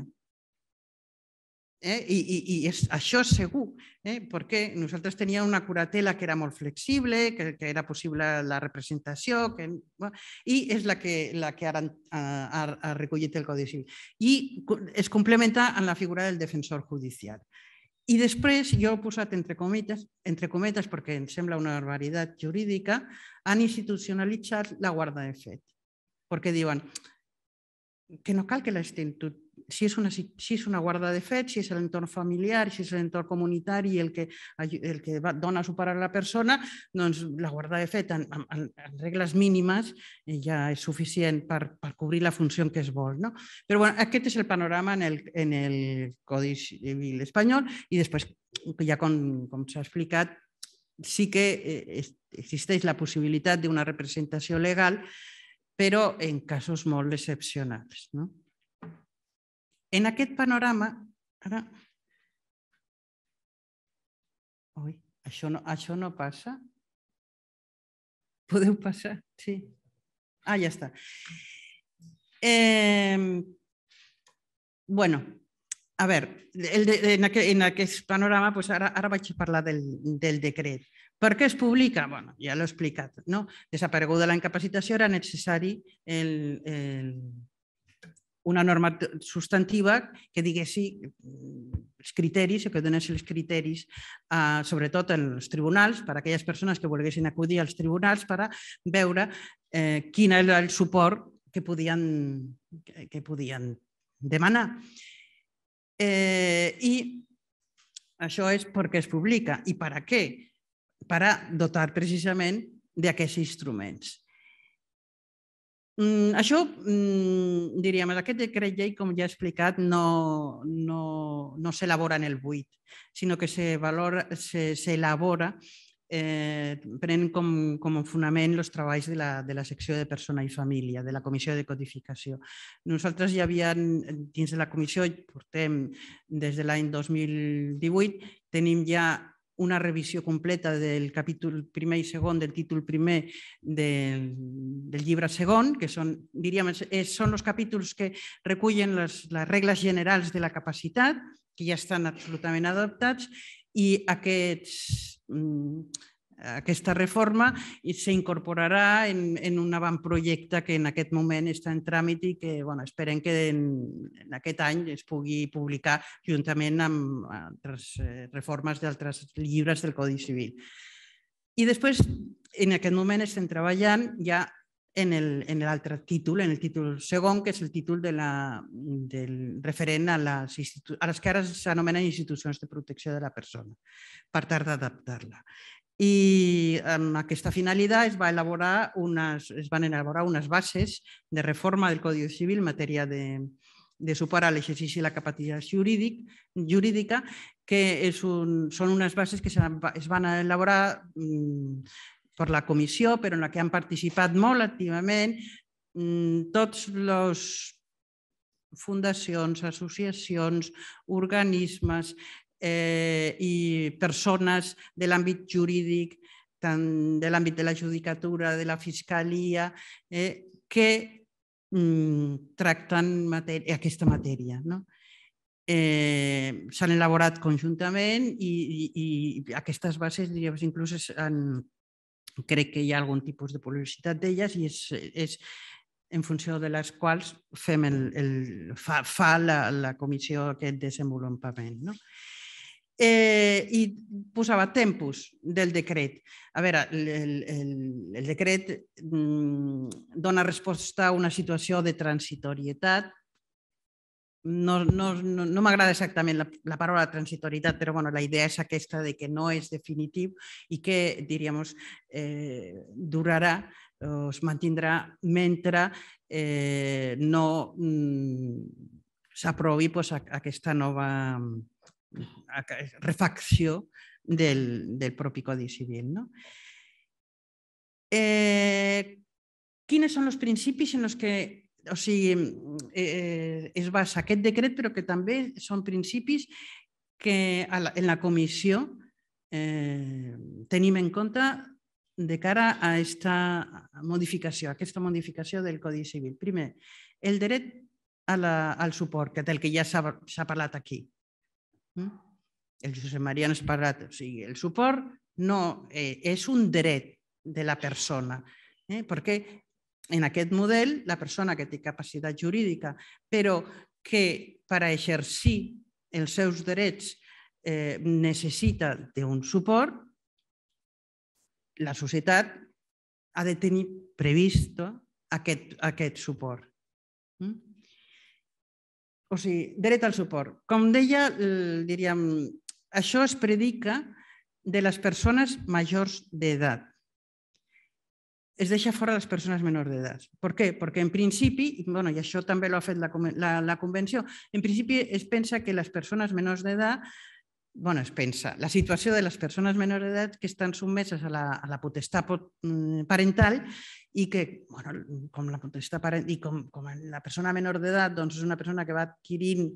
I això és segur, perquè nosaltres teníem una curatela que era molt flexible, que era possible la representació, i és la que ara ha recollit el Codi Civil. I es complementa en la figura del defensor judicial. I després, jo he posat entre cometes, perquè em sembla una barbaritat jurídica, han institucionalitzat la guarda de fet. Perquè diuen que no cal que si és una guarda de fet, si és l'entorn familiar, si és l'entorn comunitari el que dona suport a la persona, doncs la guarda de fet en regles mínimes ja és suficient per cobrir la funció que es vol. Però aquest és el panorama en el Codi Civil espanyol i després, ja com s'ha explicat, sí que existeix la possibilitat d'una representació legal però en casos molt excepcionals. En aquest panorama, ara... Ui, això no passa? Podeu passar? Sí. Ja està. Bueno, A veure, en aquest panorama, ara vaig a parlar del decret. Per què es publica? Bueno, ja l'he explicat. Desapareguda la incapacitació, era necessari una norma substantiva que diguessi els criteris, o que donés els criteris, sobretot en els tribunals, per a aquelles persones que volguessin acudir als tribunals per a veure quin era el suport que podien demanar. I això és perquè es publica. I per a què? Per a dotar precisament d'aquests instruments. Això, diríem, aquest decret llei, com ja he explicat, no s'elabora en el buit, sinó que s'elabora prenent com a fonament els treballs de la secció de persona i família, de la Comissió de Codificació. Nosaltres ja havíem, dins de la comissió, portem des de l'any 2018, tenim ja una revisió completa del capítol primer i segon del títol primer del llibre segon, que són els capítols que recullen les regles generals de la capacitat, que ja estan absolutament adaptats, i aquesta reforma s'incorporarà en un avantprojecte que en aquest moment està en tràmit i que esperem que en aquest any es pugui publicar juntament amb altres reformes d'altres llibres del Codi Civil. I després, en aquest moment, estem treballant ja en l'altre títol, en el títol segon, que és el títol referent a les que ara s'anomenen institucions de protecció de la persona, per tal d'adaptar-la. I amb aquesta finalitat es van elaborar unes bases de reforma del Codi Civil en matèria de suport a l'exercici de la capacitat jurídica, que són unes bases que es van elaborar per la comissió, però en la que han participat molt activament tots les fundacions, associacions, organismes i persones de l'àmbit jurídic, tant de l'àmbit de la judicatura, de la fiscalia, que tracten aquesta matèria. S'han elaborat conjuntament i aquestes bases, inclús crec que hi ha algun tipus de publicitat d'elles i és en funció de les quals fa la comissió aquest desenvolupament. I posava tempos del decret. A veure, el decret dona resposta a una situació de transitorietat. No m'agrada exactament la paraula transitorietat, però la idea és aquesta de que no és definitiu i que, diríem, durarà o es mantindrà mentre no s'aprovi aquesta nova refacció del propi Codi Civil. Quins són els principis en els que es basa aquest decret, però que també són principis que en la comissió tenim en compte de cara a aquesta modificació del Codi Civil. Primer, el dret al suport, del que ja s'ha parlat aquí. El Josep Maria ens ha parlat. El suport no és un dret de la persona, perquè en aquest model la persona que té capacitat jurídica però que per exercir els seus drets necessita d'un suport, la societat ha de tenir previst aquest suport. O sigui, dret al suport. Com deia, diríem, això es predica de les persones majors d'edat. Es deixa fora les persones menors d'edat. Per què? Perquè en principi, i això també l'ha fet la Convenció, en principi es pensa que les persones menors d'edat, la situació de les persones menors d'edat que estan sotmeses a la potestat parental i que, com la potestat parental i com la persona menor d'edat és una persona que va adquirint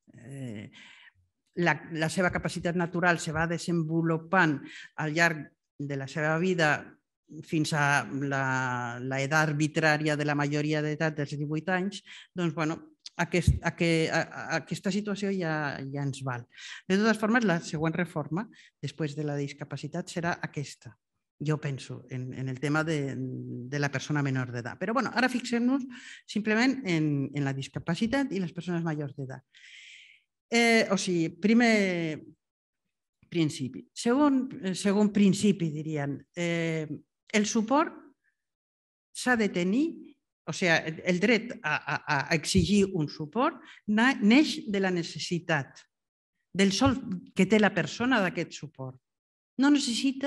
la seva capacitat natural, se va desenvolupant al llarg de la seva vida fins a l'edat arbitrària de la majoria d'edat dels 18 anys, doncs, aquesta situació ja ens val. De totes formes, la següent reforma, després de la discapacitat, serà aquesta, jo penso, en el tema de la persona menor d'edat. Però bueno, ara fixem-nos simplement en la discapacitat i les persones majors d'edat. O sigui, primer principi. Segon principi, dirien, el suport s'ha de tenir, o sigui, el dret a exigir un suport neix de la necessitat, del sol que té la persona d'aquest suport. No necessita,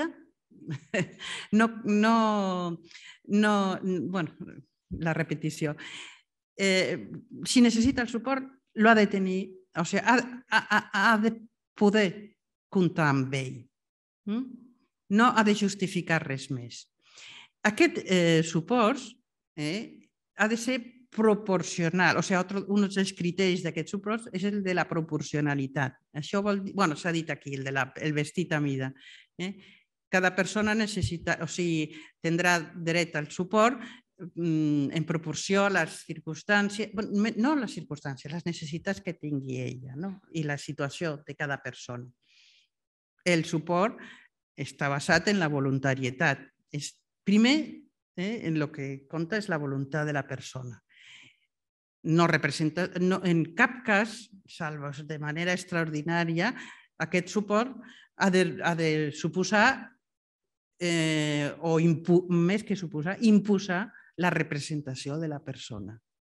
bueno, la repetició. Si necessita el suport, lo ha de tenir, o sigui, ha de poder comptar amb ell. No ha de justificar res més. Aquest suport ha de ser proporcional, o sigui, un dels criteris d'aquest suport és el de la proporcionalitat. Això vol dir, bueno, s'ha dit aquí, el vestit a mida. Cada persona necessita, o sigui, tindrà dret al suport en proporció a les circumstàncies, no les circumstàncies, les necessitats que tingui ella i la situació de cada persona. El suport està basat en la voluntarietat. Primer, en el que compta és la voluntat de la persona. No representa, en cap cas, salvo de manera extraordinària, aquest suport ha de suposar, o més que suposar, imposar la representació de la persona.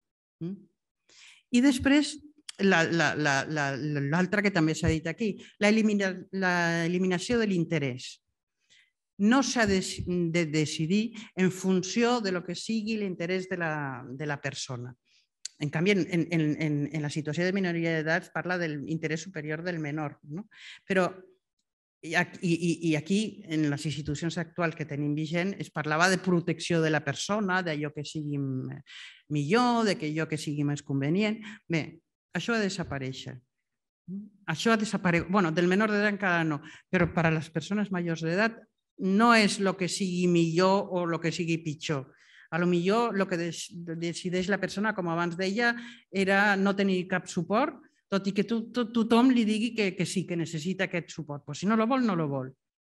I després, l'altre que també s'ha dit aquí, l'eliminació de l'interès. No s'ha de decidir en funció de lo que sigui l'interès de la persona. En canvi, en la situació de minoria d'edat parla de l'interès superior del menor. Però i aquí, en les institucions actuals que tenim vigent, es parlava de protecció de la persona, d'allò que sigui millor, d'allò que sigui més convenient. Bé, això ha de desaparèixer. Això ha desaparegut. Bé, del menor d'edat encara no, però per a les persones majors d'edat no és el que sigui millor o el que sigui pitjor. A lo millor el que decideix la persona, com abans deia, era no tenir cap suport, tot i que tothom li digui que sí, que necessita aquest suport. Però si no el vol, no el vol.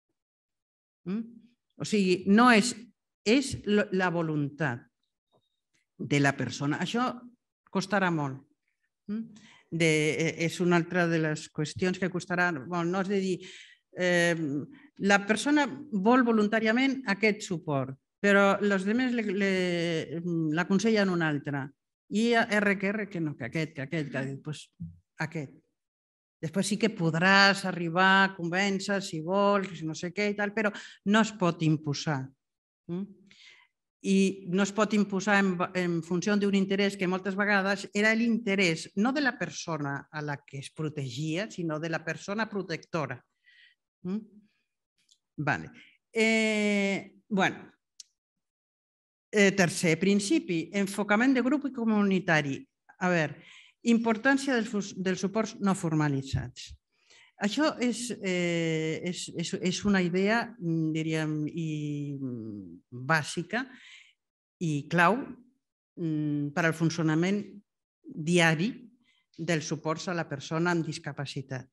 O sigui, no és la voluntat de la persona. Això costarà molt. És una altra de les qüestions que costarà. No és de dir, la persona vol voluntàriament aquest suport, però els altres l'aconsellen un altre. I que no, que aquest, doncs aquest. Després sí que podràs arribar a convèncer si vols, no sé què i tal, però no es pot imposar. I no es pot imposar en funció d'un interès que moltes vegades era l'interès no de la persona a la que es protegia, sinó de la persona protectora. Tercer principi, enfocament de grup i comunitari. A veure, importància dels suports no formalitzats. Això és una idea, diríem, bàsica i clau per al funcionament diari dels suports a la persona amb discapacitat.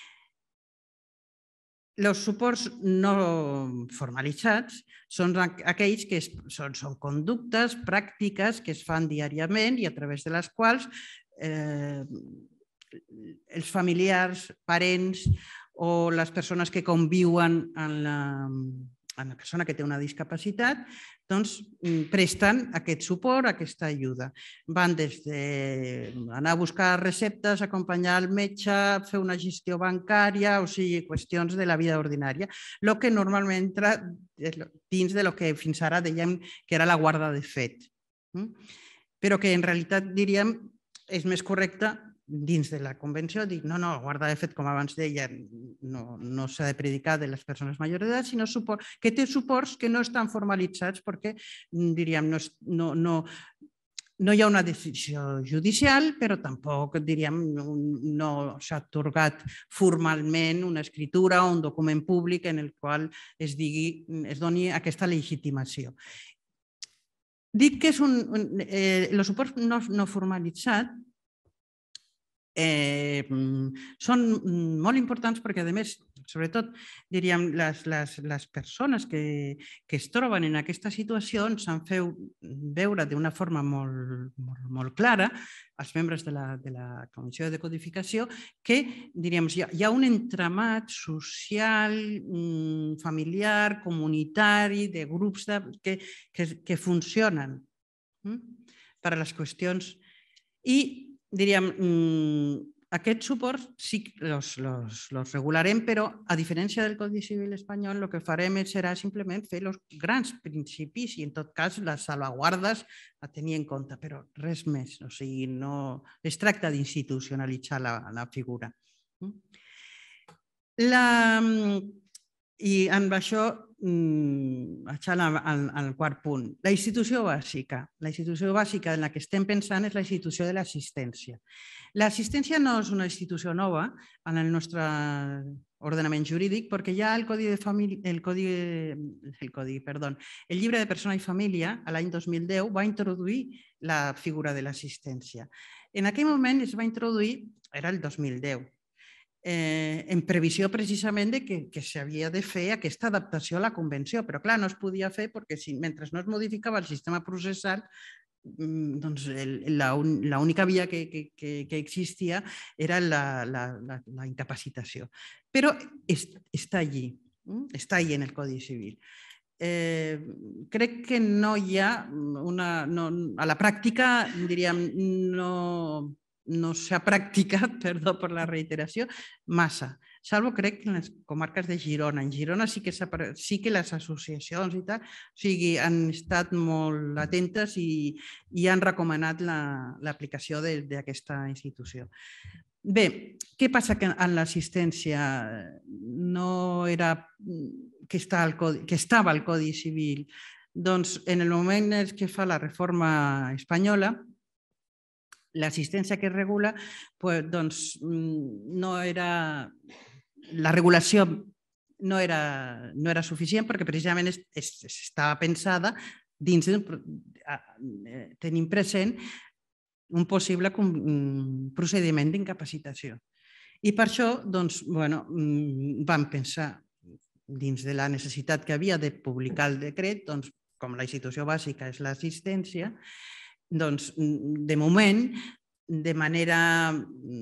Els suports no formalitzats són aquells que són conductes, pràctiques que es fan diàriament i a través de les quals els familiars, parents o les persones que conviuen amb la persona que té una discapacitat presten aquest suport, aquesta ajuda. Van des d'anar a buscar receptes, acompanyar el metge, fer una gestió bancària, o sigui, qüestions de la vida ordinària, el que normalment entra dins del que fins ara dèiem que era la guarda de fet, però que en realitat, diríem, és més correcte dins de la convenció dir no, la guarda de fet, com abans deia, no s'ha de predicar de les persones majors d'edat, sinó que té suports que no estan formalitzats perquè, diríem, no hi ha una decisió judicial, però tampoc, diríem, no s'ha atorgat formalment una escritura o un document públic en el qual es doni aquesta legitimació. Dic que els suports no formalitzats són molt importants perquè, a més, sobretot, diríem, les persones que es troben en aquesta situació ens han fet veure d'una forma molt clara, els membres de la Comissió de Codificació, que, diríem, hi ha un entramat social, familiar, comunitari, de grups que funcionen per a les qüestions. I, diríem, aquests suports sí que els regularem, però a diferència del Codi Civil espanyol, el que farem serà simplement fer els grans principis i, en tot cas, les salvaguardes a tenir en compte, però res més. O sigui, no es tracta d'institucionalitzar la figura. I amb això vaig al quart punt. La institució bàsica. La institució bàsica en la que estem pensant és la institució de l'assistència. L'assistència no és una institució nova en el nostre ordenament jurídic perquè ja el llibre de persona i família, l'any 2010, va introduir la figura de l'assistència. En aquell moment es va introduir, era el 2010, en previsió precisament que s'havia de fer aquesta adaptació a la Convenció, però clar, no es podia fer perquè mentre no es modificava el sistema processal, l'única via que existia era la incapacitació. Però està allí en el Codi Civil. Crec que no hi ha a la pràctica, diríem, no s'ha practicat, perdó per la reiteració, massa. Salvo, crec, en les comarques de Girona. En Girona sí que les associacions i tal han estat molt atentes i han recomanat l'aplicació d'aquesta institució. Bé, què passa en l'assistència? No era que estava al Codi Civil. Doncs en el moment en què fa la reforma espanyola, l'assistència que es regula, la regulació no era suficient perquè precisament estava pensada dins tenint present un possible procediment d'incapacitació. I per això vam pensar, dins de la necessitat que havia de publicar el decret, com la institució bàsica és l'assistència, de moment, de manera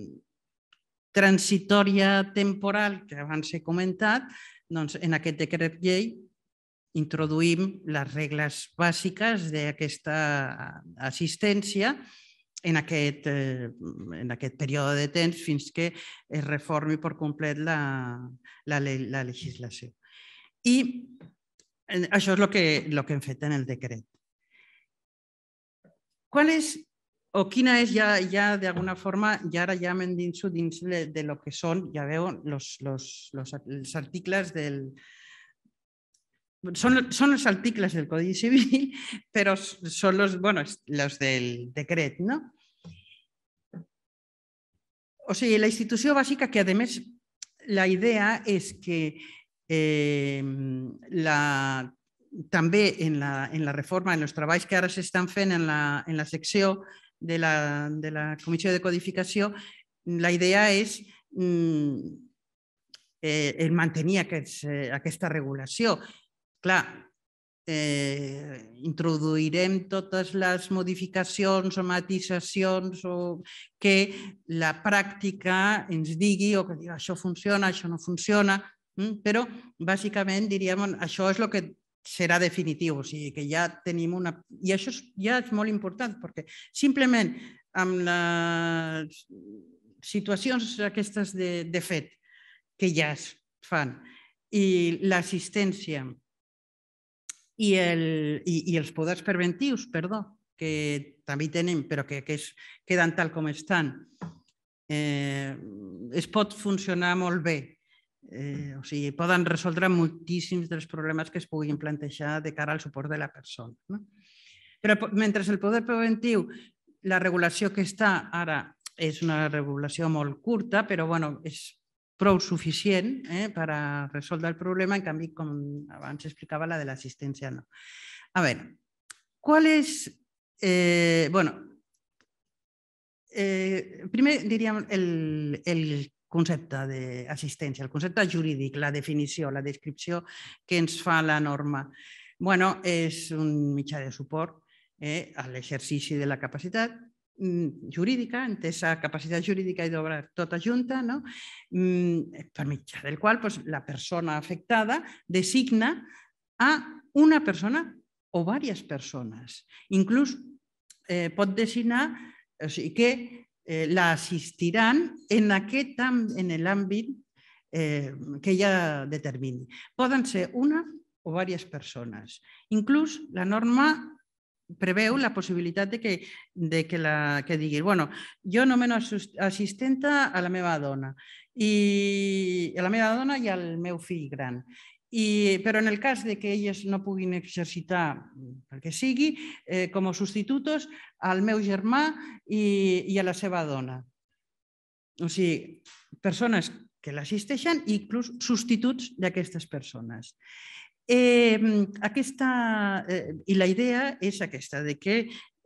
transitòria temporal, que abans he comentat, en aquest decret llei introduïm les regles bàsiques d'aquesta assistència en aquest període de temps fins que es reformi per complet la legislació. I això és el que hem fet en el decret. Quina és ja d'alguna forma, i ara ja m'endinso dins de lo que són, ja veuen, els articles del... Són els articles del Codi Civil, però són els del decret, no? O sigui, la institució bàsica, que a més la idea és que també en la reforma, en els treballs que ara s'estan fent en la secció de la Comissió de Codificació, la idea és mantenir aquesta regulació. Clar, introduirem totes les modificacions o matisacions que la pràctica ens digui o que digui això funciona, això no funciona, però bàsicament diríem això és el que serà definitiu, o sigui que ja tenim una... I això ja és molt important perquè simplement amb les situacions aquestes de fet que ja es fan i l'assistència i els poders preventius, que també tenim però que queden tal com estan, es pot funcionar molt bé. O sigui, poden resoldre moltíssims dels problemes que es puguin plantejar de cara al suport de la persona. Però mentre el poder preventiu, la regulació que està ara és una regulació molt curta, però és prou suficient per a resoldre el problema, en canvi, com abans explicava, la de l'assistència no. A veure, qual és... primer diríem el concepte d'assistència, el concepte jurídic, la definició, la descripció que ens fa la norma. És un mitjà de suport a l'exercici de la capacitat jurídica, entesa capacitat jurídica i d'obra tota junta, per mitjà del qual la persona afectada designa a una persona o diverses persones. Inclús pot designar que l'assistiran en l'àmbit que ella determini. Poden ser una o diverses persones. Inclús la norma preveu la possibilitat que digui jo nomeno assistenta a la meva dona i al meu fill gran. Però en el cas que elles no puguin exercitar el que sigui, com a substitutos al meu germà i a la seva dona. O sigui, persones que l'assisteixen i inclús substituts d'aquestes persones. I la idea és aquesta, que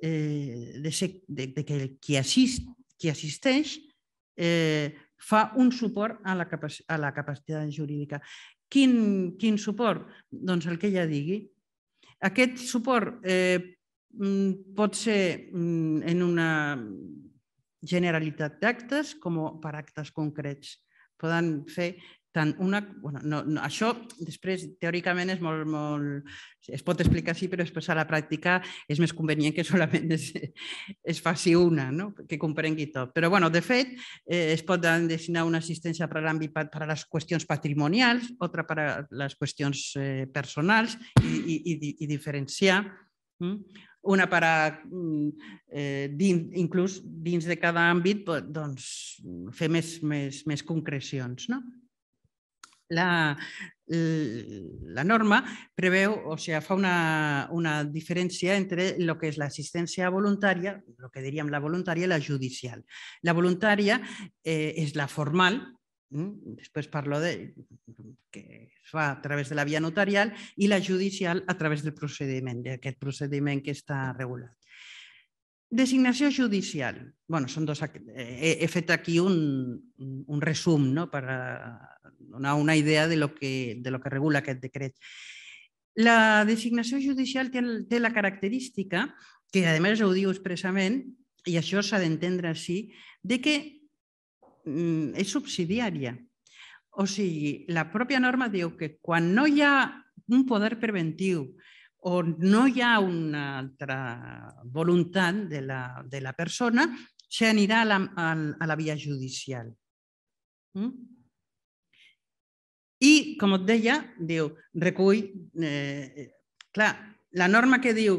qui assisteix fa un suport a la capacitat jurídica. Quin suport? Doncs el que ella digui. Aquest suport pot ser en una generalitat d'actes com per actes concrets. Poden fer tant una... Això després teòricament es pot explicar així, però després a la pràctica és més convenient que solament es faci una, que comprengui tot. Però, de fet, es pot designar una assistència per a les qüestions patrimonials, altra per a les qüestions personals i diferenciar. Una per a, inclús dins de cada àmbit, fer més concrecions. La norma preveu, o sigui, fa una diferència entre el que és l'assistència voluntària, el que diríem la voluntària, i la judicial. La voluntària és la formal, després parlo que es fa a través de la via notarial, i la judicial a través del procediment, d'aquest procediment que està regulat. Designació judicial. He fet aquí un resum per donar una idea de lo que regula aquest decret. La designació judicial té la característica, que a més ho diu expressament, i això s'ha d'entendre així, que és subsidiària. O sigui, la pròpia norma diu que quan no hi ha un poder preventiu o no hi ha una altra voluntat de la persona, s'anirà a la via judicial. I, com et deia, diu, recull... Clar, la norma que diu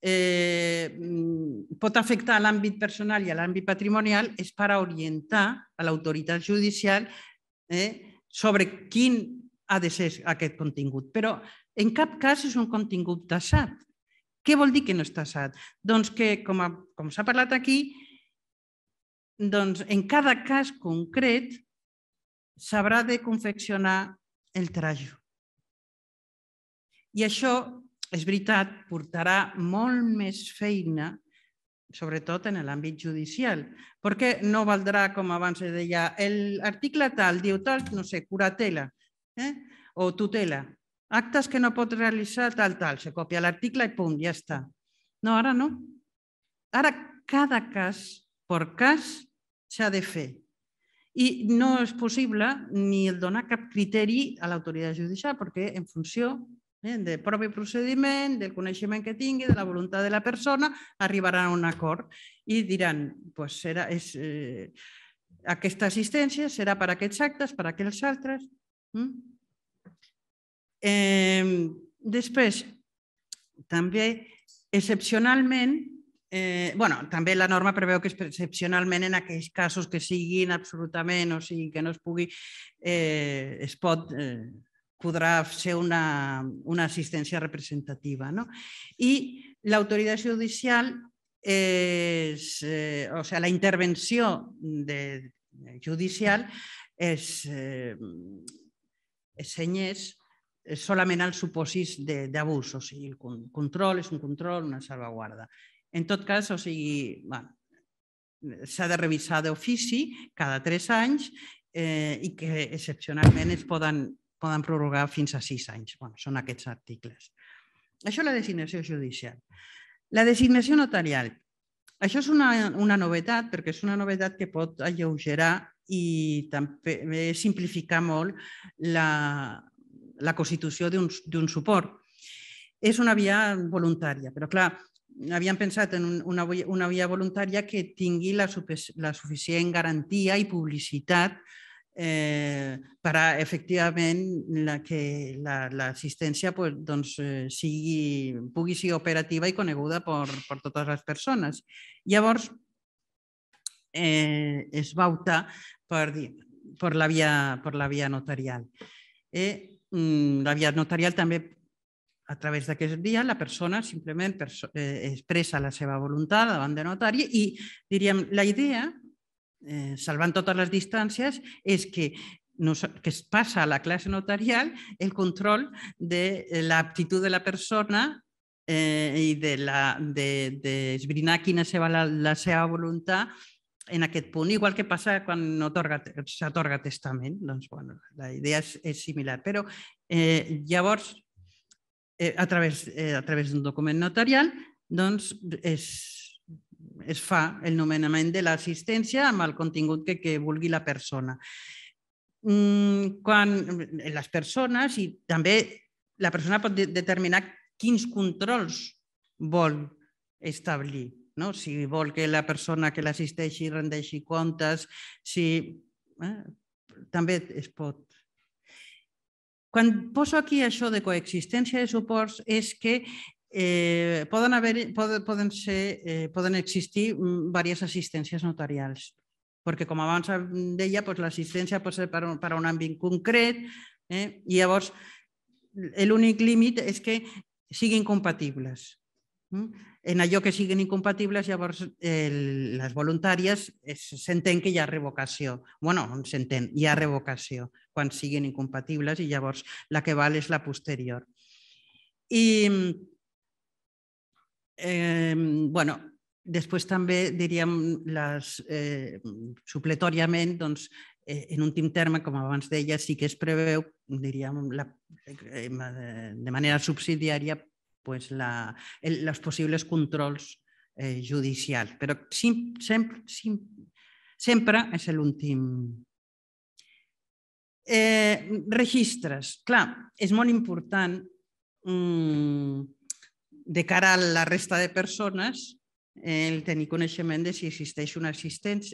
pot afectar l'àmbit personal i l'àmbit patrimonial és per orientar a l'autoritat judicial sobre quin ha de ser aquest contingut. Però en cap cas és un contingut tassat. Què vol dir que no és tassat? Doncs que, com s'ha parlat aquí, en cada cas concret s'haurà de confeccionar el trajo. I això, és veritat, portarà molt més feina, sobretot en l'àmbit judicial, perquè no valdrà, com abans deia, l'article tal diu tal, no sé, curatela o tutela, actes que no pot realitzar tal, se copia l'article i pum, ja està. No, ara no. Ara cada cas per cas s'ha de fer. I no és possible ni donar cap criteri a l'autoritat judicial, perquè en funció del propi procediment, del coneixement que tingui, de la voluntat de la persona, arribaran a un acord i diran aquesta assistència serà per aquests actes, per aquells altres. Després, també, excepcionalment, també la norma preveu que excepcionalment en aquells casos que siguin absolutament, o sigui, que no es pugui, podrà ser una assistència representativa. I l'autoritat judicial, o sigui, la intervenció judicial cenyeix solament als supòsits d'abús, o sigui, el control és un control, una salvaguarda. En tot cas, o sigui, s'ha de revisar d'ofici cada 3 anys i que excepcionalment es poden prorrogar fins a 6 anys. Són aquests articles. Això és la designació judicial. La designació notarial. Això és una novetat, perquè és una novetat que pot alleugerar i també simplificar molt la constitució d'un suport. És una via voluntària, però clar, havíem pensat en una via voluntària que tingui la suficient garantia i publicitat per a, efectivament, que l'assistència pugui ser operativa i coneguda per totes les persones. Llavors, es va optar per la via notarial. La via notarial també, a través d'aquest dia, la persona simplement expressa la seva voluntat davant de notari i, diríem, la idea, salvant totes les distàncies, és que es passa a la classe notarial el control de l'aptitud de la persona i d'esbrinar quina és la seva voluntat en aquest punt, igual que passa quan s'atorga testament. La idea és similar, però llavors, a través d'un document notarial, es fa el nomenament de l'assistència amb el contingut que vulgui la persona. Quan les persones, i també la persona pot determinar quins controls vol establir, si vol que la persona que l'assisteixi rendeixi comptes, també es pot. Quan poso aquí això de coexistència de suports és que poden existir diverses assistències notarials, perquè com abans deia, l'assistència pot ser per a un àmbit concret i llavors l'únic límit és que siguin compatibles. En allò que siguin incompatibles, llavors les voluntàries s'entén que hi ha revocació. Bueno, s'entén, hi ha revocació quan siguin incompatibles i llavors la que val és la posterior. I després també diríem supletòriament, en últim terme, com abans deia, sí que es preveu, diríem, de manera subsidiària, els possibles controls judicials, però sempre és l'últim. Registres. Clar, és molt important de cara a la resta de persones el tenir coneixement de si existeix una assistència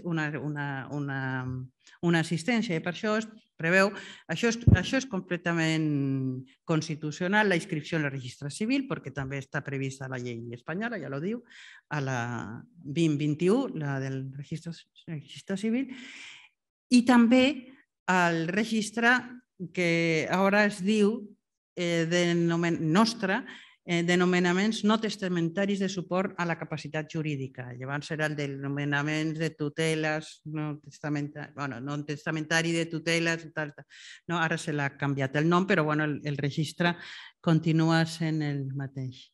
i per això es preveu, això és completament constitucional, la inscripció en el registre civil, perquè també està prevista a la llei espanyola, ja ho diu, a la 2021, la del registre civil, i també al registre que ara es diu nostre, de nomenaments no testamentaris de suport a la capacitat jurídica. Llavors serà el de nomenaments de tuteles, no testamentari de tuteles, ara se l'ha canviat el nom, però el registre continua sent el mateix.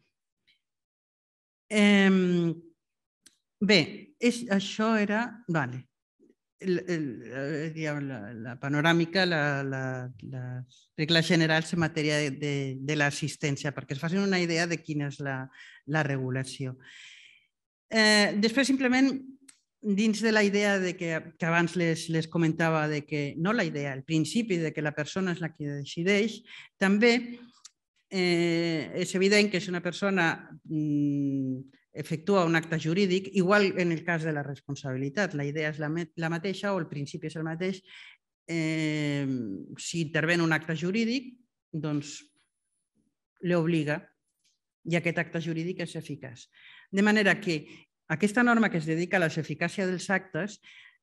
Bé, això era... la panoràmica, les regles generals en matèria de l'assistència, perquè es facin una idea de quina és la regulació. Després, simplement, dins de la idea que abans les comentava, no la idea, el principi de que la persona és la que decideix, també és evident que si una persona efectua un acte jurídic, igual en el cas de la responsabilitat, la idea és la mateixa o el principi és el mateix, si intervé un acte jurídic, doncs l'obliga i aquest acte jurídic és eficaç. De manera que aquesta norma que es dedica a l'eficàcia dels actes,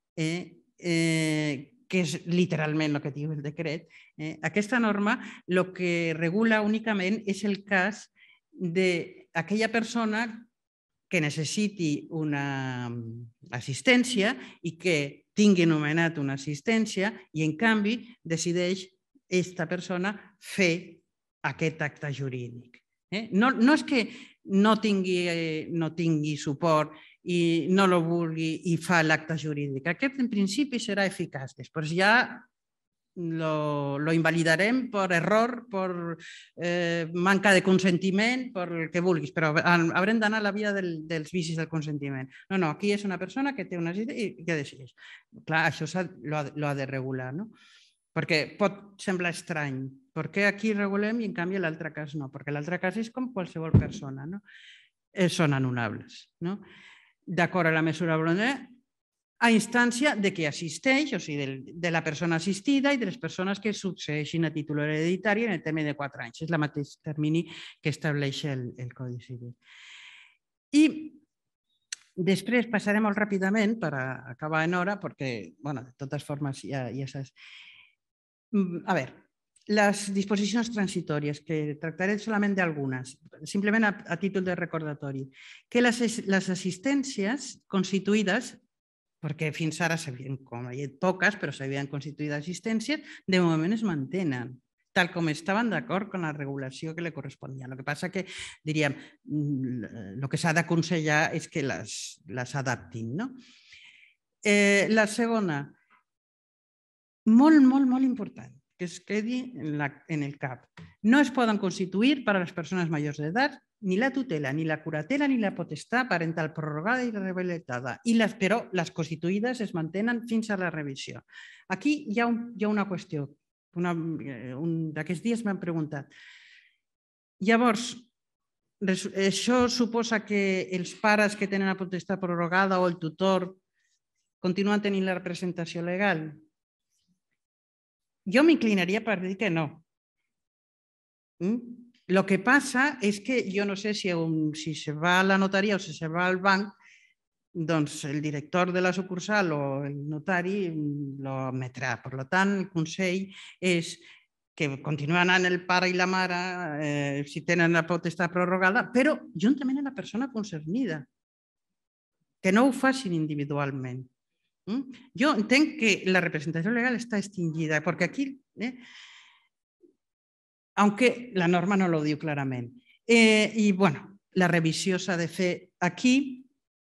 que és literalment el que diu el decret, aquesta norma el que regula únicament és el cas d'aquella persona que necessiti una assistència i que tingui nomenat una assistència i, en canvi, decideix aquesta persona fer aquest acte jurídic. No és que no tingui suport i no lo vulgui i fa l'acte jurídic. Aquest en principi serà eficaç. Després ja lo invalidarem per error, per manca de consentiment, per el que vulguis, però haurem d'anar a la via dels vicis del consentiment. No, aquí és una persona que té unes idees i que decideix. Clar, això lo ha de regular, no? Perquè pot semblar estrany. Per què aquí regulem i en canvi l'altre cas no? Perquè l'altre cas és com qualsevol persona, no? Són anul·lables, no? D'acord a la mesura voluntaria, a instància de qui assisteix, o sigui, de la persona assistida i de les persones que succeeixin a títol hereditari en el termini de 4 anys. És el mateix termini que estableix el Codi Civil. I després passarem molt ràpidament per acabar en hora, perquè, bueno, de totes formes ja saps. A veure, les disposicions transitòries, que tractaré solament d'algunes, simplement a títol de recordatori, que les assistències constituïdes, perquè fins ara s'havien, com he dit, poques, però s'havien constituït assistències, de moment es mantenen, tal com estaven d'acord amb la regulació que li corresponia. El que passa que, diríem, el que s'ha d'aconsellar és que les adaptin. La segona, molt important, que es quedi en el cap. No es poden constituir per a les persones majors d'edat ni la tutela, ni la curatela, ni la potestat parental prorrogada i rehabilitada, però les constituïdes es mantenen fins a la revisió. Aquí hi ha una qüestió. D'aquests dies m'han preguntat. Llavors, això suposa que els pares que tenen la potestat prorrogada o el tutor continuen tenint la representació legal? Jo m'inclinaria per dir que no. El que passa és que jo no sé si se va a la notaria o si se va al banc, doncs el director de la sucursal o el notari lo admetrà. Per tant, el consell és que continua anant el pare i la mare si tenen la potestat prorrogada, però juntament amb la persona concernida, que no ho facin individualment. Jo entenc que la representació legal està extingida, perquè aquí, aunque la norma no lo diu clarament. I, bueno, la revisió s'ha de fer aquí.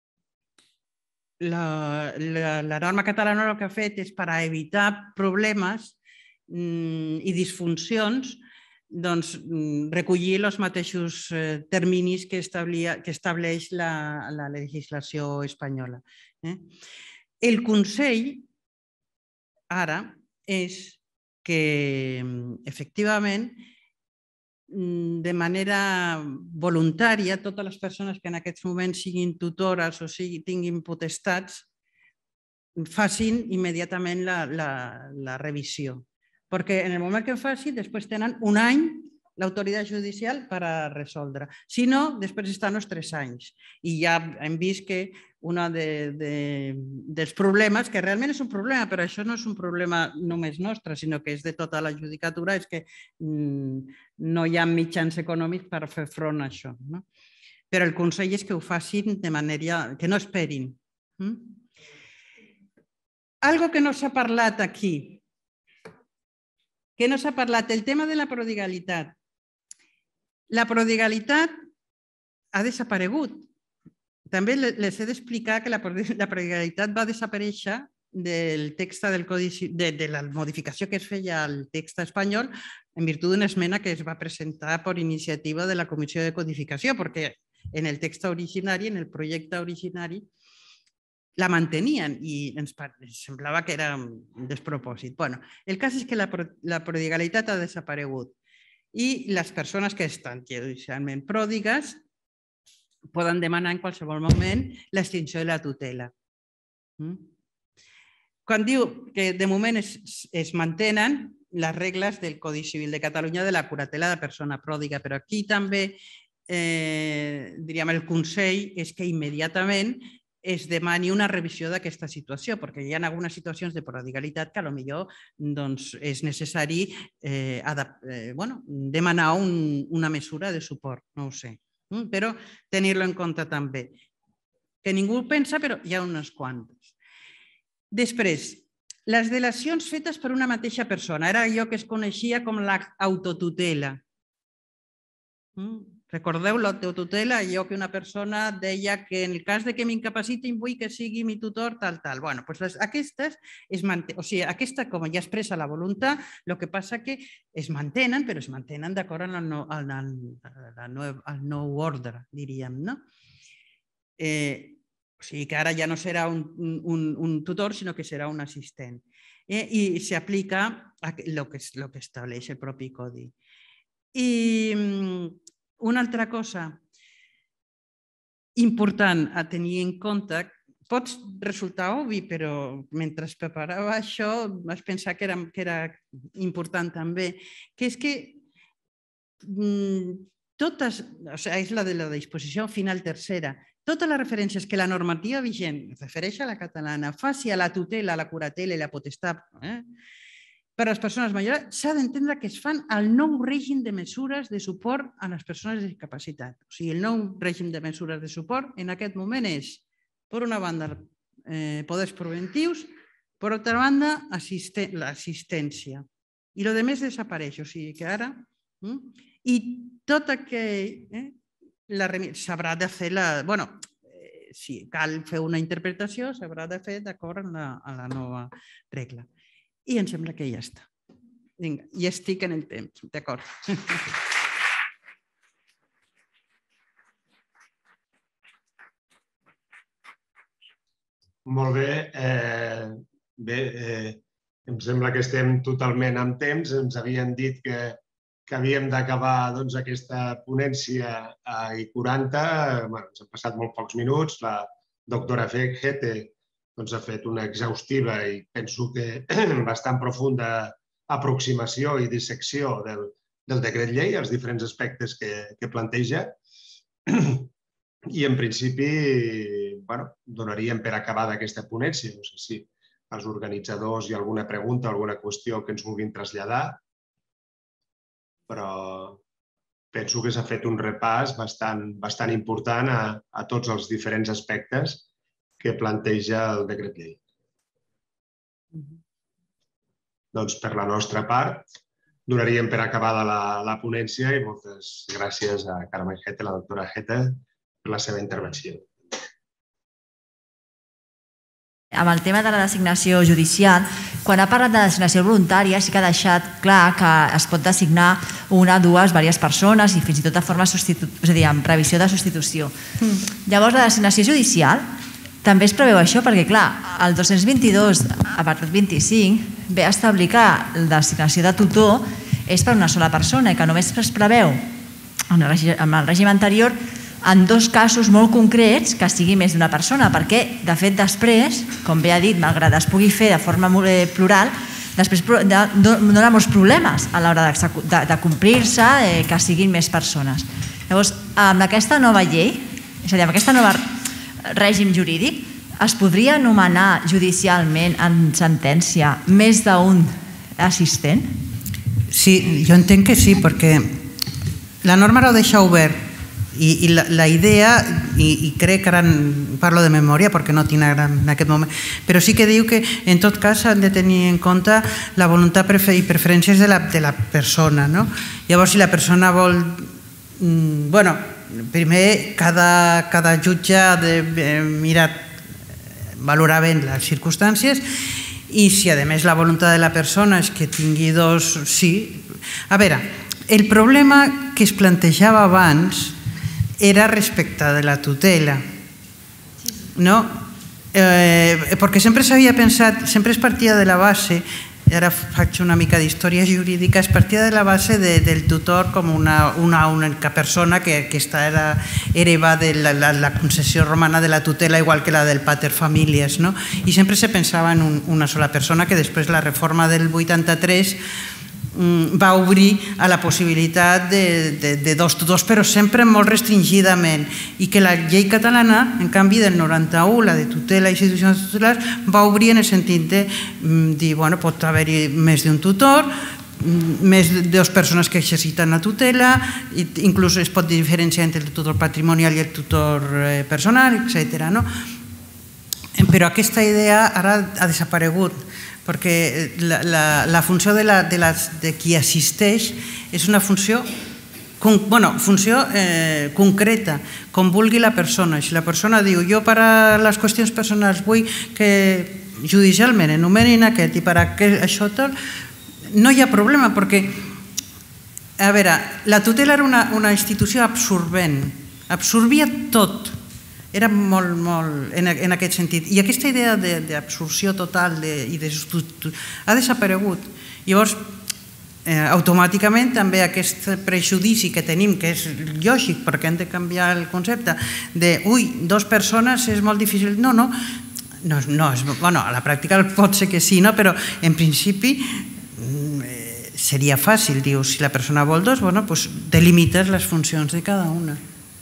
La norma catalana el que ha fet és per evitar problemes i disfuncions, doncs recollir els mateixos terminis que estableix la legislació espanyola. El consell, ara, és que, efectivament, de manera voluntària, totes les persones que en aquests moments siguin tutores o tinguin potestats, facin immediatament la revisió. Perquè en el moment que ho facin, després tenen un any l'autoritat judicial per a resoldre. Si no, després estan els 3 anys. I ja hem vist que un dels problemes, que realment és un problema, però això no és un problema només nostre, sinó que és de tota la judicatura, és que no hi ha mitjans econòmics per fer front a això. Però el consell és que ho facin de manera que no esperin. Algo que no s'ha parlat aquí, que no s'ha parlat, el tema de la prodigalitat. La prodigalitat ha desaparegut. També les he d'explicar que la prodigalitat va desaparèixer del text del Codi de la modificació que es feia al text espanyol en virtut d'una esmena que es va presentar per iniciativa de la Comissió de Codificació, perquè en el text originari, en el projecte originari, la mantenien i ens semblava que era un despropòsit. El cas és que la prodigalitat ha desaparegut i les persones que estan judicialment pròdigues poden demanar en qualsevol moment l'extinció de la tutela. Quan diu que de moment es mantenen les regles del Codi Civil de Catalunya de la curatela de persona pròdiga, però aquí també el consell és que immediatament es demani una revisió d'aquesta situació, perquè hi ha algunes situacions de prodigalitat que potser és necessari demanar una mesura de suport, no ho sé, però tenir-lo en compte també. Que ningú ho pensa, però hi ha unes quantes. Després, les delacions fetes per una mateixa persona. Era allò que es coneixia com l'autotutela. Recordeu l'autotutela, allò que una persona deia que en el cas de que m'incapaciti vull que sigui mi tutor, tal. Bueno, doncs aquestes es mantenen, o sigui, aquesta, com ja expressa la voluntat, el que passa que es mantenen, però es mantenen d'acord al nou ordre, diríem, no? O sigui que ara ja no serà un tutor, sinó que serà un assistent. I s'aplica el que estableix el propi codi. I una altra cosa important a tenir en compte, pot resultar obvi, però mentre es preparava això vaig pensar que era important també, que és que totes, és la de la disposició final tercera, totes les referències que la normativa vigent refereix a la catalana, faci a la tutela, a la curatela i la potestat per a les persones majors, s'ha d'entendre que es fan al nou règim de mesures de suport a les persones amb discapacitat. O sigui, el nou règim de mesures de suport en aquest moment és, per una banda, poders preventius, per altra banda, l'assistència. I el més desapareix, o sigui que ara... I tot aquell... s'haurà de fer la... Bé, si cal fer una interpretació, s'haurà de fer d'acord amb la nova regla. I em sembla que ja està. Vinga, ja estic en el temps, d'acord. Molt bé. Bé, em sembla que estem totalment en temps. Ens havien dit que havíem d'acabar aquesta ponència a I40. Ens han passat molt pocs minuts. La doctora Hete ha fet una exhaustiva i penso que bastant profunda aproximació i dissecció del decret llei, els diferents aspectes que planteja. I en principi donaríem per acabada aquesta ponència. No sé si els organitzadors hi ha alguna pregunta, alguna qüestió que ens vulguin traslladar, però penso que s'ha fet un repàs bastant important a tots els diferents aspectes que planteja el decret llei. Doncs per la nostra part, donaríem per acabada la ponència i moltes gràcies a Carme Hete, la doctora Hete, per la seva intervenció. Amb el tema de la designació judicial, quan ha parlat de designació voluntària sí que ha deixat clar que es pot designar una, dues, diverses persones i fins i tot de forma substitutiva, és a dir, amb previsió de substitució. Llavors, la designació judicial també es preveu això perquè, clar, el 222, apartat 25, ve a establir que la designació de tutor és per una sola persona i que només es preveu en el règim anterior en dos casos molt concrets que sigui més d'una persona, perquè, de fet, després, com bé ha dit, malgrat es pugui fer de forma molt plural, després dona molts problemes a l'hora de complir-se, que siguin més persones. Llavors, amb aquesta nova llei, és a dir, amb aquest nou règim jurídic, es podria anomenar judicialment en sentència més d'un assistent? Sí, jo entenc que sí, perquè la norma ho deixa obert. I la idea, i crec que ara parlo de memòria perquè no tinc en aquest moment, però sí que diu que en tot cas han de tenir en compte la voluntat i preferències de la persona. Llavors, si la persona vol... Bueno, primer cada jutge ha de mirar, valorar bé les circumstàncies i si a més la voluntat de la persona és que tingui dos... Sí. A veure, el problema que es plantejava abans era respecte de la tutela, no? Perquè sempre s'havia pensat, sempre es partia de la base, ara faig una mica d'història jurídica, es partia de la base del tutor com una única persona que aquesta hereva de la concessió romana de la tutela, igual que la del pater familias, no? I sempre se pensava en una sola persona, que després la reforma del 83 va obrir a la possibilitat de dos tutors, però sempre molt restringidament, i que la llei catalana, en canvi del 91, la de tutela i institucions tutelars, va obrir en el sentit de dir, bueno, pot haver-hi més d'un tutor, més de dues persones que exerciten la tutela, inclús es pot diferenciar entre el tutor patrimonial i el tutor personal, etc. Però aquesta idea ara ha desaparegut, perquè la funció de qui assisteix és una funció funció concreta, com vulgui la persona. Si la persona diu, jo per a les qüestions personals vull que judicialment enumerin aquest i per a això tot, no hi ha problema, perquè, a veure, la tutela era una institució absorbent, absorbia tot, era molt en aquest sentit. I aquesta idea d'absorció total ha desaparegut. Llavors, automàticament també aquest prejudici que tenim, que és lògic perquè hem de canviar el concepte de, dues persones és molt difícil. No, a la pràctica pot ser que sí, però en principi seria fàcil, dius, si la persona vol dos, doncs delimites les funcions de cada una.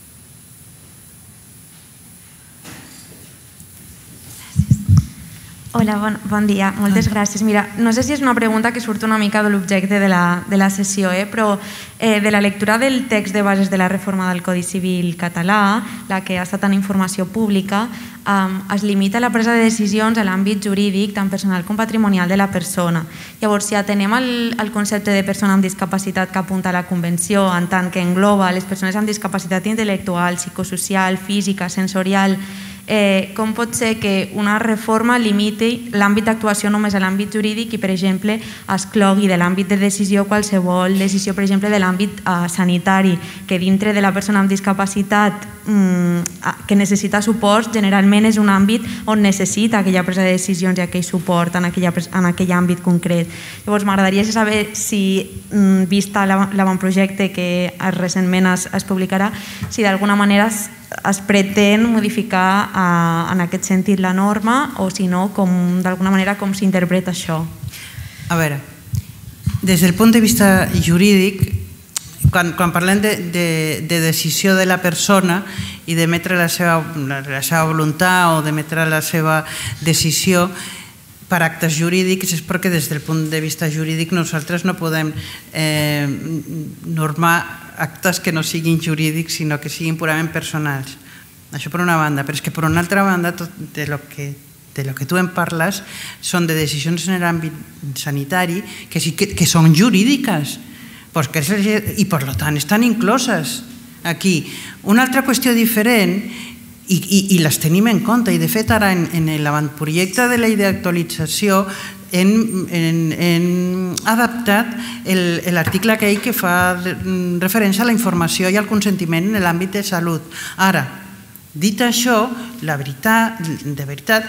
Hola, bon dia. Moltes gràcies. Mira, no sé si és una pregunta que surt una mica de l'objecte de la sessió, però de la lectura del text de bases de la reforma del Codi Civil català, la que ha estat en informació pública, es limita la presa de decisions a l'àmbit jurídic, tant personal com patrimonial de la persona. Llavors, si atenem al concepte de persona amb discapacitat que apunta a la Convenció, en tant que engloba les persones amb discapacitat intel·lectual, psicosocial, física, sensorial, com pot ser que una reforma limiti l'àmbit d'actuació només a l'àmbit jurídic i, per exemple, exclogui de l'àmbit de decisió qualsevol decisió, per exemple, de l'àmbit sanitari, que dintre de la persona amb discapacitat que necessita suport, generalment és un àmbit on necessita aquella presa de decisions i aquell suport en aquell àmbit concret. Llavors, m'agradaria saber si, vista l'avantprojecte que recentment es publicarà, si d'alguna manera es pretén modificar en aquest sentit la norma o si no, d'alguna manera com s'interpreta això. A veure, des del punt de vista jurídic, quan parlem de decisió de la persona i d'emetre la seva voluntat o d'emetre la seva decisió per actes jurídics, és perquè des del punt de vista jurídic nosaltres no podem normar actes que no siguin jurídics sinó que siguin purament personals. Això per una banda, però és que per una altra banda tot de lo que tu em parles són de decisions en l'àmbit sanitari que són jurídiques i per tant estan incloses aquí. Una altra qüestió diferent i les tenim en compte i de fet ara en l'avantprojecte de la llei d'actualització hem adaptat l'article aquell que fa referència a la informació i al consentiment en l'àmbit de salut. Ara, dit això, de veritat,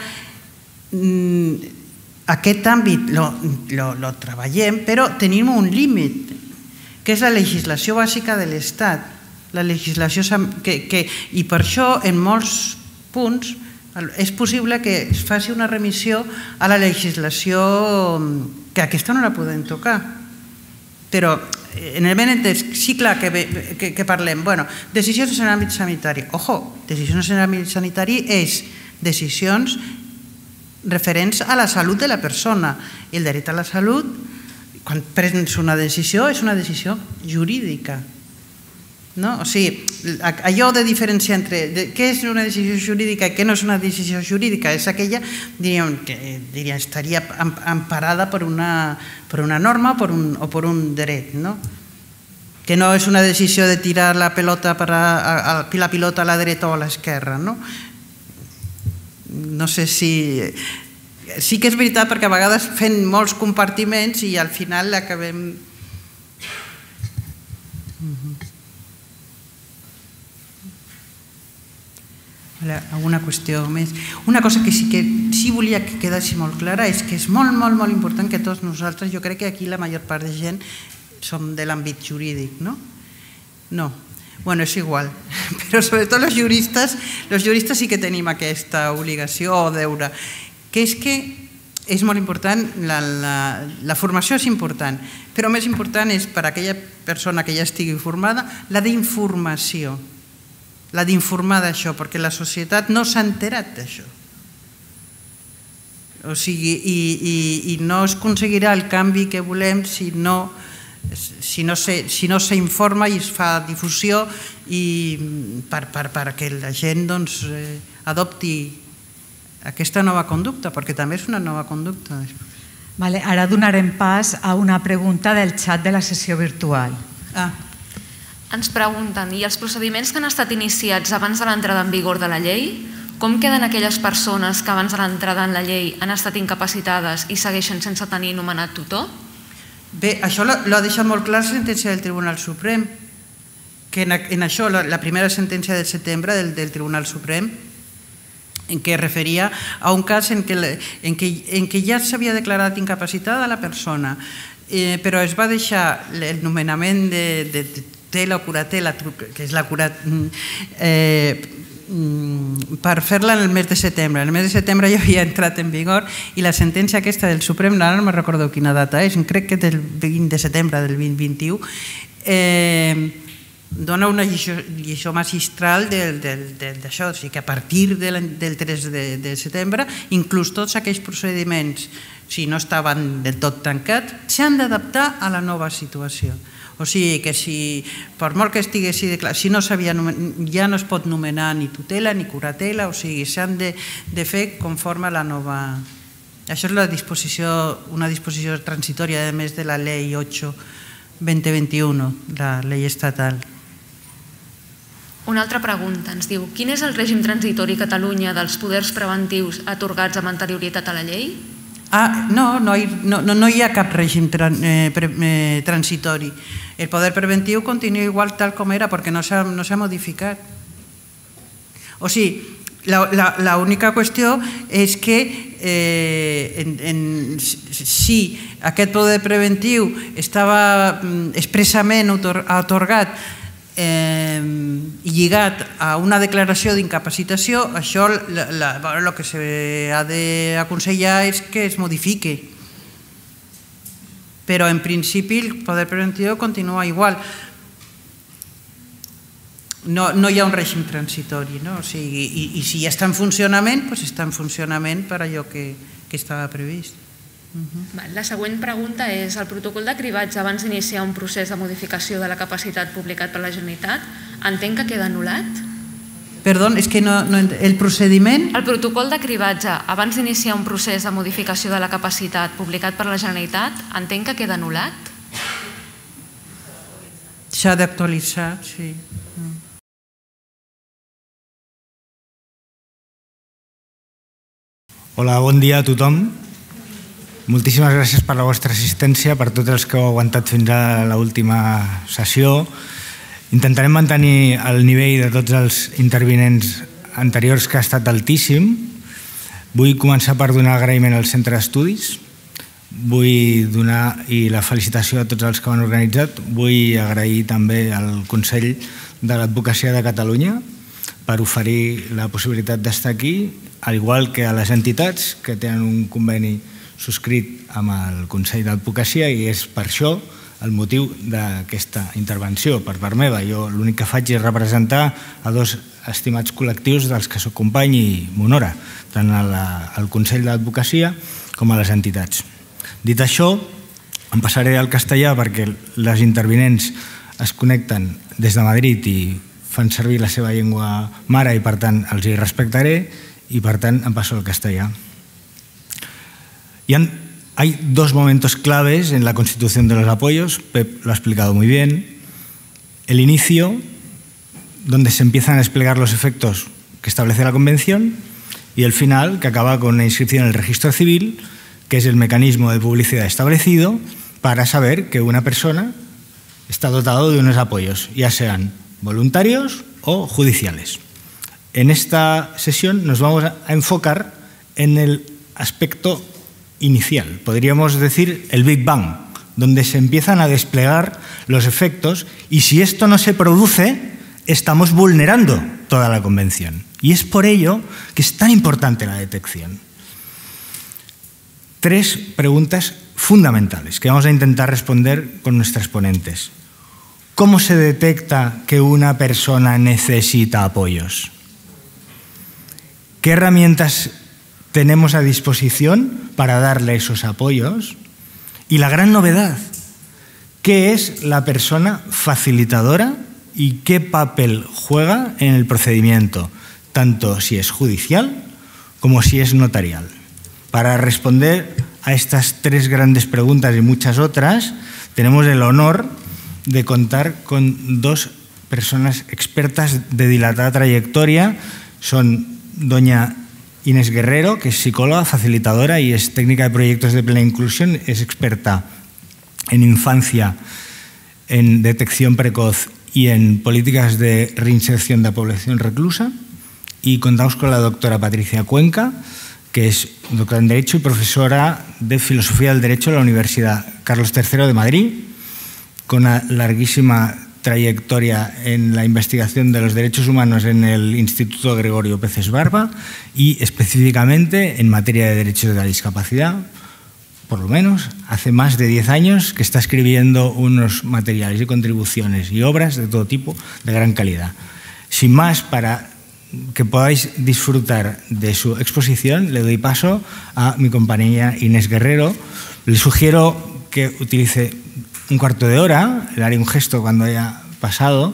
aquest àmbit lo treballem, però tenim un límit, que és la legislació bàsica de l'Estat. I per això, en molts punts, és possible que es faci una remissió a la legislació que aquesta no la podem tocar. Però en el ben entès, sí, clar, que parlem, decisions en l'àmbit sanitari. Ojo, decisions en l'àmbit sanitari és decisions referents a la salut de la persona. I el dret a la salut, quan prens una decisió, és una decisió jurídica. O sigui, allò de diferenciar entre què és una decisió jurídica i què no és una decisió jurídica és aquella, diria, estaria emparada per una norma o per un dret, que no és una decisió de tirar la pilota a la dreta o a l'esquerra. No sé si... Sí que és veritat perquè a vegades fem molts compartiments i al final acabem... Alguna qüestió més. Una cosa que sí volia que quedassi molt clara és que és molt, molt, molt important que tots nosaltres, jo crec que aquí la major part de gent som de l'àmbit jurídic, no? No. Bueno, és igual. Però sobretot els juristes sí que tenim aquesta obligació o deure, que és que és molt important, la formació és important, però més important és per a aquella persona que ja estigui formada, la d'informació. La d'informar d'això, perquè la societat no s'ha enterat d'això. O sigui, i no es aconseguirà el canvi que volem si no s'informa i es fa difusió perquè la gent adopti aquesta nova conducta, perquè també és una nova conducta. Ara donarem pas a una pregunta del xat de la sessió virtual. Ens pregunten, i els procediments que han estat iniciats abans de l'entrada en vigor de la llei, com queden aquelles persones que abans de l'entrada en la llei han estat incapacitades i segueixen sense tenir nomenat tutor? Bé, això l'ha deixat molt clar la sentència del Tribunal Suprem, que en això, la primera sentència del setembre del Tribunal Suprem, en què referia a un cas en què ja s'havia declarat incapacitada la persona, però es va deixar el nomenament de tutela o curatela, que és la per fer-la en el mes de setembre. En el mes de setembre ja havia entrat en vigor i la sentència aquesta del Suprem, ara no me'n recordo quina data és, crec que del 20 de setembre del 2021, dona una lliçó magistral d'això, o sigui que a partir del 3 de setembre, inclús tots aquells procediments, si no estaven del tot tancats, s'han d'adaptar a la nova situació. O sigui que si, per molt que estigués declarat, si no s'havia ja no es pot nomenar ni tutela ni curatela, o sigui, s'han de fer conforme a la nova... Això és una disposició transitòria, a més de la llei 8/2021, la llei estatal. Una altra pregunta ens diu, quin és el règim transitori a Catalunya dels poders preventius atorgats amb anterioritat a la llei? No hi ha cap règim transitori. El poder preventiu continua igual tal com era perquè no s'ha modificat. O sigui, l'única qüestió és que si aquest poder preventiu estava expressament atorgat i lligat a una declaració d'incapacitació, això el que s'ha d'aconsellar és que es modifiqui. Però en principi el poder preventiu continua igual. No hi ha un règim transitori, i si ja està en funcionament, doncs està en funcionament per allò que estava previst. La següent pregunta és, el protocol de cribatge abans d'iniciar un procés de modificació de la capacitat publicat per la Generalitat, entenc que queda anul·lat? Perdó, és que el procediment... El protocol de cribatge abans d'iniciar un procés de modificació de la capacitat publicat per la Generalitat, entenc que queda anul·lat? S'ha d'actualitzar, sí. Hola, bon dia a tothom. Moltíssimes gràcies per la vostra assistència, per tots els que heu aguantat fins a l'última sessió. Intentarem mantenir el nivell de tots els intervinents anteriors, que ha estat altíssim. Vull començar per donar agraïment al Centre d'Estudis. Vull donar la felicitació a tots els que ho han organitzat. Vull agrair també al Consell de l'Advocacia de Catalunya per oferir la possibilitat d'estar aquí, al igual que a les entitats que tenen un conveni subscrit amb el Consell d'Advocacia, i és per això el motiu d'aquesta intervenció per part meva. Jo l'únic que faig és representar a dos estimats col·lectius dels que soc company i m'honora, tant al Consell d'Advocacia com a les entitats. Dit això, em passaré al castellà perquè les intervinents es connecten des de Madrid i fan servir la seva llengua mare i per tant els hi respectaré y por tanto han pasado al castellano. Hay dos momentos claves en la constitución de los apoyos, Pep lo ha explicado muy bien. El inicio, donde se empiezan a desplegar los efectos que establece la Convención, y el final, que acaba con una inscripción en el registro civil, que es el mecanismo de publicidad establecido para saber que una persona está dotado de unos apoyos, ya sean voluntarios o judiciales. En esta sesión nos vamos a enfocar en el aspecto inicial, podríamos decir el Big Bang, donde se empiezan a desplegar los efectos, y si esto no se produce, estamos vulnerando toda la Convención. Y es por ello que es tan importante la detección. Tres preguntas fundamentales que vamos a intentar responder con nuestras ponentes. ¿Cómo se detecta que una persona necesita apoyos? ¿Qué herramientas tenemos a disposición para darle esos apoyos? Y la gran novedad, ¿qué es la persona facilitadora y qué papel juega en el procedimiento, tanto si es judicial como si es notarial? Para responder a estas tres grandes preguntas y muchas otras, tenemos el honor de contar con dos personas expertas de dilatada trayectoria. Son doña Inés Guerrero, que es psicóloga, facilitadora y es técnica de proyectos de plena inclusión, es experta en infancia, en detección precoz y en políticas de reinserción de la población reclusa. Y contamos con la doctora Patricia Cuenca, que es doctora en Derecho y profesora de Filosofía del Derecho en la Universidad Carlos III de Madrid, con una larguísima trayectoria en la investigación de los derechos humanos en el Instituto Gregorio Peces Barba y específicamente en materia de derechos de la discapacidad. Por lo menos hace más de 10 años que está escribiendo unos materiales y contribuciones y obras de todo tipo de gran calidad. Sin más, para que podáis disfrutar de su exposición, le doy paso a mi compañera Inés Guerrero. Le sugiero que utilice un cuarto de hora, le haré un gesto cuando haya pasado,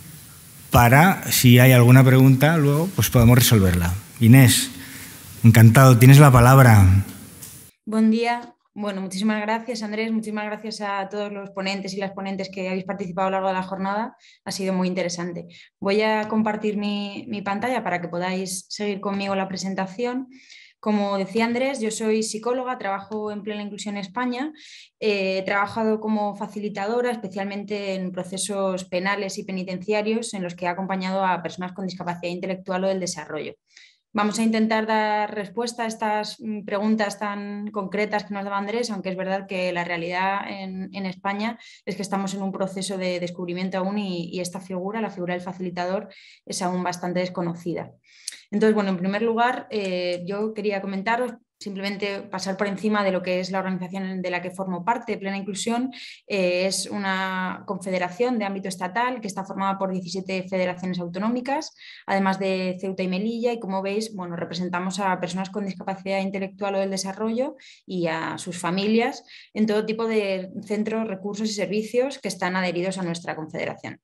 para, si hay alguna pregunta, luego pues podemos resolverla. Inés, encantado, tienes la palabra. Buen día. Bueno, muchísimas gracias, Andrés. Muchísimas gracias a todos los ponentes y las ponentes que habéis participado a lo largo de la jornada. Ha sido muy interesante. Voy a compartir mi pantalla para que podáis seguir conmigo la presentación. Como decía Andrés, yo soy psicóloga, trabajo en Plena Inclusión España. He trabajado como facilitadora, especialmente en procesos penales y penitenciarios en los que he acompañado a personas con discapacidad intelectual o del desarrollo. Vamos a intentar dar respuesta a estas preguntas tan concretas que nos daba Andrés, aunque es verdad que la realidad en España es que estamos en un proceso de descubrimiento aún y esta figura, la figura del facilitador, es aún bastante desconocida. Entonces, bueno, en primer lugar, yo quería comentaros, simplemente pasar por encima de lo que es la organización de la que formo parte, Plena Inclusión. Es una confederación de ámbito estatal que está formada por 17 federaciones autonómicas, además de Ceuta y Melilla, y como veis, bueno, representamos a personas con discapacidad intelectual o del desarrollo y a sus familias en todo tipo de centros, recursos y servicios que están adheridos a nuestra confederación.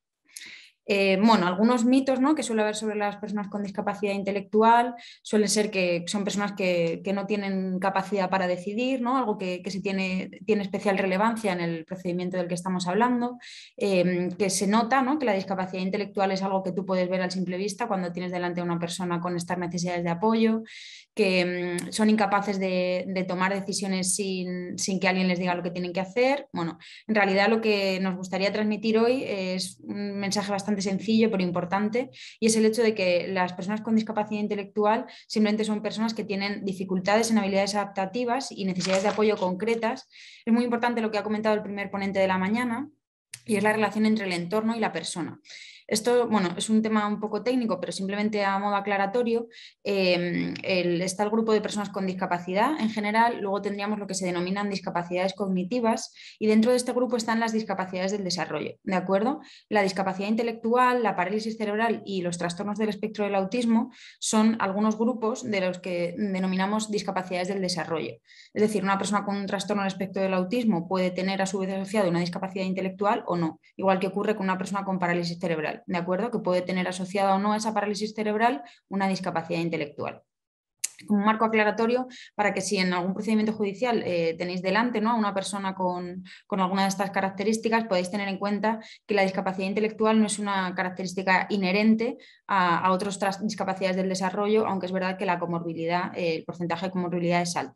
Bueno, algunos mitos, ¿no?, que suele haber sobre las personas con discapacidad intelectual suelen ser que son personas que no tienen capacidad para decidir, ¿no?, algo que tiene especial relevancia en el procedimiento del que estamos hablando, que se nota, ¿no?, que la discapacidad intelectual es algo que tú puedes ver a simple vista cuando tienes delante a una persona con estas necesidades de apoyo, que son incapaces de tomar decisiones sin que alguien les diga lo que tienen que hacer. Bueno, en realidad lo que nos gustaría transmitir hoy es un mensaje bastante sencillo pero importante, y es el hecho de que las personas con discapacidad intelectual simplemente son personas que tienen dificultades en habilidades adaptativas y necesidades de apoyo concretas. Es muy importante lo que ha comentado el primer ponente de la mañana, y es la relación entre el entorno y la persona. Esto, bueno, es un tema un poco técnico, pero simplemente a modo aclaratorio, está el grupo de personas con discapacidad en general, luego tendríamos lo que se denominan discapacidades cognitivas, y dentro de este grupo están las discapacidades del desarrollo, ¿de acuerdo? La discapacidad intelectual, la parálisis cerebral y los trastornos del espectro del autismo son algunos grupos de los que denominamos discapacidades del desarrollo. Es decir, una persona con un trastorno del espectro del autismo puede tener a su vez asociado una discapacidad intelectual o no, igual que ocurre con una persona con parálisis cerebral, ¿de acuerdo?, que puede tener asociada o no a esa parálisis cerebral una discapacidad intelectual. Como un marco aclaratorio para que si en algún procedimiento judicial tenéis delante, ¿no?, a una persona con alguna de estas características, podéis tener en cuenta que la discapacidad intelectual no es una característica inherente a otras discapacidades del desarrollo, aunque es verdad que la comorbilidad, el porcentaje de comorbilidad es alto.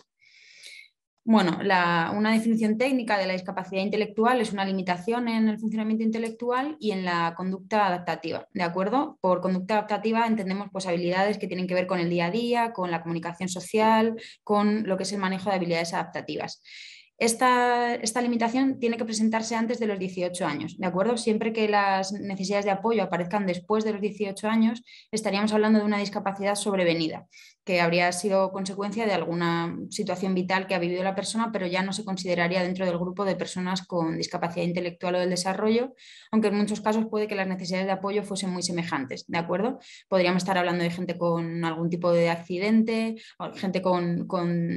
Bueno, una definición técnica de la discapacidad intelectual es una limitación en el funcionamiento intelectual y en la conducta adaptativa, ¿de acuerdo? Por conducta adaptativa entendemos pues habilidades que tienen que ver con el día a día, con la comunicación social, con lo que es el manejo de habilidades adaptativas. Esta limitación tiene que presentarse antes de los 18 años, ¿de acuerdo? Siempre que las necesidades de apoyo aparezcan después de los 18 años, estaríamos hablando de una discapacidad sobrevenida, que habría sido consecuencia de alguna situación vital que ha vivido la persona, pero ya no se consideraría dentro del grupo de personas con discapacidad intelectual o del desarrollo, aunque en muchos casos puede que las necesidades de apoyo fuesen muy semejantes, ¿de acuerdo? Podríamos estar hablando de gente con algún tipo de accidente, o gente con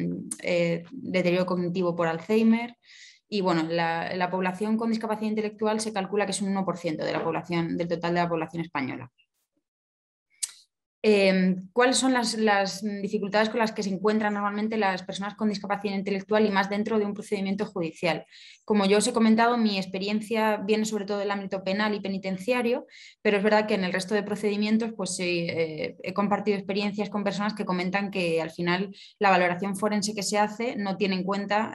deterioro cognitivo por Alzheimer. Y bueno, la población con discapacidad intelectual se calcula que es un 1% de la población, del total de la población española. ¿Cuáles son las dificultades con las que se encuentran normalmente las personas con discapacidad intelectual y más dentro de un procedimiento judicial? Como yo os he comentado, mi experiencia viene sobre todo del ámbito penal y penitenciario, pero es verdad que en el resto de procedimientos pues, he compartido experiencias con personas que comentan que al final la valoración forense que se hace no tiene en cuenta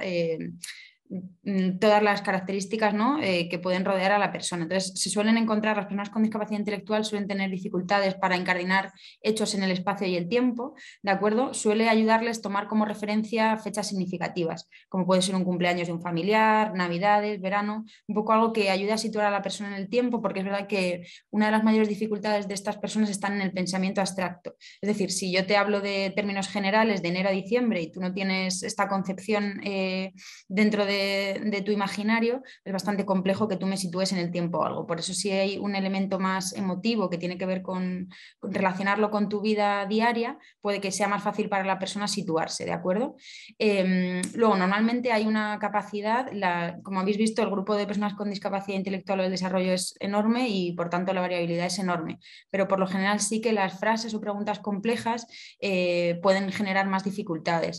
todas las características, ¿no? Que pueden rodear a la persona. Entonces, se suelen encontrar, las personas con discapacidad intelectual suelen tener dificultades para encardinar hechos en el espacio y el tiempo, ¿de acuerdo? Suele ayudarles tomar como referencia fechas significativas, como puede ser un cumpleaños de un familiar, navidades, verano, un poco algo que ayude a situar a la persona en el tiempo, porque es verdad que una de las mayores dificultades de estas personas están en el pensamiento abstracto. Es decir, si yo te hablo de términos generales de enero a diciembre y tú no tienes esta concepción dentro de tu imaginario, es bastante complejo que tú me sitúes en el tiempo o algo. Por eso si hay un elemento más emotivo que tiene que ver con relacionarlo con tu vida diaria, puede que sea más fácil para la persona situarse, ¿de acuerdo? Luego, normalmente hay una capacidad, como habéis visto, el grupo de personas con discapacidad intelectual o el desarrollo es enorme y por tanto la variabilidad es enorme, pero por lo general sí que las frases o preguntas complejas pueden generar más dificultades.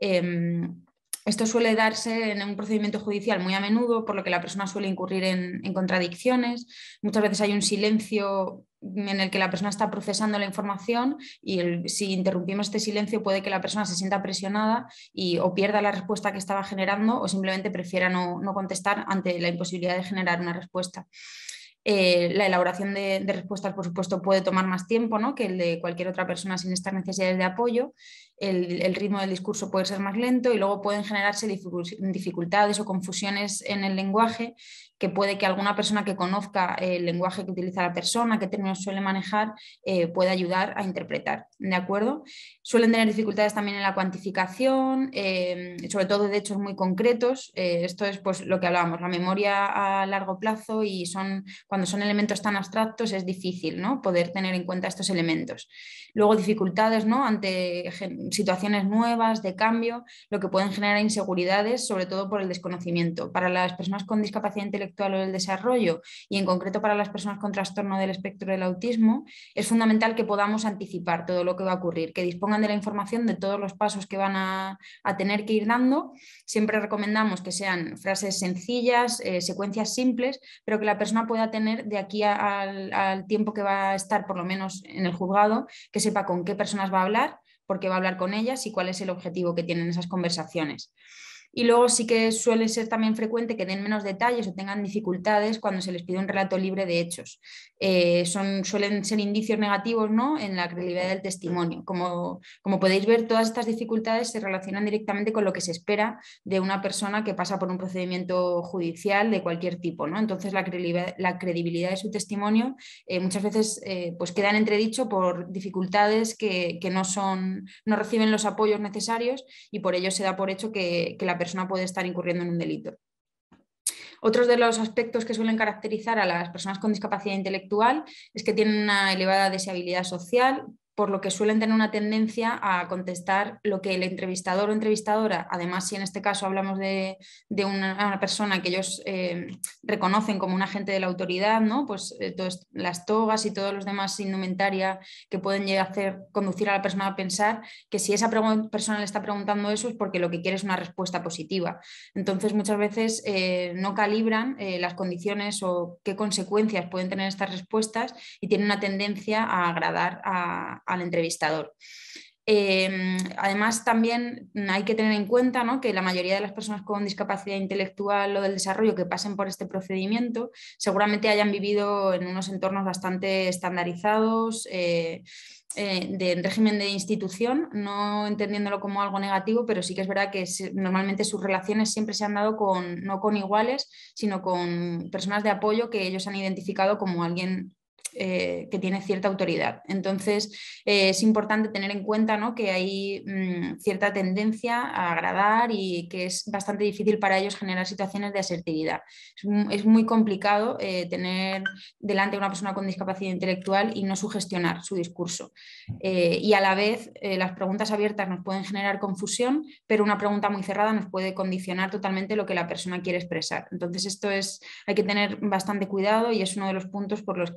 Esto suele darse en un procedimiento judicial muy a menudo, por lo que la persona suele incurrir en contradicciones. Muchas veces hay un silencio en el que la persona está procesando la información y si interrumpimos este silencio puede que la persona se sienta presionada o pierda la respuesta que estaba generando o simplemente prefiera no contestar ante la imposibilidad de generar una respuesta. La elaboración de respuestas, por supuesto, puede tomar más tiempo, ¿no?, que el de cualquier otra persona sin estas necesidades de apoyo. El ritmo del discurso puede ser más lento y luego pueden generarse dificultades o confusiones en el lenguaje, que puede que alguna persona que conozca el lenguaje que utiliza la persona, qué términos suele manejar, pueda ayudar a interpretar, ¿de acuerdo? Suelen tener dificultades también en la cuantificación, sobre todo de hechos muy concretos. Esto es pues, lo que hablábamos, la memoria a largo plazo y cuando son elementos tan abstractos es difícil, ¿no?, poder tener en cuenta estos elementos. Luego dificultades, ¿no?, ante situaciones nuevas, de cambio, lo que pueden generar inseguridades, sobre todo por el desconocimiento. Para las personas con discapacidad intelectual o del desarrollo y en concreto para las personas con trastorno del espectro del autismo, es fundamental que podamos anticipar todo lo que va a ocurrir, que dispongan de la información de todos los pasos que van a tener que ir dando. Siempre recomendamos que sean frases sencillas, secuencias simples, pero que la persona pueda tener de aquí al tiempo que va a estar por lo menos en el juzgado, que sepa con qué personas va a hablar, por qué va a hablar con ellas y cuál es el objetivo que tienen esas conversaciones. Y luego sí que suele ser también frecuente que den menos detalles o tengan dificultades cuando se les pide un relato libre de hechos. Suelen ser indicios negativos, ¿no?, en la credibilidad del testimonio. Como podéis ver, todas estas dificultades se relacionan directamente con lo que se espera de una persona que pasa por un procedimiento judicial de cualquier tipo, ¿no? Entonces la credibilidad de su testimonio muchas veces pues queda en entredicho por dificultades que no reciben los apoyos necesarios y por ello se da por hecho que la persona puede estar incurriendo en un delito. Otros de los aspectos que suelen caracterizar a las personas con discapacidad intelectual es que tienen una elevada deseabilidad social, por lo que suelen tener una tendencia a contestar lo que el entrevistador o entrevistadora, además si en este caso hablamos de una persona que ellos reconocen como un agente de la autoridad, ¿no?, pues las togas y todos los demás indumentaria que pueden llegar a conducir a la persona a pensar que si esa persona le está preguntando eso es porque lo que quiere es una respuesta positiva. Entonces muchas veces no calibran las condiciones o qué consecuencias pueden tener estas respuestas y tienen una tendencia a agradar al entrevistador. Además también hay que tener en cuenta, ¿no?, que la mayoría de las personas con discapacidad intelectual o del desarrollo que pasen por este procedimiento seguramente hayan vivido en unos entornos bastante estandarizados, de régimen de institución, no entendiéndolo como algo negativo, pero sí que es verdad que normalmente sus relaciones siempre se han dado no con iguales, sino con personas de apoyo que ellos han identificado como alguien que tiene cierta autoridad. Entonces es importante tener en cuenta, ¿no?, que hay cierta tendencia a agradar y que es bastante difícil para ellos generar situaciones de asertividad. Es muy complicado tener delante a una persona con discapacidad intelectual y no sugestionar su discurso. Y a la vez las preguntas abiertas nos pueden generar confusión, pero una pregunta muy cerrada nos puede condicionar totalmente lo que la persona quiere expresar. Entonces hay que tener bastante cuidado y es uno de los puntos por los que una persona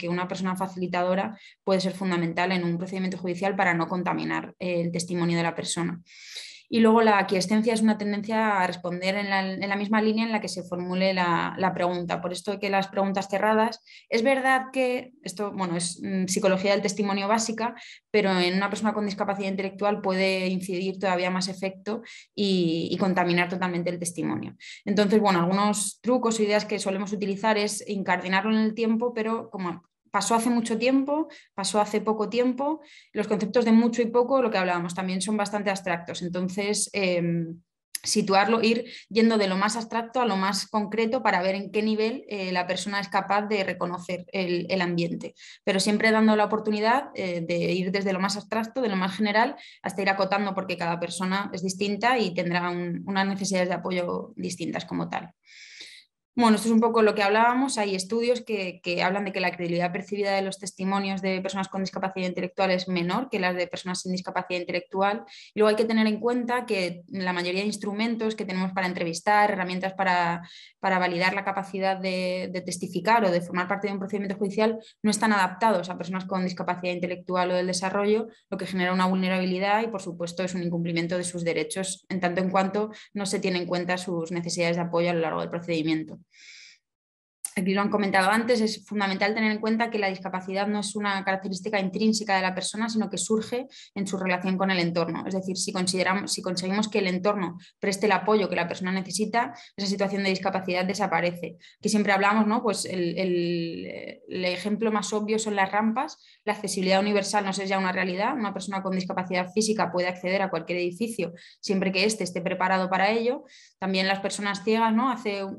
persona facilitadora puede ser fundamental en un procedimiento judicial para no contaminar el testimonio de la persona. Y luego la aquiescencia es una tendencia a responder en la misma línea en la que se formule la pregunta. Por esto que las preguntas cerradas, es verdad que esto, bueno, es psicología del testimonio básica, pero en una persona con discapacidad intelectual puede incidir todavía más efecto y contaminar totalmente el testimonio. Entonces, bueno, algunos trucos o ideas que solemos utilizar es incardinarlo en el tiempo, pero como pasó hace mucho tiempo, pasó hace poco tiempo, los conceptos de mucho y poco, lo que hablábamos, también son bastante abstractos. Entonces, situarlo, ir yendo de lo más abstracto a lo más concreto para ver en qué nivel la persona es capaz de reconocer el ambiente, pero siempre dando la oportunidad de ir desde lo más abstracto, de lo más general, hasta ir acotando porque cada persona es distinta y tendrá unas necesidades de apoyo distintas como tal. Bueno, esto es un poco lo que hablábamos. Hay estudios que hablan de que la credibilidad percibida de los testimonios de personas con discapacidad intelectual es menor que las de personas sin discapacidad intelectual. Y luego hay que tener en cuenta que la mayoría de instrumentos que tenemos para entrevistar, herramientas para validar la capacidad de testificar o de formar parte de un procedimiento judicial, no están adaptados a personas con discapacidad intelectual o del desarrollo, lo que genera una vulnerabilidad y, por supuesto, es un incumplimiento de sus derechos en tanto en cuanto no se tiene en cuenta sus necesidades de apoyo a lo largo del procedimiento. Aquí lo han comentado antes, es fundamental tener en cuenta que la discapacidad no es una característica intrínseca de la persona, sino que surge en su relación con el entorno. Es decir, si conseguimos que el entorno preste el apoyo que la persona necesita, esa situación de discapacidad desaparece. Aquí siempre hablamos, ¿no? Pues el ejemplo más obvio son las rampas. La accesibilidad universal no es ya una realidad. Una persona con discapacidad física puede acceder a cualquier edificio siempre que éste esté preparado para ello. También las personas ciegas, ¿no?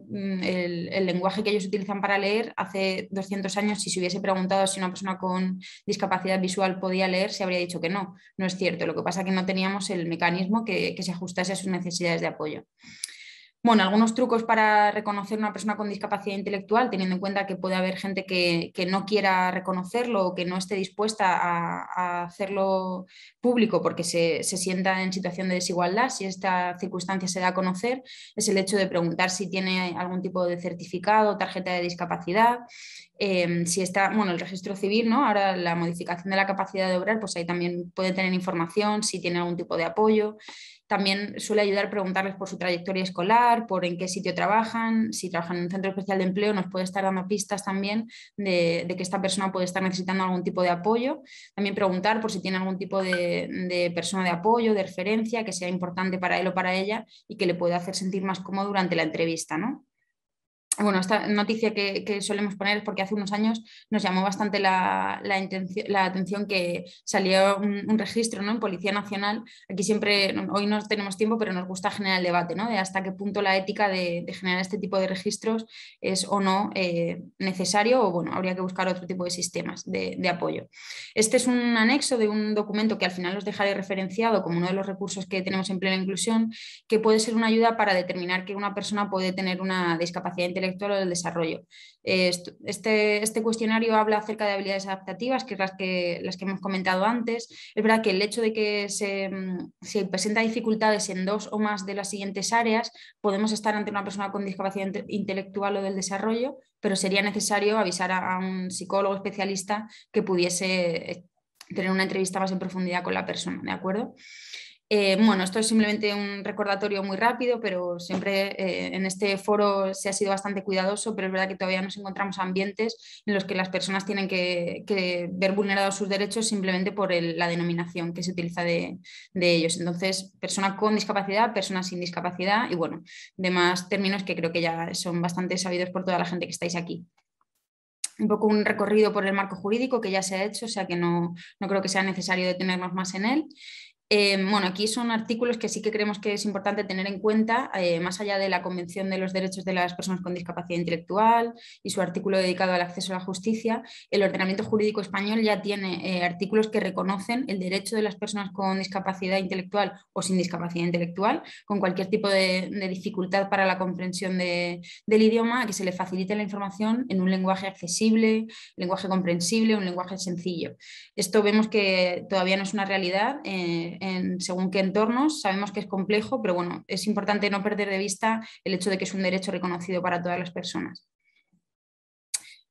El lenguaje que ellos utilizan para leer, hace 200 años, si se hubiese preguntado si una persona con discapacidad visual podía leer, se habría dicho que no. No es cierto. Lo que pasa es que no teníamos el mecanismo que se ajustase a sus necesidades de apoyo. Bueno, algunos trucos para reconocer una persona con discapacidad intelectual, teniendo en cuenta que puede haber gente que no quiera reconocerlo o que no esté dispuesta a hacerlo público porque se sienta en situación de desigualdad. Si esta circunstancia se da a conocer, es el hecho de preguntar si tiene algún tipo de certificado o tarjeta de discapacidad. Si está, bueno, el registro civil, ¿no? Ahora la modificación de la capacidad de obrar, pues ahí también puede tener información, si tiene algún tipo de apoyo. También suele ayudar a preguntarles por su trayectoria escolar, por en qué sitio trabajan, si trabajan en un centro especial de empleo, nos puede estar dando pistas también de que esta persona puede estar necesitando algún tipo de apoyo. También preguntar por si tiene algún tipo de persona de apoyo, de referencia, que sea importante para él o para ella y que le pueda hacer sentir más cómodo durante la entrevista, ¿no? Bueno, esta noticia que solemos poner es porque hace unos años nos llamó bastante la atención que salió un registro, ¿no? En Policía Nacional. Aquí siempre, hoy no tenemos tiempo, pero nos gusta generar el debate, ¿no? De hasta qué punto la ética de generar este tipo de registros es o no necesario o, bueno, habría que buscar otro tipo de sistemas de apoyo. Este es un anexo de un documento que al final os dejaré referenciado como uno de los recursos que tenemos en Plena Inclusión, que puede ser una ayuda para determinar que una persona puede tener una discapacidad intelectual o del desarrollo. Este cuestionario habla acerca de habilidades adaptativas, que es las que hemos comentado antes. Es verdad que el hecho de que se presenta dificultades en dos o más de las siguientes áreas, podemos estar ante una persona con discapacidad intelectual o del desarrollo, pero sería necesario avisar a un psicólogo especialista que pudiese tener una entrevista más en profundidad con la persona, ¿de acuerdo? Bueno, esto es simplemente un recordatorio muy rápido, pero siempre en este foro se ha sido bastante cuidadoso, pero es verdad que todavía nos encontramos ambientes en los que las personas tienen que ver vulnerados sus derechos simplemente por la denominación que se utiliza de ellos. Entonces, persona con discapacidad, persona sin discapacidad y, bueno, demás términos que creo que ya son bastante sabidos por toda la gente que estáis aquí. Un poco un recorrido por el marco jurídico que ya se ha hecho, o sea que no creo que sea necesario detenernos más en él. Bueno, aquí son artículos que sí que creemos que es importante tener en cuenta, más allá de la Convención de los Derechos de las Personas con Discapacidad Intelectual y su artículo dedicado al acceso a la justicia. El ordenamiento jurídico español ya tiene artículos que reconocen el derecho de las personas con discapacidad intelectual o sin discapacidad intelectual, con cualquier tipo de dificultad para la comprensión del idioma, a que se le facilite la información en un lenguaje accesible, lenguaje comprensible, un lenguaje sencillo. Esto vemos que todavía no es una realidad según qué entornos. Sabemos que es complejo, pero bueno, es importante no perder de vista el hecho de que es un derecho reconocido para todas las personas.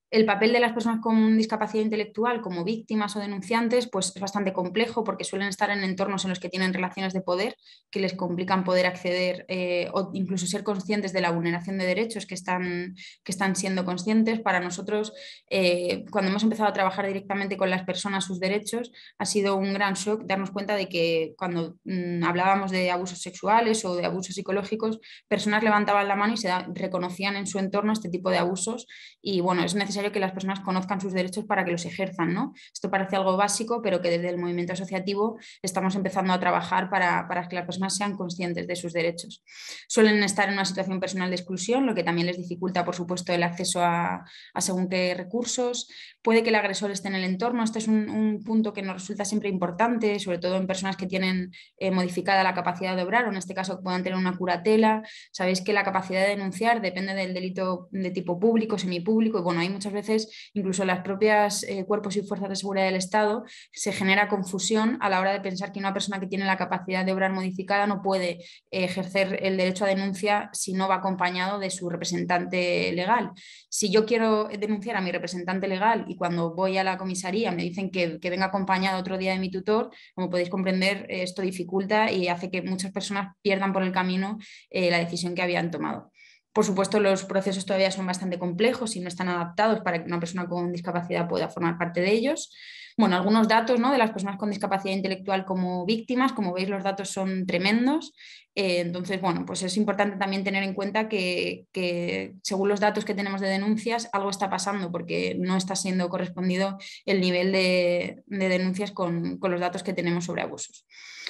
El papel de las personas con discapacidad intelectual como víctimas o denunciantes pues es bastante complejo porque suelen estar en entornos en los que tienen relaciones de poder que les complican poder acceder o incluso ser conscientes de la vulneración de derechos que están siendo conscientes. Para nosotros, cuando hemos empezado a trabajar directamente con las personas sus derechos, ha sido un gran shock darnos cuenta de que cuando hablábamos de abusos sexuales o de abusos psicológicos, personas levantaban la mano y se reconocían en su entorno este tipo de abusos y bueno, es necesario que las personas conozcan sus derechos para que los ejerzan, ¿no? Esto parece algo básico, pero que desde el movimiento asociativo estamos empezando a trabajar para que las personas sean conscientes de sus derechos. Suelen estar en una situación personal de exclusión, lo que también les dificulta, por supuesto, el acceso a según qué recursos. Puede que el agresor esté en el entorno. Este es un punto que nos resulta siempre importante, sobre todo en personas que tienen modificada la capacidad de obrar, o en este caso puedan tener una curatela. Sabéis que la capacidad de denunciar depende del delito de tipo público, semipúblico, y bueno, hay muchas veces, incluso en las propias cuerpos y fuerzas de seguridad del Estado, se genera confusión a la hora de pensar que una persona que tiene la capacidad de obrar modificada no puede ejercer el derecho a denuncia si no va acompañado de su representante legal. Si yo quiero denunciar a mi representante legal y cuando voy a la comisaría me dicen que venga acompañado otro día de mi tutor, como podéis comprender, esto dificulta y hace que muchas personas pierdan por el camino la decisión que habían tomado. Por supuesto, los procesos todavía son bastante complejos y no están adaptados para que una persona con discapacidad pueda formar parte de ellos. Bueno, algunos datos, ¿no?, de las personas con discapacidad intelectual como víctimas. Como veis, los datos son tremendos. Entonces, bueno, pues es importante también tener en cuenta que según los datos que tenemos de denuncias, algo está pasando porque no está siendo correspondido el nivel de denuncias con los datos que tenemos sobre abusos.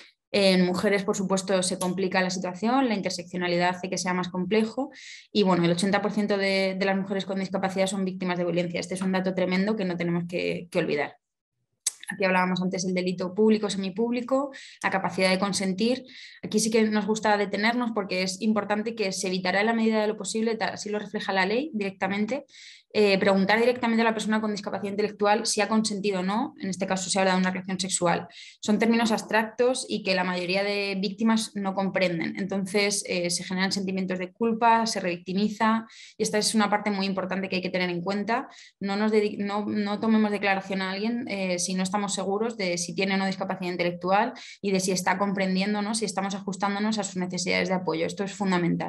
En mujeres, por supuesto, se complica la situación, la interseccionalidad hace que sea más complejo y bueno, el 80% de las mujeres con discapacidad son víctimas de violencia. Este es un dato tremendo que no tenemos que olvidar. Aquí hablábamos antes del delito público, semipúblico, la capacidad de consentir. Aquí sí que nos gusta detenernos porque es importante que se evitará en la medida de lo posible, así lo refleja la ley directamente, preguntar directamente a la persona con discapacidad intelectual si ha consentido o no, en este caso se habla de una relación sexual. Son términos abstractos y que la mayoría de víctimas no comprenden, entonces se generan sentimientos de culpa, se revictimiza y esta es una parte muy importante que hay que tener en cuenta. No tomemos declaración a alguien si no estamos seguros de si tiene o no discapacidad intelectual y de si está comprendiendo o no, si estamos ajustándonos a sus necesidades de apoyo. Esto es fundamental.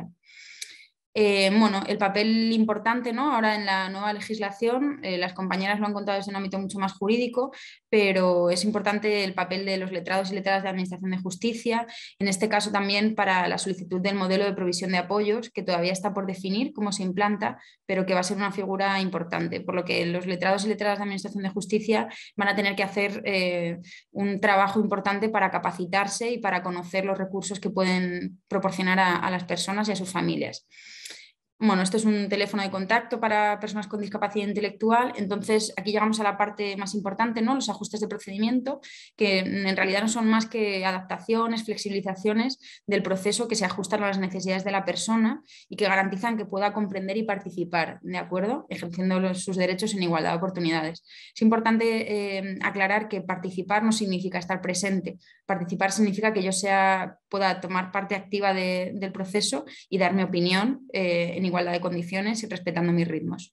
Bueno, el papel importante, ¿no?, ahora en la nueva legislación, las compañeras lo han contado desde un ámbito mucho más jurídico, pero es importante el papel de los letrados y letradas de Administración de Justicia, en este caso también para la solicitud del modelo de provisión de apoyos, que todavía está por definir cómo se implanta, pero que va a ser una figura importante, por lo que los letrados y letradas de Administración de Justicia van a tener que hacer un trabajo importante para capacitarse y para conocer los recursos que pueden proporcionar a las personas y a sus familias. Bueno, esto es un teléfono de contacto para personas con discapacidad intelectual. Entonces, aquí llegamos a la parte más importante, ¿no?, los ajustes de procedimiento, que en realidad no son más que adaptaciones, flexibilizaciones del proceso que se ajustan a las necesidades de la persona y que garantizan que pueda comprender y participar, ¿de acuerdo?, ejerciendo sus derechos en igualdad de oportunidades. Es importante aclarar que participar no significa estar presente. Participar significa que yo pueda tomar parte activa del proceso y dar mi opinión en igualdad de condiciones y respetando mis ritmos.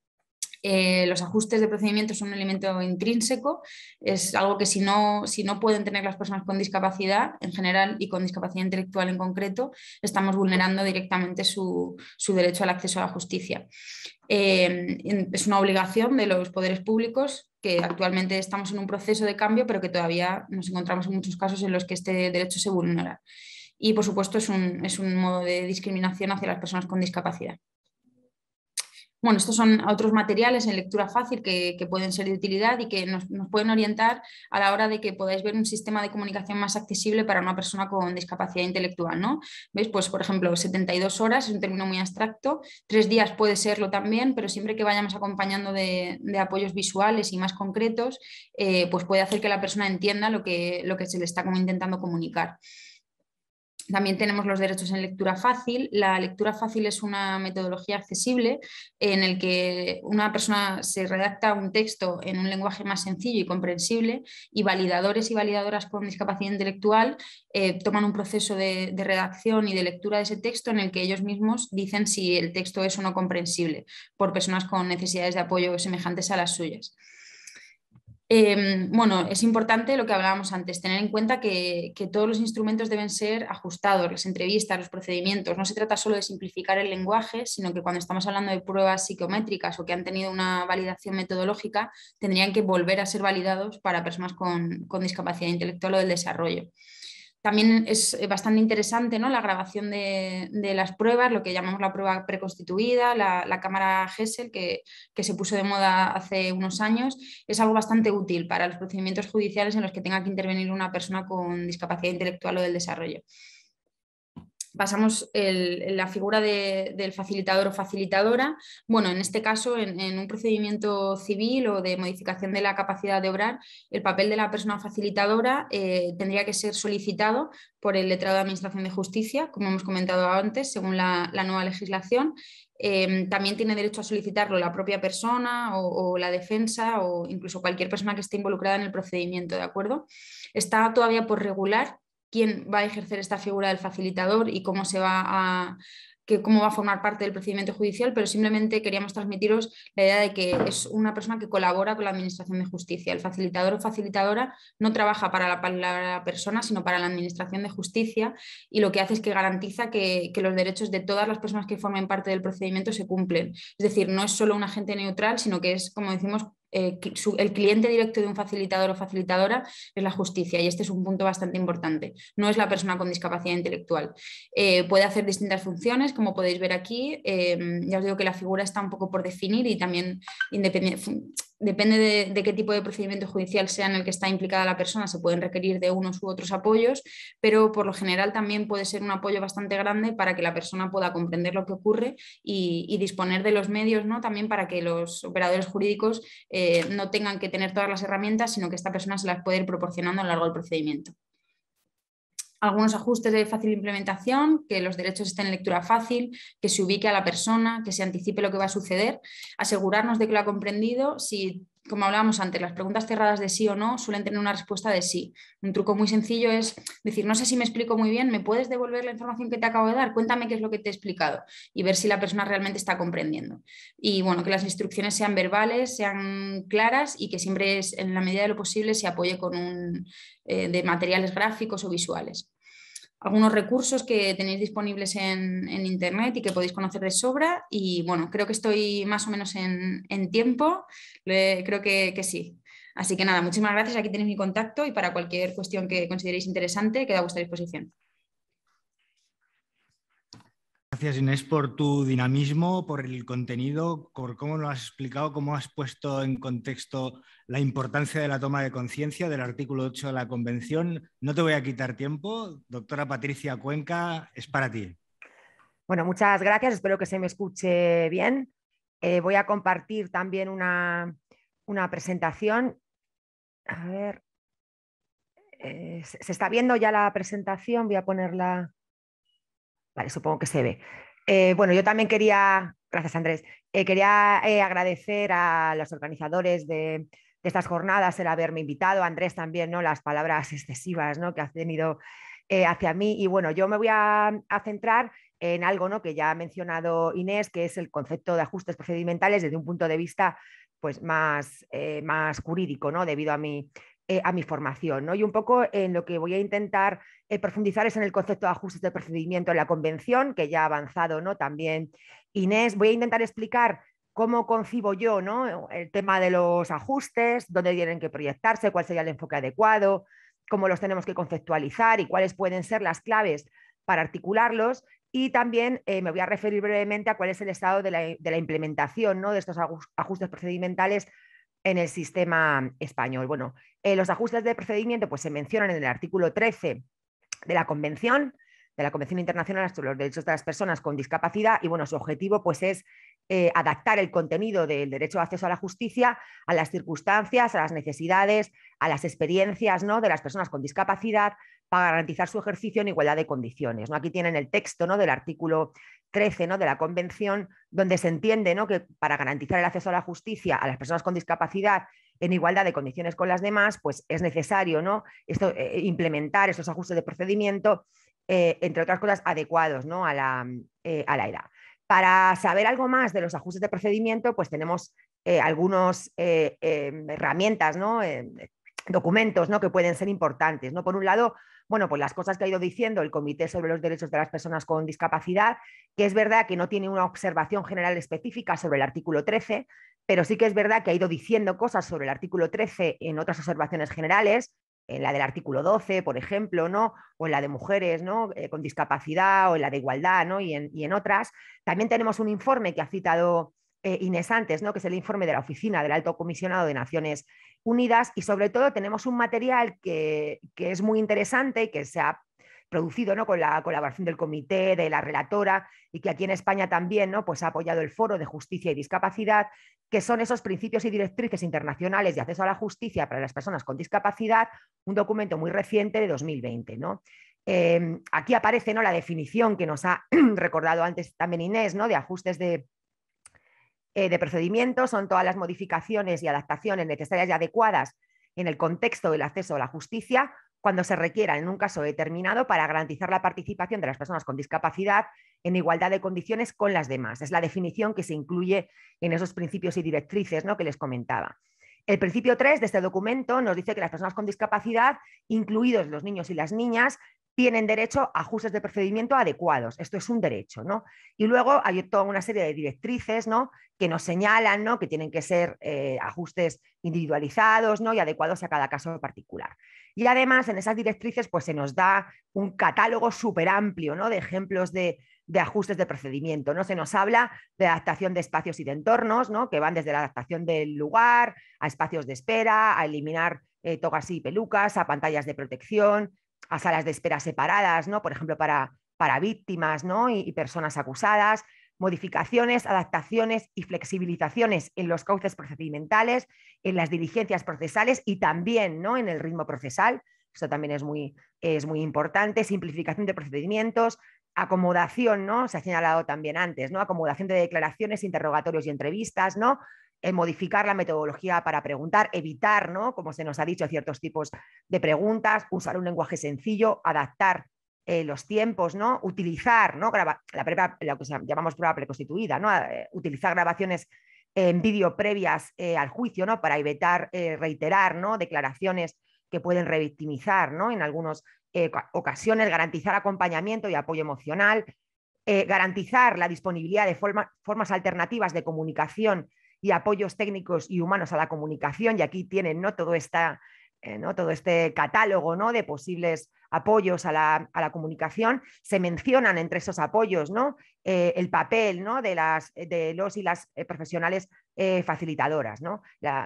Los ajustes de procedimiento son un elemento intrínseco, es algo que si no pueden tener las personas con discapacidad en general y con discapacidad intelectual en concreto, estamos vulnerando directamente su derecho al acceso a la justicia. Es una obligación de los poderes públicos, que actualmente estamos en un proceso de cambio, pero que todavía nos encontramos en muchos casos en los que este derecho se vulnera. Y, por supuesto, es un modo de discriminación hacia las personas con discapacidad. Bueno, estos son otros materiales en lectura fácil que pueden ser de utilidad y que nos pueden orientar a la hora de que podáis ver un sistema de comunicación más accesible para una persona con discapacidad intelectual, ¿no? ¿Veis? Pues, por ejemplo, 72 horas es un término muy abstracto, 3 días puede serlo también, pero siempre que vayamos acompañando de apoyos visuales y más concretos, pues puede hacer que la persona entienda lo que se le está como intentando comunicar. También tenemos los derechos en lectura fácil. La lectura fácil es una metodología accesible en el que una persona se redacta un texto en un lenguaje más sencillo y comprensible y validadores y validadoras con discapacidad intelectual toman un proceso de redacción y de lectura de ese texto en el que ellos mismos dicen si el texto es o no comprensible por personas con necesidades de apoyo semejantes a las suyas. Bueno, es importante lo que hablábamos antes, tener en cuenta que todos los instrumentos deben ser ajustados, las entrevistas, los procedimientos. No se trata solo de simplificar el lenguaje, sino que cuando estamos hablando de pruebas psicométricas o que han tenido una validación metodológica, tendrían que volver a ser validados para personas con discapacidad intelectual o del desarrollo. También es bastante interesante, ¿no?, la grabación de las pruebas, lo que llamamos la prueba preconstituida, la cámara Gesell, que se puso de moda hace unos años. Es algo bastante útil para los procedimientos judiciales en los que tenga que intervenir una persona con discapacidad intelectual o del desarrollo. Pasamos la figura del facilitador o facilitadora. Bueno, en este caso, en un procedimiento civil o de modificación de la capacidad de obrar, el papel de la persona facilitadora tendría que ser solicitado por el letrado de Administración de Justicia, como hemos comentado antes, según la nueva legislación. También tiene derecho a solicitarlo la propia persona o la defensa o incluso cualquier persona que esté involucrada en el procedimiento, ¿de acuerdo? Está todavía por regular quién va a ejercer esta figura del facilitador y cómo va a formar parte del procedimiento judicial, pero simplemente queríamos transmitiros la idea de que es una persona que colabora con la Administración de Justicia. El facilitador o facilitadora no trabaja para la persona, sino para la Administración de Justicia, y lo que hace es que garantiza que los derechos de todas las personas que formen parte del procedimiento se cumplen. Es decir, no es solo un agente neutral, sino que es, como decimos, el cliente directo de un facilitador o facilitadora es la justicia, y este es un punto bastante importante. No es la persona con discapacidad intelectual. Puede hacer distintas funciones, como podéis ver aquí. Ya os digo que la figura está un poco por definir y también depende de qué tipo de procedimiento judicial sea en el que está implicada la persona, se pueden requerir de unos u otros apoyos, pero por lo general también puede ser un apoyo bastante grande para que la persona pueda comprender lo que ocurre y disponer de los medios, ¿no?, también para que los operadores jurídicos no tengan que tener todas las herramientas, sino que esta persona se las puede ir proporcionando a lo largo del procedimiento. Algunos ajustes de fácil implementación, que los derechos estén en lectura fácil, que se ubique a la persona, que se anticipe lo que va a suceder, asegurarnos de que lo ha comprendido. Si, como hablábamos antes, las preguntas cerradas de sí o no suelen tener una respuesta de sí. Un truco muy sencillo es decir, no sé si me explico muy bien, ¿me puedes devolver la información que te acabo de dar? Cuéntame qué es lo que te he explicado, y ver si la persona realmente está comprendiendo. Y bueno, que las instrucciones sean verbales, sean claras y que siempre, en la medida de lo posible, se apoye con de materiales gráficos o visuales. Algunos recursos que tenéis disponibles en internet y que podéis conocer de sobra, y bueno, creo que estoy más o menos en tiempo, creo que sí. Así que nada, muchísimas gracias, aquí tenéis mi contacto y para cualquier cuestión que consideréis interesante quedo a vuestra disposición. Gracias, Inés, por tu dinamismo, por el contenido, por cómo lo has explicado, cómo has puesto en contexto la importancia de la toma de conciencia del artículo 8 de la Convención. No te voy a quitar tiempo. Doctora Patricia Cuenca, es para ti. Bueno, muchas gracias. Espero que se me escuche bien. Voy a compartir también una presentación. A ver. ¿Se está viendo ya la presentación? Voy a ponerla... Vale, supongo que se ve. Bueno, yo también quería, gracias Andrés, quería agradecer a los organizadores de estas jornadas el haberme invitado, a Andrés también, ¿no?, las palabras excesivas, ¿no?, que has tenido hacia mí. Y bueno, yo me voy a centrar en algo, ¿no?, que ya ha mencionado Inés, que es el concepto de ajustes procedimentales desde un punto de vista pues, más jurídico, ¿no?, debido a mi formación, ¿no? Y un poco en lo que voy a intentar profundizar es en el concepto de ajustes de procedimiento en la Convención, que ya ha avanzado, ¿no?, también Inés. Voy a intentar explicar cómo concibo yo, ¿no?, el tema de los ajustes, dónde tienen que proyectarse, cuál sería el enfoque adecuado, cómo los tenemos que conceptualizar y cuáles pueden ser las claves para articularlos. Y también me voy a referir brevemente a cuál es el estado de la implementación, ¿no?, de estos ajustes procedimentales en el sistema español. Bueno, los ajustes de procedimiento pues, se mencionan en el artículo 13 de la Convención Internacional sobre los Derechos de las Personas con Discapacidad, y bueno, su objetivo pues, es adaptar el contenido del derecho de acceso a la justicia a las circunstancias, a las necesidades, a las experiencias, ¿no?, de las personas con discapacidad para garantizar su ejercicio en igualdad de condiciones, ¿no? Aquí tienen el texto, ¿no?, del artículo 13, ¿no?, de la Convención, donde se entiende, ¿no?, que para garantizar el acceso a la justicia a las personas con discapacidad en igualdad de condiciones con las demás, pues es necesario, ¿no?, implementar estos ajustes de procedimiento, entre otras cosas, adecuados, ¿no?, a la edad. Para saber algo más de los ajustes de procedimiento, pues tenemos algunas herramientas, ¿no?, documentos, ¿no?, que pueden ser importantes, ¿no? Por un lado, bueno, pues las cosas que ha ido diciendo el Comité sobre los Derechos de las Personas con Discapacidad, que es verdad que no tiene una observación general específica sobre el artículo 13, pero sí que es verdad que ha ido diciendo cosas sobre el artículo 13 en otras observaciones generales, en la del artículo 12, por ejemplo, ¿no?, o en la de mujeres, ¿no?, con discapacidad, o en la de igualdad, ¿no?, y en otras. También tenemos un informe que ha citado Inés antes, ¿no?, que es el informe de la Oficina del Alto Comisionado de Naciones Unidas, y sobre todo tenemos un material que es muy interesante y que se ha producido, ¿no?, con la colaboración del comité, de la relatora, y que aquí en España también, ¿no?, pues ha apoyado el Foro de Justicia y Discapacidad, que son esos principios y directrices internacionales de acceso a la justicia para las personas con discapacidad, un documento muy reciente de 2020, ¿no? Aquí aparece, ¿no?, la definición que nos ha recordado antes también Inés, ¿no?, de ajustes de procedimiento. Son todas las modificaciones y adaptaciones necesarias y adecuadas en el contexto del acceso a la justicia cuando se requiera en un caso determinado para garantizar la participación de las personas con discapacidad en igualdad de condiciones con las demás. Es la definición que se incluye en esos principios y directrices, ¿no?, que les comentaba. El principio 3 de este documento nos dice que las personas con discapacidad, incluidos los niños y las niñas, tienen derecho a ajustes de procedimiento adecuados. Esto es un derecho, ¿no? Y luego hay toda una serie de directrices, ¿no?, que nos señalan, ¿no?, que tienen que ser ajustes individualizados, ¿no?, y adecuados a cada caso particular. Y además en esas directrices pues, se nos da un catálogo súper amplio, ¿no?, de ejemplos de ajustes de procedimiento, ¿no? Se nos habla de adaptación de espacios y de entornos, ¿no?, que van desde la adaptación del lugar a espacios de espera, a eliminar togas y pelucas, a pantallas de protección, a salas de espera separadas, ¿no?, por ejemplo, para víctimas, ¿no?, y personas acusadas, modificaciones, adaptaciones y flexibilizaciones en los cauces procedimentales, en las diligencias procesales y también, ¿no?, en el ritmo procesal. Esto también es muy importante. Simplificación de procedimientos, acomodación, ¿no?, se ha señalado también antes, ¿no?, acomodación de declaraciones, interrogatorios y entrevistas, ¿no?, modificar la metodología para preguntar, evitar, ¿no?, como se nos ha dicho, ciertos tipos de preguntas, usar un lenguaje sencillo, adaptar los tiempos, ¿no?, utilizar, ¿no?, lo que llamamos prueba preconstituida, ¿no?, utilizar grabaciones en vídeo previas al juicio, ¿no?, para evitar reiterar, ¿no?, declaraciones que pueden revictimizar, ¿no?, en algunas ocasiones, garantizar acompañamiento y apoyo emocional, garantizar la disponibilidad de formas alternativas de comunicación y apoyos técnicos y humanos a la comunicación, y aquí tienen, ¿no?, todo este catálogo, ¿no?, de posibles apoyos a la comunicación. Se mencionan entre esos apoyos, ¿no?, el papel, ¿no?, de los y las profesionales facilitadoras, ¿no?,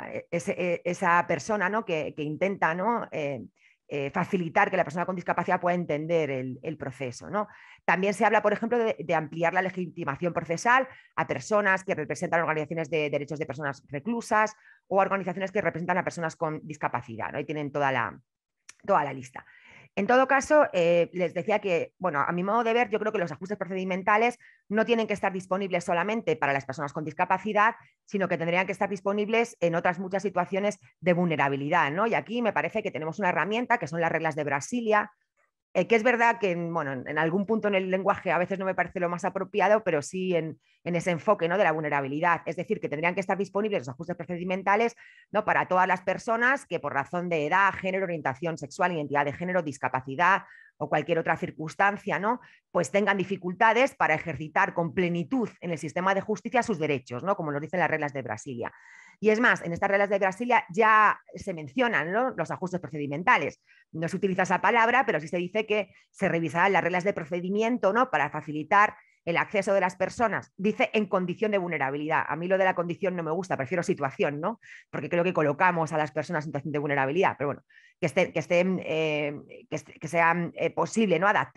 esa persona, ¿no?, que intenta, ¿no?, facilitar que la persona con discapacidad pueda entender el proceso, ¿no? También se habla, por ejemplo, de ampliar la legitimación procesal a personas que representan organizaciones de derechos de personas reclusas o organizaciones que representan a personas con discapacidad, ¿no? Ahí tienen toda la lista. En todo caso, les decía que, bueno, a mi modo de ver, yo creo que los ajustes procedimentales no tienen que estar disponibles solamente para las personas con discapacidad, sino que tendrían que estar disponibles en otras muchas situaciones de vulnerabilidad, ¿no? Y aquí me parece que tenemos una herramienta que son las reglas de Brasilia, que es verdad que bueno, en algún punto en el lenguaje a veces no me parece lo más apropiado, pero sí en ese enfoque, ¿no?, de la vulnerabilidad. Es decir, que tendrían que estar disponibles los ajustes procedimentales, ¿no?, para todas las personas que por razón de edad, género, orientación sexual, identidad de género, discapacidad o cualquier otra circunstancia, ¿no?, pues tengan dificultades para ejercitar con plenitud en el sistema de justicia sus derechos, ¿no?, como nos dicen las reglas de Brasilia. Y es más, en estas reglas de Brasilia ya se mencionan, ¿no?, los ajustes procedimentales. No se utiliza esa palabra, pero sí se dice que se revisarán las reglas de procedimiento, ¿no?, para facilitar el acceso de las personas. Dice en condición de vulnerabilidad. A mí lo de la condición no me gusta, prefiero situación, ¿no?, porque creo que colocamos a las personas en situación de vulnerabilidad, pero bueno, que sea posible, ¿no?, adaptar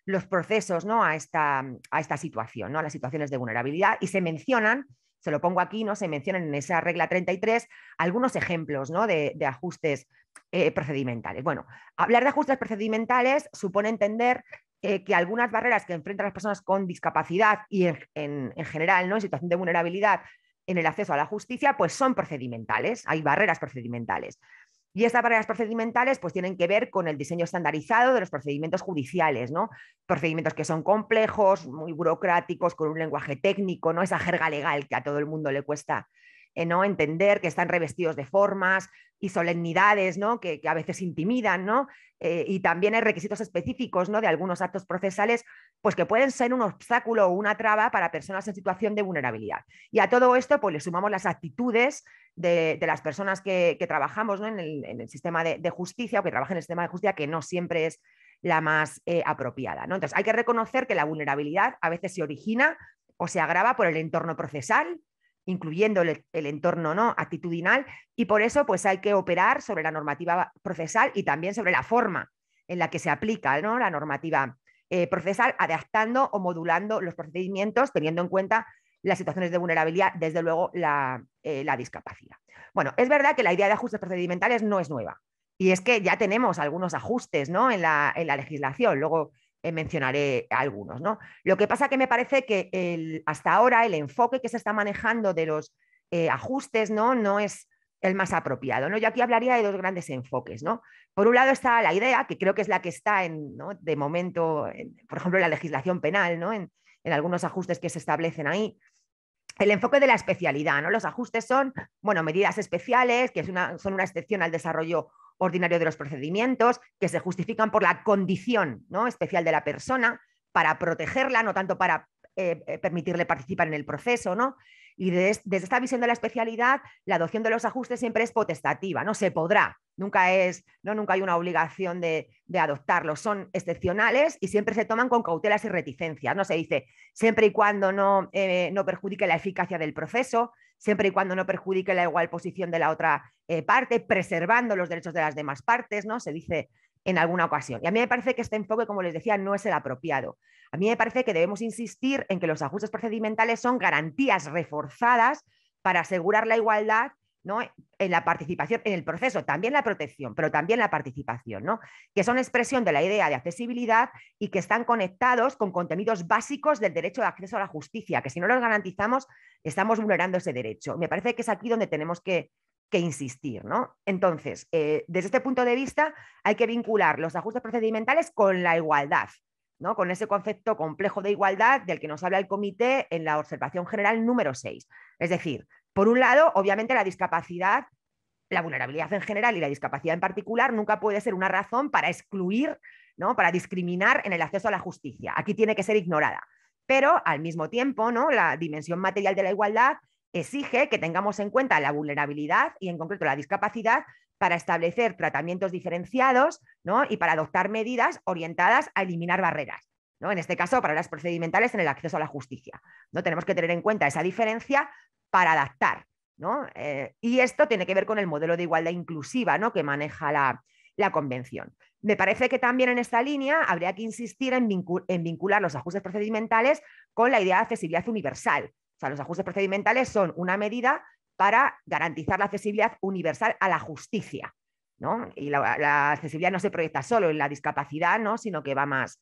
los procesos, ¿no? a esta situación, ¿no? a las situaciones de vulnerabilidad, y se mencionan, se lo pongo aquí, ¿no? Se mencionan en esa regla 33 algunos ejemplos, ¿no? de ajustes procedimentales. Bueno, hablar de ajustes procedimentales supone entender que algunas barreras que enfrentan las personas con discapacidad y en general, ¿no? en situación de vulnerabilidad en el acceso a la justicia, pues son procedimentales, hay barreras procedimentales. Y estas barreras procedimentales pues tienen que ver con el diseño estandarizado de los procedimientos judiciales, ¿no? Procedimientos que son complejos, muy burocráticos, con un lenguaje técnico, ¿no? Esa jerga legal que a todo el mundo le cuesta ¿no? entender, que están revestidos de formas y solemnidades, ¿no? que a veces intimidan, ¿no? Y también hay requisitos específicos, ¿no? de algunos actos procesales pues que pueden ser un obstáculo o una traba para personas en situación de vulnerabilidad. Y a todo esto pues le sumamos las actitudes de las personas que trabajamos, ¿no? en el sistema de justicia, o que trabajan en el sistema de justicia, que no siempre es la más apropiada, ¿no? Entonces hay que reconocer que la vulnerabilidad a veces se origina o se agrava por el entorno procesal, incluyendo el entorno, ¿no? actitudinal, y por eso pues hay que operar sobre la normativa procesal y también sobre la forma en la que se aplica, ¿no? la normativa procesal, adaptando o modulando los procedimientos teniendo en cuenta las situaciones de vulnerabilidad, desde luego la discapacidad. Bueno, es verdad que la idea de ajustes procedimentales no es nueva, y es que ya tenemos algunos ajustes, ¿no? en la legislación, luego mencionaré algunos, ¿no? Lo que pasa que me parece que hasta ahora el enfoque que se está manejando de los ajustes, no es el más apropiado, ¿no? Yo aquí hablaría de dos grandes enfoques, ¿no? Por un lado está la idea, que creo que es la que está ¿no? de momento, por ejemplo, en la legislación penal, ¿no? en algunos ajustes que se establecen ahí, el enfoque de la especialidad, ¿no? Los ajustes son, bueno, medidas especiales, que son una excepción al desarrollo ordinario de los procedimientos, que se justifican por la condición, ¿no? especial de la persona, para protegerla, no tanto para permitirle participar en el proceso, ¿no? Y desde esta visión de la especialidad, la adopción de los ajustes siempre es potestativa, no se podrá, nunca hay una obligación de adoptarlos, son excepcionales y siempre se toman con cautelas y reticencias, no se dice siempre y cuando no perjudique la eficacia del proceso, siempre y cuando no perjudique la igual posición de la otra parte, preservando los derechos de las demás partes, ¿no? Se dice en alguna ocasión. Y a mí me parece que este enfoque, como les decía, no es el apropiado. A mí me parece que debemos insistir en que los ajustes procedimentales son garantías reforzadas para asegurar la igualdad, ¿no? en la participación, en el proceso, también la protección, pero también la participación, ¿no? que son expresión de la idea de accesibilidad y que están conectados con contenidos básicos del derecho de acceso a la justicia, que si no los garantizamos estamos vulnerando ese derecho. Me parece que es aquí donde tenemos que insistir, ¿no? Entonces, desde este punto de vista hay que vincular los ajustes procedimentales con la igualdad, ¿no? Con ese concepto complejo de igualdad del que nos habla el comité en la observación general número 6. Es decir, por un lado, obviamente la discapacidad, la vulnerabilidad en general y la discapacidad en particular nunca puede ser una razón para excluir, ¿no? para discriminar en el acceso a la justicia. Aquí tiene que ser ignorada. Pero al mismo tiempo, ¿no? la dimensión material de la igualdad exige que tengamos en cuenta la vulnerabilidad y en concreto la discapacidad para establecer tratamientos diferenciados, ¿no? y para adoptar medidas orientadas a eliminar barreras, ¿no? en este caso barreras procedimentales en el acceso a la justicia, ¿no? Tenemos que tener en cuenta esa diferencia para adaptar, ¿no? Y esto tiene que ver con el modelo de igualdad inclusiva, ¿no? que maneja la Convención. Me parece que también en esta línea habría que insistir en vincular los ajustes procedimentales con la idea de accesibilidad universal. O sea, los ajustes procedimentales son una medida para garantizar la accesibilidad universal a la justicia, ¿no? Y la accesibilidad no se proyecta solo en la discapacidad, ¿no? sino que va más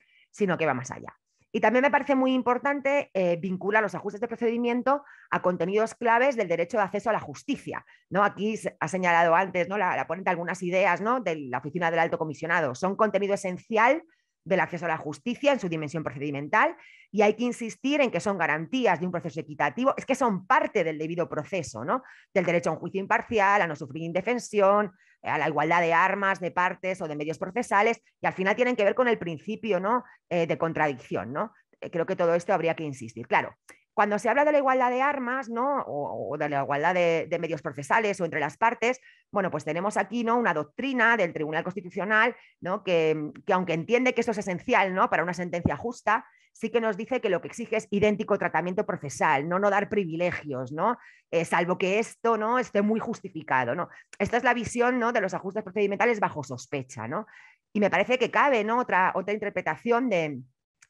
allá. Y también me parece muy importante vincular los ajustes de procedimiento a contenidos claves del derecho de acceso a la justicia, ¿no? Aquí ha señalado antes, ¿no? la ponente algunas ideas, ¿no? de la Oficina del Alto Comisionado. Son contenido esencial del acceso a la justicia en su dimensión procedimental, y hay que insistir en que son garantías de un proceso equitativo, es que son parte del debido proceso, ¿no? del derecho a un juicio imparcial, a no sufrir indefensión, a la igualdad de armas, de partes o de medios procesales, y al final tienen que ver con el principio, ¿no? de contradicción, ¿no? Creo que todo esto habría que insistir. Claro, cuando se habla de la igualdad de armas, ¿no? o de la igualdad de medios procesales o entre las partes, bueno, pues tenemos aquí, ¿no? una doctrina del Tribunal Constitucional, ¿no? que aunque entiende que esto es esencial, ¿no? para una sentencia justa, sí que nos dice que lo que exige es idéntico tratamiento procesal, no dar privilegios, ¿no? Salvo que esto, ¿no? esté muy justificado, ¿no? Esta es la visión, ¿no? de los ajustes procedimentales bajo sospecha, ¿no? Y me parece que cabe, ¿no? otra interpretación de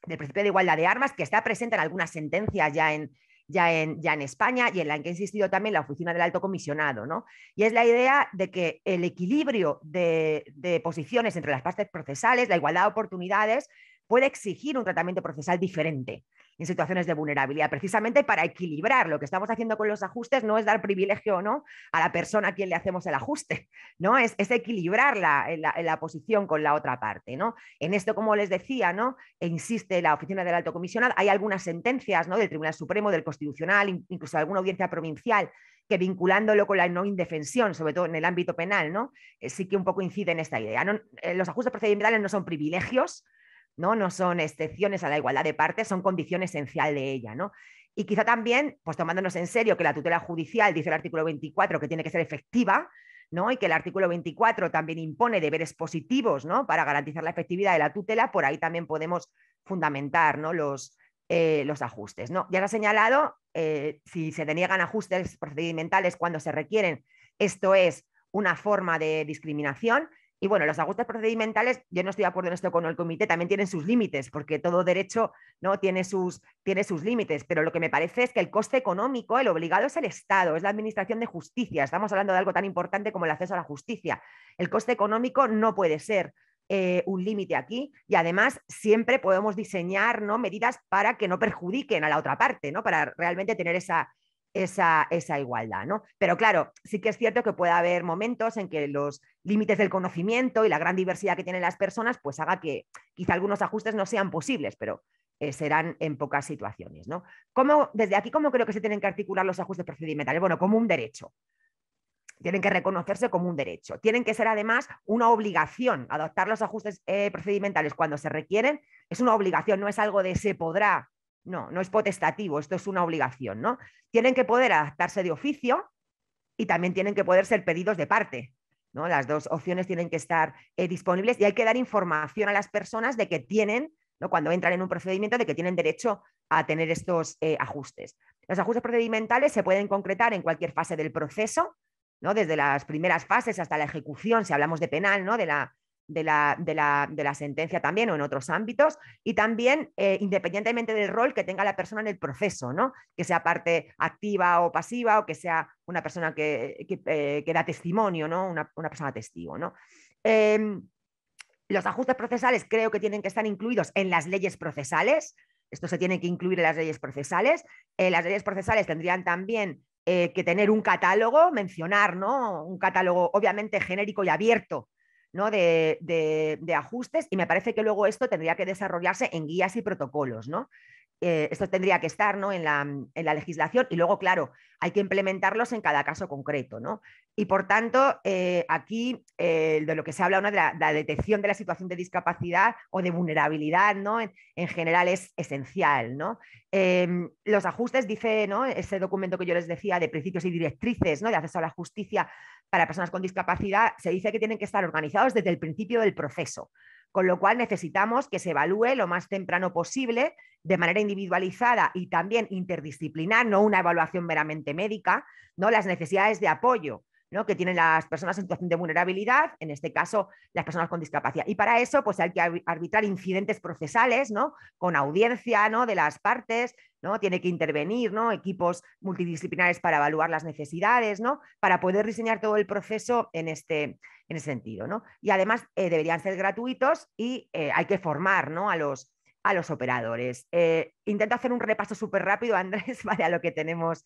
del principio de igualdad de armas, que está presente en algunas sentencias ya en España y en la que ha insistido también la Oficina del Alto Comisionado, ¿no? Y es la idea de que el equilibrio de posiciones entre las partes procesales, la igualdad de oportunidades, puede exigir un tratamiento procesal diferente en situaciones de vulnerabilidad, precisamente para equilibrar. Lo que estamos haciendo con los ajustes no es dar privilegio o no a la persona a quien le hacemos el ajuste, ¿no? Es equilibrar la posición con la otra parte, ¿no? En esto, como les decía, ¿no? Insiste la Oficina del Alto Comisionado, hay algunas sentencias, ¿no? Del Tribunal Supremo, del Constitucional, incluso alguna audiencia provincial, que vinculándolo con la no indefensión, sobre todo en el ámbito penal, ¿no? Sí que un poco incide en esta idea, ¿no? Los ajustes procedimentales no son privilegios, no son excepciones a la igualdad de partes, son condición esencial de ella, ¿no? Y quizá también, pues tomándonos en serio que la tutela judicial, dice el artículo 24, que tiene que ser efectiva, ¿no? Y que el artículo 24 también impone deberes positivos, ¿no? Para garantizar la efectividad de la tutela, por ahí también podemos fundamentar, ¿no? los ajustes, ¿no? Ya se ha señalado, si se deniegan ajustes procedimentales cuando se requieren, esto es una forma de discriminación. Y bueno, los ajustes procedimentales, yo no estoy de acuerdo en esto con el comité, también tienen sus límites, porque todo derecho, ¿no? tiene sus límites, pero lo que me parece es que el coste económico, el obligado es el Estado, es la administración de justicia. Estamos hablando de algo tan importante como el acceso a la justicia. El coste económico no puede ser un límite aquí, y además siempre podemos diseñar, ¿no? medidas para que no perjudiquen a la otra parte, ¿no? Para realmente tener esa igualdad, ¿no? Pero claro, sí que es cierto que puede haber momentos en que los límites del conocimiento y la gran diversidad que tienen las personas pues haga que quizá algunos ajustes no sean posibles, pero serán en pocas situaciones, ¿no? Desde aquí, ¿cómo creo que se tienen que articular los ajustes procedimentales? Bueno, como un derecho. Tienen que reconocerse como un derecho. Tienen que ser además una obligación. Adoptar los ajustes procedimentales cuando se requieren es una obligación, no es algo de se podrá. No, no es potestativo, esto es una obligación, ¿no? Tienen que poder adaptarse de oficio y también tienen que poder ser pedidos de parte, ¿no? Las dos opciones tienen que estar disponibles y hay que dar información a las personas de que tienen, ¿no? Cuando entran en un procedimiento, de que tienen derecho a tener estos ajustes. Los ajustes procedimentales se pueden concretar en cualquier fase del proceso, ¿no? Desde las primeras fases hasta la ejecución, si hablamos de penal, ¿no? de la sentencia también o en otros ámbitos, y también independientemente del rol que tenga la persona en el proceso, ¿no? Que sea parte activa o pasiva o que sea una persona que da testimonio, ¿no? Una persona testigo, ¿no? Los ajustes procesales creo que tienen que estar incluidos en las leyes procesales. Esto se tiene que incluir en las leyes procesales. Las leyes procesales tendrían también que tener un catálogo, mencionar, ¿no? Un catálogo obviamente genérico y abierto, ¿no? de ajustes, y me parece que luego esto tendría que desarrollarse en guías y protocolos, ¿no? Esto tendría que estar, ¿no? en la legislación, y luego, claro, hay que implementarlos en cada caso concreto, ¿no? Y por tanto, aquí de lo que se habla, ¿no? de la detección de la situación de discapacidad o de vulnerabilidad, ¿no? en general es esencial, ¿no? Los ajustes, dice, ¿no? ese documento que yo les decía de principios y directrices, ¿no? de acceso a la justicia para personas con discapacidad, se dice que tienen que estar organizados desde el principio del proceso, con lo cual necesitamos que se evalúe lo más temprano posible, de manera individualizada y también interdisciplinar, no una evaluación meramente médica, ¿no? Las necesidades de apoyo, ¿no? que tienen las personas en situación de vulnerabilidad, en este caso las personas con discapacidad. Y para eso pues hay que arbitrar incidentes procesales, ¿no? Con audiencia, ¿no? de las partes, ¿no? Tiene que intervenir, ¿no? Equipos multidisciplinares para evaluar las necesidades, ¿no? Para poder diseñar todo el proceso en ese sentido, ¿no? Y además deberían ser gratuitos y hay que formar, ¿no? a los operadores. Intento hacer un repaso súper rápido, Andrés, ¿vale? a lo que tenemos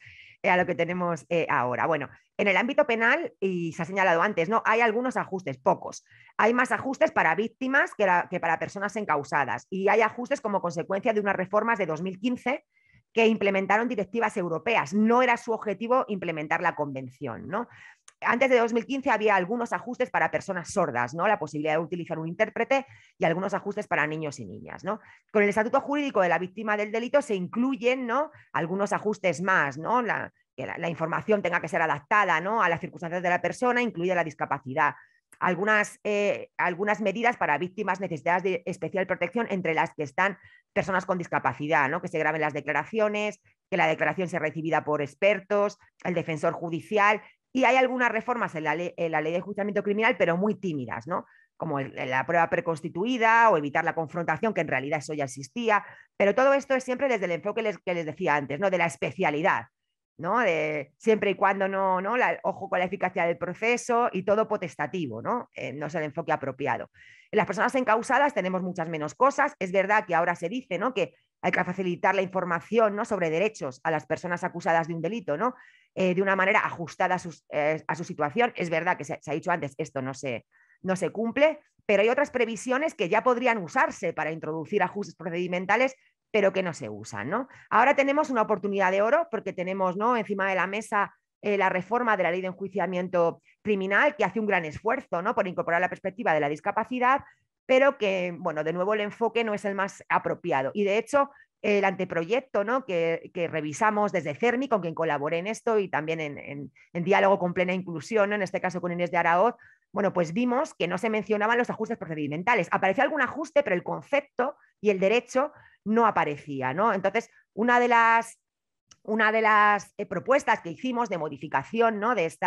ahora. Bueno, en el ámbito penal, y se ha señalado antes, ¿no? hay algunos ajustes, pocos. Hay más ajustes para víctimas que para personas encausadas, y hay ajustes como consecuencia de unas reformas de 2015 que implementaron directivas europeas. No era su objetivo implementar la convención, ¿no? Antes de 2015 había algunos ajustes para personas sordas, ¿no? La posibilidad de utilizar un intérprete, y algunos ajustes para niños y niñas, ¿no? Con el Estatuto Jurídico de la Víctima del Delito se incluyen, ¿no? algunos ajustes más, ¿no? Que la información tenga que ser adaptada, ¿no? a las circunstancias de la persona, incluida la discapacidad. Algunas medidas para víctimas necesitadas de especial protección, entre las que están personas con discapacidad, ¿no? Que se graben las declaraciones, que la declaración sea recibida por expertos, el defensor judicial. Y hay algunas reformas en la ley de enjuiciamiento criminal, pero muy tímidas, ¿no? como la prueba preconstituida o evitar la confrontación, que en realidad eso ya existía, pero todo esto es siempre desde el enfoque que les decía antes, ¿no? De la especialidad, ¿no? Siempre y cuando ojo con la eficacia del proceso y todo potestativo, ¿no? No es el enfoque apropiado. En las personas encausadas tenemos muchas menos cosas. Es verdad que ahora se dice, ¿no? Que hay que facilitar la información, ¿no? Sobre derechos a las personas acusadas de un delito, ¿no? De una manera ajustada a su situación. Es verdad que se ha dicho antes, esto no se cumple, pero hay otras previsiones que ya podrían usarse para introducir ajustes procedimentales, pero que no se usan, ¿no? Ahora tenemos una oportunidad de oro porque tenemos, ¿no? Encima de la mesa la reforma de la ley de enjuiciamiento criminal, que hace un gran esfuerzo, ¿no? Por incorporar la perspectiva de la discapacidad, pero que, bueno, de nuevo el enfoque no es el más apropiado. Y de hecho, el anteproyecto, ¿no? que revisamos desde CERMI, con quien colaboré en esto y también en diálogo con plena inclusión, ¿no? En este caso con Inés de Araoz, bueno, pues vimos que no se mencionaban los ajustes procedimentales. Aparecía algún ajuste, pero el concepto y el derecho no aparecía, ¿no? Entonces, una de las propuestas que hicimos de modificación, ¿no? de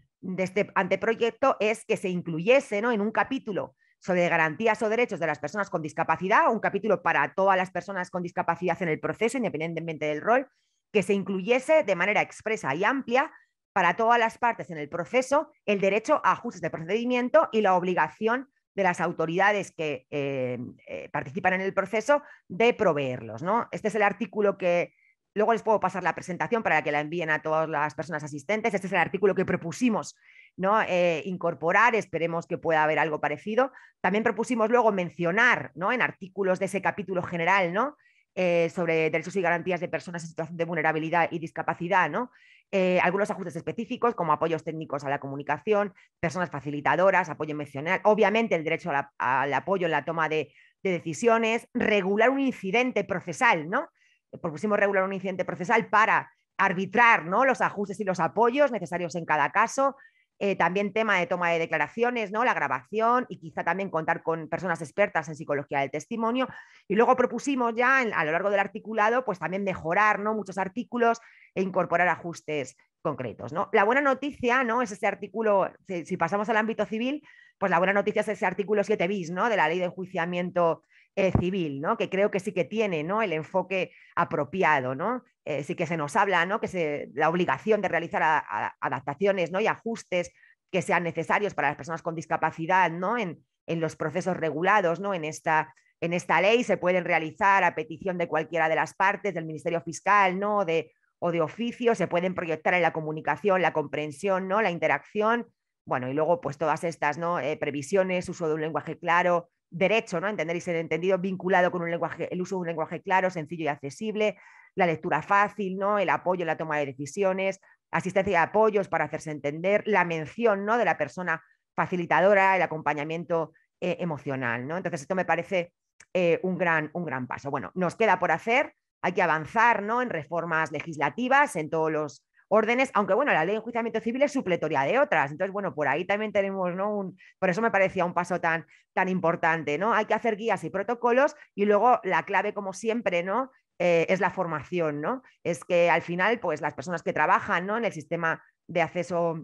este anteproyecto es que se incluyese, ¿no? En un capítulo sobre garantías o derechos de las personas con discapacidad, un capítulo para todas las personas con discapacidad en el proceso, independientemente del rol, que se incluyese de manera expresa y amplia para todas las partes en el proceso el derecho a ajustes de procedimiento y la obligación de las autoridades que participan en el proceso de proveerlos, ¿no? Este es el artículo que luego les puedo pasar la presentación para que la envíen a todas las personas asistentes. Este es el artículo que propusimos, ¿no? Incorporar, esperemos que pueda haber algo parecido. También propusimos luego mencionar, ¿no? En artículos de ese capítulo general, ¿no? Sobre derechos y garantías de personas en situación de vulnerabilidad y discapacidad, ¿no? Algunos ajustes específicos como apoyos técnicos a la comunicación, personas facilitadoras, apoyo emocional, obviamente el derecho al apoyo en la toma de decisiones, regular un incidente procesal, ¿no? Propusimos regular un incidente procesal para arbitrar, ¿no? Los ajustes y los apoyos necesarios en cada caso. También tema de toma de declaraciones, ¿no? La grabación y quizá también contar con personas expertas en psicología del testimonio. Y luego propusimos ya a lo largo del articulado pues también mejorar, ¿no? Muchos artículos e incorporar ajustes concretos, ¿no? La buena noticia, ¿no? Es este artículo, si pasamos al ámbito civil, pues la buena noticia es ese artículo 7 bis, ¿no? De la ley de enjuiciamiento civil, ¿no? Que creo que sí que tiene, ¿no? El enfoque apropiado, ¿no? Sí que se nos habla, ¿no? Que la obligación de realizar adaptaciones, ¿no? Y ajustes que sean necesarios para las personas con discapacidad, ¿no? En los procesos regulados, ¿no? En esta ley se pueden realizar a petición de cualquiera de las partes, del Ministerio Fiscal, ¿no? O de oficio, se pueden proyectar en la comunicación, la comprensión, ¿no? La interacción, bueno, y luego pues todas estas, ¿no? Previsiones, uso de un lenguaje claro, derecho, ¿no? Entender y ser entendido vinculado con el uso de un lenguaje claro, sencillo y accesible, la lectura fácil, ¿no? El apoyo en la toma de decisiones, asistencia y apoyos para hacerse entender, la mención, ¿no? De la persona facilitadora, el acompañamiento emocional, ¿no? Entonces esto me parece un gran paso. Bueno, nos queda por hacer, hay que avanzar, ¿no? En reformas legislativas en todos los órdenes, aunque bueno, la ley de enjuiciamiento civil es supletoria de otras, entonces bueno, por ahí también tenemos, ¿no? Por eso me parecía un paso tan importante, ¿no? Hay que hacer guías y protocolos y luego la clave, como siempre, ¿no? Es la formación, ¿no? Es que al final, pues las personas que trabajan, ¿no? En el sistema de acceso,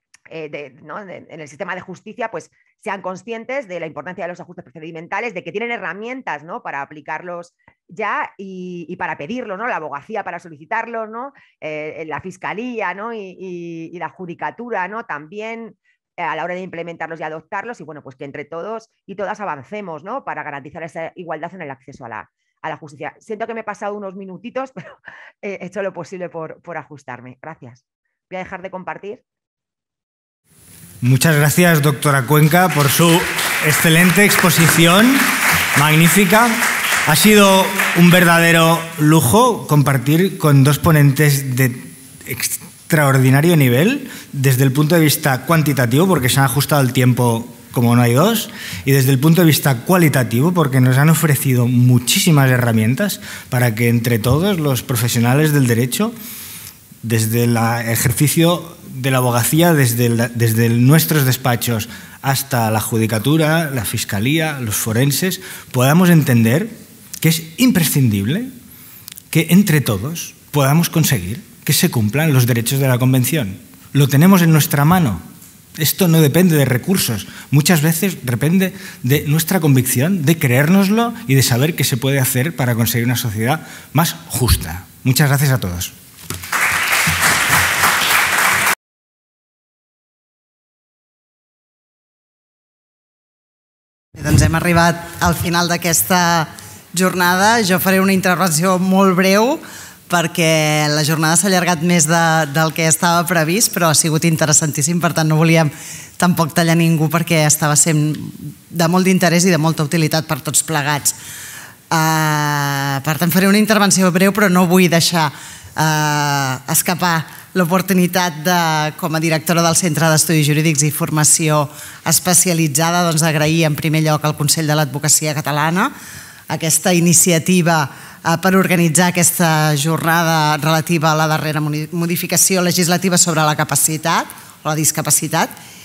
en el sistema de justicia, pues sean conscientes de la importancia de los ajustes procedimentales, de que tienen herramientas, ¿no? Para aplicarlos ya y para pedirlos, ¿no? La abogacía para solicitarlos, ¿no? La fiscalía, ¿no? Y la judicatura, ¿no? También a la hora de implementarlos y adoptarlos, y bueno, pues que entre todos y todas avancemos, ¿no? Para garantizar esa igualdad en el acceso a la justicia. Siento que me he pasado unos minutitos, pero he hecho lo posible por ajustarme. Gracias. Voy a dejar de compartir. Muchas gracias, doctora Cuenca, por su excelente exposición, magnífica. Ha sido un verdadero lujo compartir con dos ponentes de extraordinario nivel, desde el punto de vista cuantitativo, porque se han ajustado el tiempo como no hay dos, y desde el punto de vista cualitativo, porque nos han ofrecido muchísimas herramientas para que entre todos los profesionales del derecho, desde el ejercicio de la abogacía, desde nuestros despachos hasta la judicatura, la fiscalía, los forenses, podamos entender que es imprescindible que entre todos podamos conseguir que se cumplan los derechos de la Convención. Lo tenemos en nuestra mano, Esto no depende de recursos, muchas veces depende de nuestra convicción, de creérnoslo y de saber qué se puede hacer para conseguir una sociedad más justa. Muchas gracias a todos. Doncs hem arribat al final d'aquesta jornada. Jo faré una intervenció molt breu perquè la jornada s'ha allargat més del que estava previst, però ha sigut interessantíssim, per tant no volíem tampoc tallar ningú perquè estava sent de molt d'interès i de molta utilitat per tots plegats. Per tant faré una intervenció breu, però no vull deixar escapar l'oportunitat com a directora del Centre d'Estudis Jurídics i Formació Especialitzada d'agrair en primer lloc al Consell de l'Advocacia Catalana aquesta iniciativa per organitzar aquesta jornada relativa a la darrera modificació legislativa sobre la capacitat o la discapacitat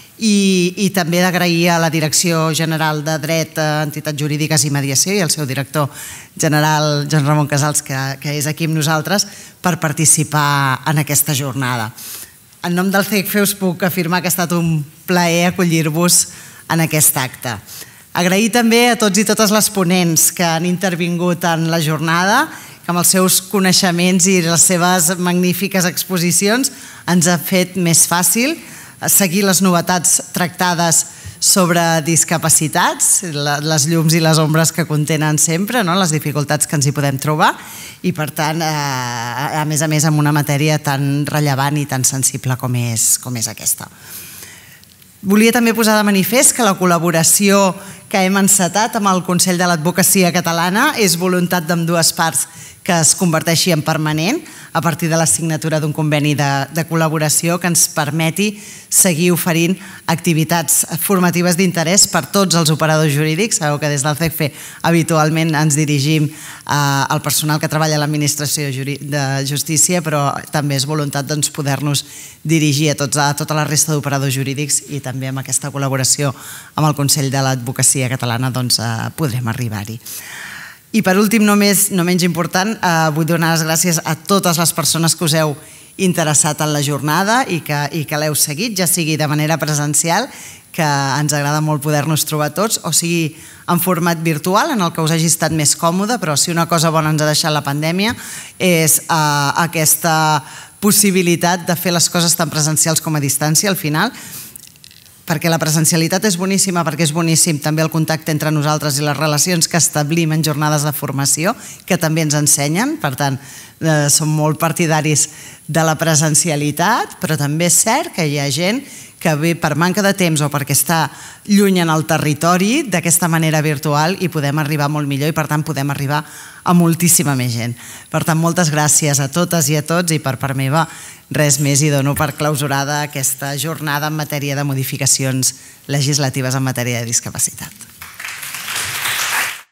i també d'agrair a la Direcció General de Dret, Entitats Jurídiques i Mediació i al seu director general, Joan Ramon Casals, que és aquí amb nosaltres, per participar en aquesta jornada. En nom del CECFE us puc afirmar que ha estat un plaer acollir-vos en aquest acte. Agrair també a tots i totes les ponents que han intervingut en la jornada, que amb els seus coneixements i les seves magnífiques exposicions ens ha fet més fàcil seguir les novetats tractades sobre discapacitats, les llums i les ombres que contenen sempre, les dificultats que ens hi podem trobar i, per tant, a més amb una matèria tan rellevant i tan sensible com és aquesta. Volia també posar de manifest que la col·laboració que hem encetat amb el Consell de l'Advocacia Catalana és voluntat d'ambdues parts que es converteixi en permanent a partir de la signatura d'un conveni de col·laboració que ens permeti seguir oferint activitats formatives d'interès per tots els operadors jurídics. Sabeu que des del CECFE habitualment ens dirigim al personal que treballa a l'Administració de Justícia, però també és voluntat poder-nos dirigir a tota la resta d'operadors jurídics i també amb aquesta col·laboració amb el Consell de l'Advocacia Catalana podrem arribar-hi. I per últim, no menys important, vull donar les gràcies a totes les persones que us heu interessat en la jornada i que l'heu seguit, ja sigui de manera presencial, que ens agrada molt poder-nos trobar tots, o sigui en format virtual, en el que us hagi estat més còmode, però si una cosa bona ens ha deixat la pandèmia és aquesta possibilitat de fer les coses tan presencials com a distància al final, perquè la presencialitat és boníssima, perquè és boníssim també el contacte entre nosaltres i les relacions que establim en jornades de formació, que també ens ensenyen, per tant, som molt partidaris de la presencialitat, però també és cert que hi ha gent que ve per manca de temps o perquè està lluny en el territori d'aquesta manera virtual i podem arribar molt millor i per tant podem arribar a moltíssima més gent. Per tant, moltes gràcies a totes i a tots i per part meva res més i dono per clausurada aquesta jornada en matèria de modificacions legislatives en matèria de discapacitat.